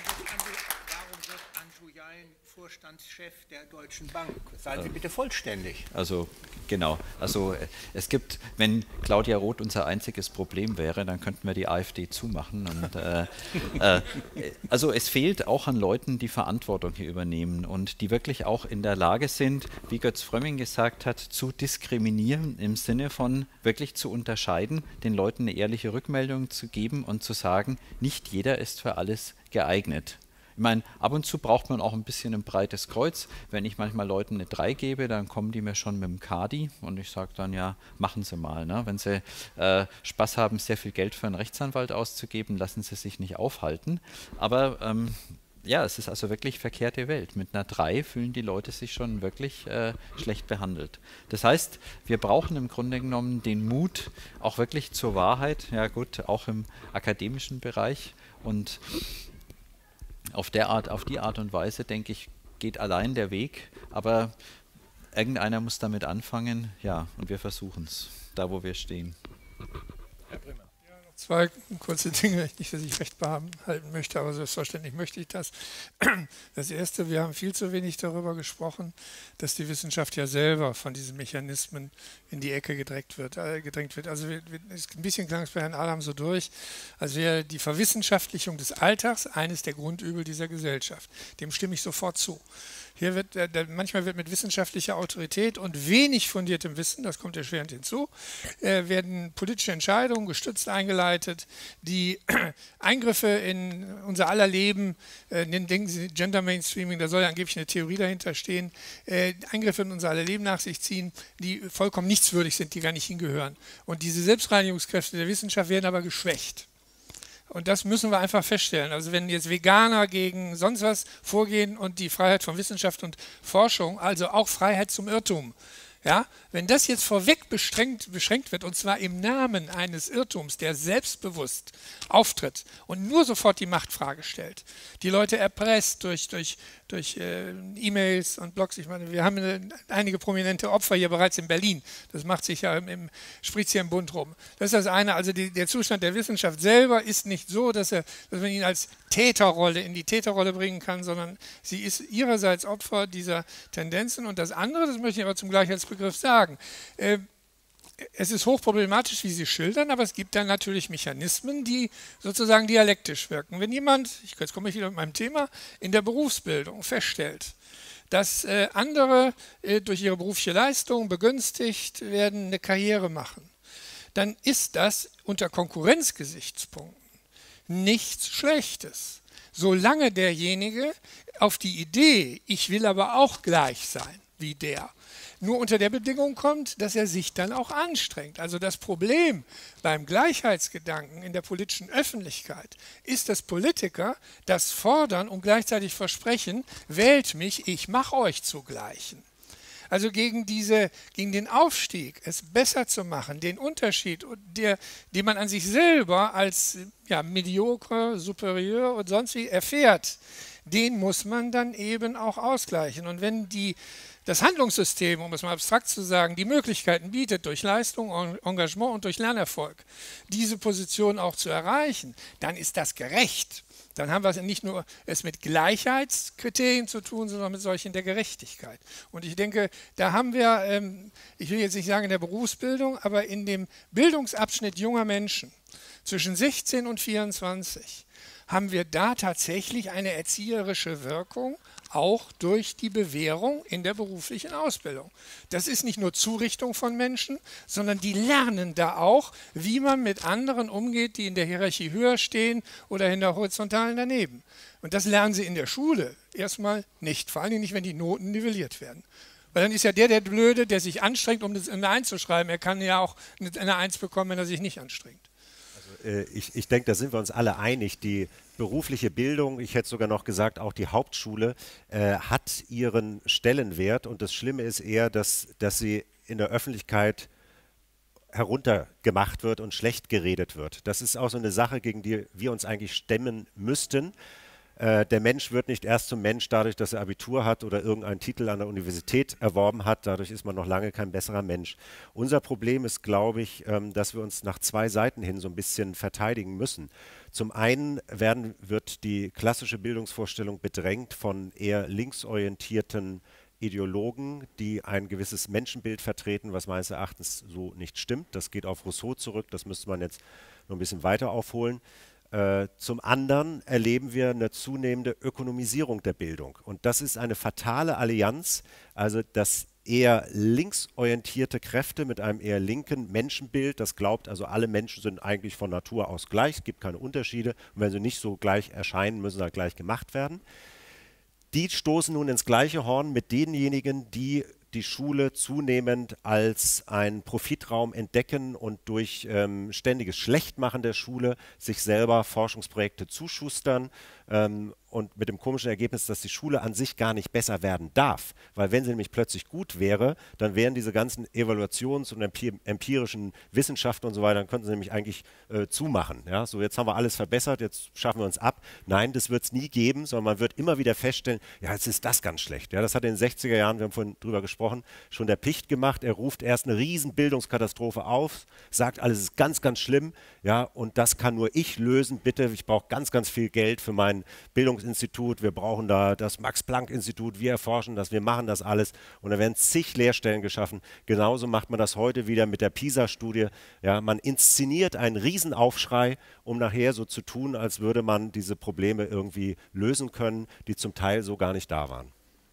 Vorstandschef der Deutschen Bank. Seien Sie bitte vollständig. Also genau, also es gibt, wenn Claudia Roth unser einziges Problem wäre, dann könnten wir die AfD zumachen. Und, äh, äh, also es fehlt auch an Leuten, die Verantwortung hier übernehmen und die wirklich auch in der Lage sind, wie Götz Frömming gesagt hat, zu diskriminieren im Sinne von wirklich zu unterscheiden, den Leuten eine ehrliche Rückmeldung zu geben und zu sagen, nicht jeder ist für alles geeignet. Ich meine, ab und zu braucht man auch ein bisschen ein breites Kreuz. Wenn ich manchmal Leuten eine drei gebe, dann kommen die mir schon mit dem Kadi und ich sage dann, ja, machen Sie mal. Ne? Wenn Sie äh, Spaß haben, sehr viel Geld für einen Rechtsanwalt auszugeben, lassen Sie sich nicht aufhalten. Aber ähm, ja, es ist also wirklich verkehrte Welt. Mit einer drei fühlen die Leute sich schon wirklich äh, schlecht behandelt. Das heißt, wir brauchen im Grunde genommen den Mut, auch wirklich zur Wahrheit, ja gut, auch im akademischen Bereich und Auf, der Art, auf die Art und Weise, denke ich, geht allein der Weg, aber irgendeiner muss damit anfangen, ja, und wir versuchen es, da wo wir stehen. Herr Bremer. Ja, noch zwei kurze Dinge, nicht, dass ich recht behalten möchte, aber selbstverständlich möchte ich das. Das Erste, wir haben viel zu wenig darüber gesprochen, dass die Wissenschaft ja selber von diesen Mechanismen in die Ecke gedrängt wird. Äh, gedrängt wird. Also wir, wir, ein bisschen klang es bei Herrn Adam so durch, als wäre die Verwissenschaftlichung des Alltags eines der Grundübel dieser Gesellschaft. Dem stimme ich sofort zu. Hier wird, äh, manchmal wird mit wissenschaftlicher Autorität und wenig fundiertem Wissen, das kommt erschwerend hinzu, äh, werden politische Entscheidungen gestützt eingeleitet, die äh, Eingriffe in unser aller Leben, äh, denken Sie Gender Mainstreaming, da soll ja angeblich eine Theorie dahinter stehen, äh, Eingriffe in unser aller Leben nach sich ziehen, die vollkommen nichtswürdig sind, die gar nicht hingehören. Und diese Selbstreinigungskräfte der Wissenschaft werden aber geschwächt. Und das müssen wir einfach feststellen. Also wenn jetzt Veganer gegen sonst was vorgehen und die Freiheit von Wissenschaft und Forschung, also auch Freiheit zum Irrtum, ja, wenn das jetzt vorweg beschränkt, beschränkt wird, und zwar im Namen eines Irrtums, der selbstbewusst auftritt und nur sofort die Machtfrage stellt, die Leute erpresst durch, durch, durch äh, E-Mails und Blogs. Ich meine, wir haben äh, einige prominente Opfer hier bereits in Berlin. Das macht sich ja im, im spricht hier im Bund rum. Das ist das eine. Also die, der Zustand der Wissenschaft selber ist nicht so, dass, er, dass man ihn als Täterrolle in die Täterrolle bringen kann, sondern sie ist ihrerseits Opfer dieser Tendenzen. Und das andere, das möchte ich aber zum Gleichheitsbegriff sagen, äh, es ist hochproblematisch, wie Sie schildern, aber es gibt dann natürlich Mechanismen, die sozusagen dialektisch wirken. Wenn jemand, jetzt komme ich wieder mit meinem Thema, in der Berufsbildung feststellt, dass äh, andere äh, durch ihre berufliche Leistung begünstigt werden, eine Karriere machen, dann ist das unter Konkurrenzgesichtspunkten nichts Schlechtes. Solange derjenige auf die Idee, ich will aber auch gleich sein wie der, nur unter der Bedingung kommt, dass er sich dann auch anstrengt. Also das Problem beim Gleichheitsgedanken in der politischen Öffentlichkeit ist, dass Politiker das fordern und gleichzeitig versprechen, wählt mich, ich mache euch zu Gleichen. Also gegen, diese, gegen den Aufstieg, es besser zu machen, den Unterschied, der, den man an sich selber als ja, mediocre, superior und sonst wie erfährt, den muss man dann eben auch ausgleichen. Und wenn die das Handlungssystem, um es mal abstrakt zu sagen, die Möglichkeiten bietet, durch Leistung, Engagement und durch Lernerfolg diese Position auch zu erreichen, dann ist das gerecht. Dann haben wir es nicht nur es mit Gleichheitskriterien zu tun, sondern mit solchen der Gerechtigkeit. Und ich denke, da haben wir, ähm, ich will jetzt nicht sagen in der Berufsbildung, aber in dem Bildungsabschnitt junger Menschen zwischen sechzehn und vierundzwanzig haben wir da tatsächlich eine erzieherische Wirkung, auch durch die Bewährung in der beruflichen Ausbildung. Das ist nicht nur Zurichtung von Menschen, sondern die lernen da auch, wie man mit anderen umgeht, die in der Hierarchie höher stehen oder in der horizontalen daneben. Und das lernen sie in der Schule erstmal nicht, vor allem nicht, wenn die Noten nivelliert werden. Weil dann ist ja der der Blöde, der sich anstrengt, um das in eine Eins zu schreiben. Er kann ja auch eine Eins bekommen, wenn er sich nicht anstrengt. Ich, ich denke, da sind wir uns alle einig. Die berufliche Bildung, ich hätte sogar noch gesagt, auch die Hauptschule, äh, hat ihren Stellenwert. Und das Schlimme ist eher, dass, dass sie in der Öffentlichkeit heruntergemacht wird und schlecht geredet wird. Das ist auch so eine Sache, gegen die wir uns eigentlich stemmen müssten. Äh, der Mensch wird nicht erst zum Mensch dadurch, dass er Abitur hat oder irgendeinen Titel an der Universität erworben hat. Dadurch ist man noch lange kein besserer Mensch. Unser Problem ist, glaube ich, ähm, dass wir uns nach zwei Seiten hin so ein bisschen verteidigen müssen. Zum einen werden, wird die klassische Bildungsvorstellung bedrängt von eher linksorientierten Ideologen, die ein gewisses Menschenbild vertreten, was meines Erachtens so nicht stimmt. Das geht auf Rousseau zurück, das müsste man jetzt noch ein bisschen weiter aufholen. Äh, zum anderen erleben wir eine zunehmende Ökonomisierung der Bildung. Und das ist eine fatale Allianz, also dass eher linksorientierte Kräfte mit einem eher linken Menschenbild, das glaubt, also alle Menschen sind eigentlich von Natur aus gleich, es gibt keine Unterschiede und wenn sie nicht so gleich erscheinen, müssen sie halt gleich gemacht werden. Die stoßen nun ins gleiche Horn mit denjenigen, die die Schule zunehmend als einen Profitraum entdecken und durch ähm, ständiges Schlechtmachen der Schule sich selber Forschungsprojekte zuschustern ähm, und mit dem komischen Ergebnis, dass die Schule an sich gar nicht besser werden darf, weil wenn sie nämlich plötzlich gut wäre, dann wären diese ganzen Evaluations- und empirischen Wissenschaften und so weiter, dann könnten sie nämlich eigentlich äh, zumachen. Ja? So, jetzt haben wir alles verbessert, jetzt schaffen wir uns ab. Nein, das wird es nie geben, sondern man wird immer wieder feststellen, ja, jetzt ist das ganz schlecht. Ja? Das hat in den sechziger Jahren, wir haben vorhin drüber gesprochen, schon der Picht gemacht. Er ruft erst eine riesen Bildungskatastrophe auf, sagt, alles ist ganz, ganz schlimm, ja, und das kann nur ich lösen, bitte, ich brauche ganz, ganz viel Geld für mein Bildungsinstitut, wir brauchen da das Max-Planck-Institut, wir erforschen das, wir machen das alles und da werden zig Lehrstellen geschaffen. Genauso macht man das heute wieder mit der PISA-Studie. Ja, man inszeniert einen Riesenaufschrei, um nachher so zu tun, als würde man diese Probleme irgendwie lösen können, die zum Teil so gar nicht da waren.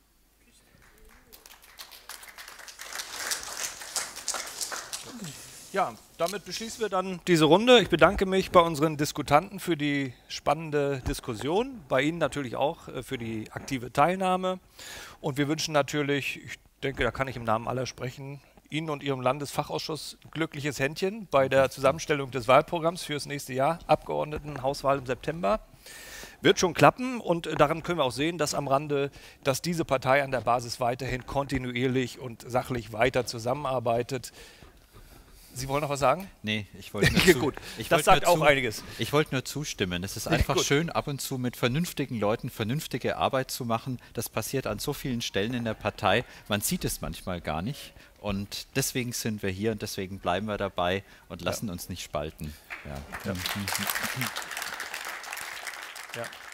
Ja, damit beschließen wir dann diese Runde. Ich bedanke mich bei unseren Diskutanten für die spannende Diskussion, bei Ihnen natürlich auch für die aktive Teilnahme. Und wir wünschen natürlich, ich denke, da kann ich im Namen aller sprechen, Ihnen und Ihrem Landesfachausschuss ein glückliches Händchen bei der Zusammenstellung des Wahlprogramms für das nächste Jahr, Abgeordnetenhauswahl im September. Wird schon klappen und daran können wir auch sehen, dass am Rande, dass diese Partei an der Basis weiterhin kontinuierlich und sachlich weiter zusammenarbeitet. Sie wollen noch was sagen? Nee, ich wollte nur, zu, Gut. Ich das wollte sagt nur auch zu, einiges. Ich wollte nur zustimmen. Es ist einfach Gut. schön, ab und zu mit vernünftigen Leuten vernünftige Arbeit zu machen. Das passiert an so vielen Stellen in der Partei. Man sieht es manchmal gar nicht. Und deswegen sind wir hier und deswegen bleiben wir dabei und lassen ja. uns nicht spalten. Ja. Ja. Ja.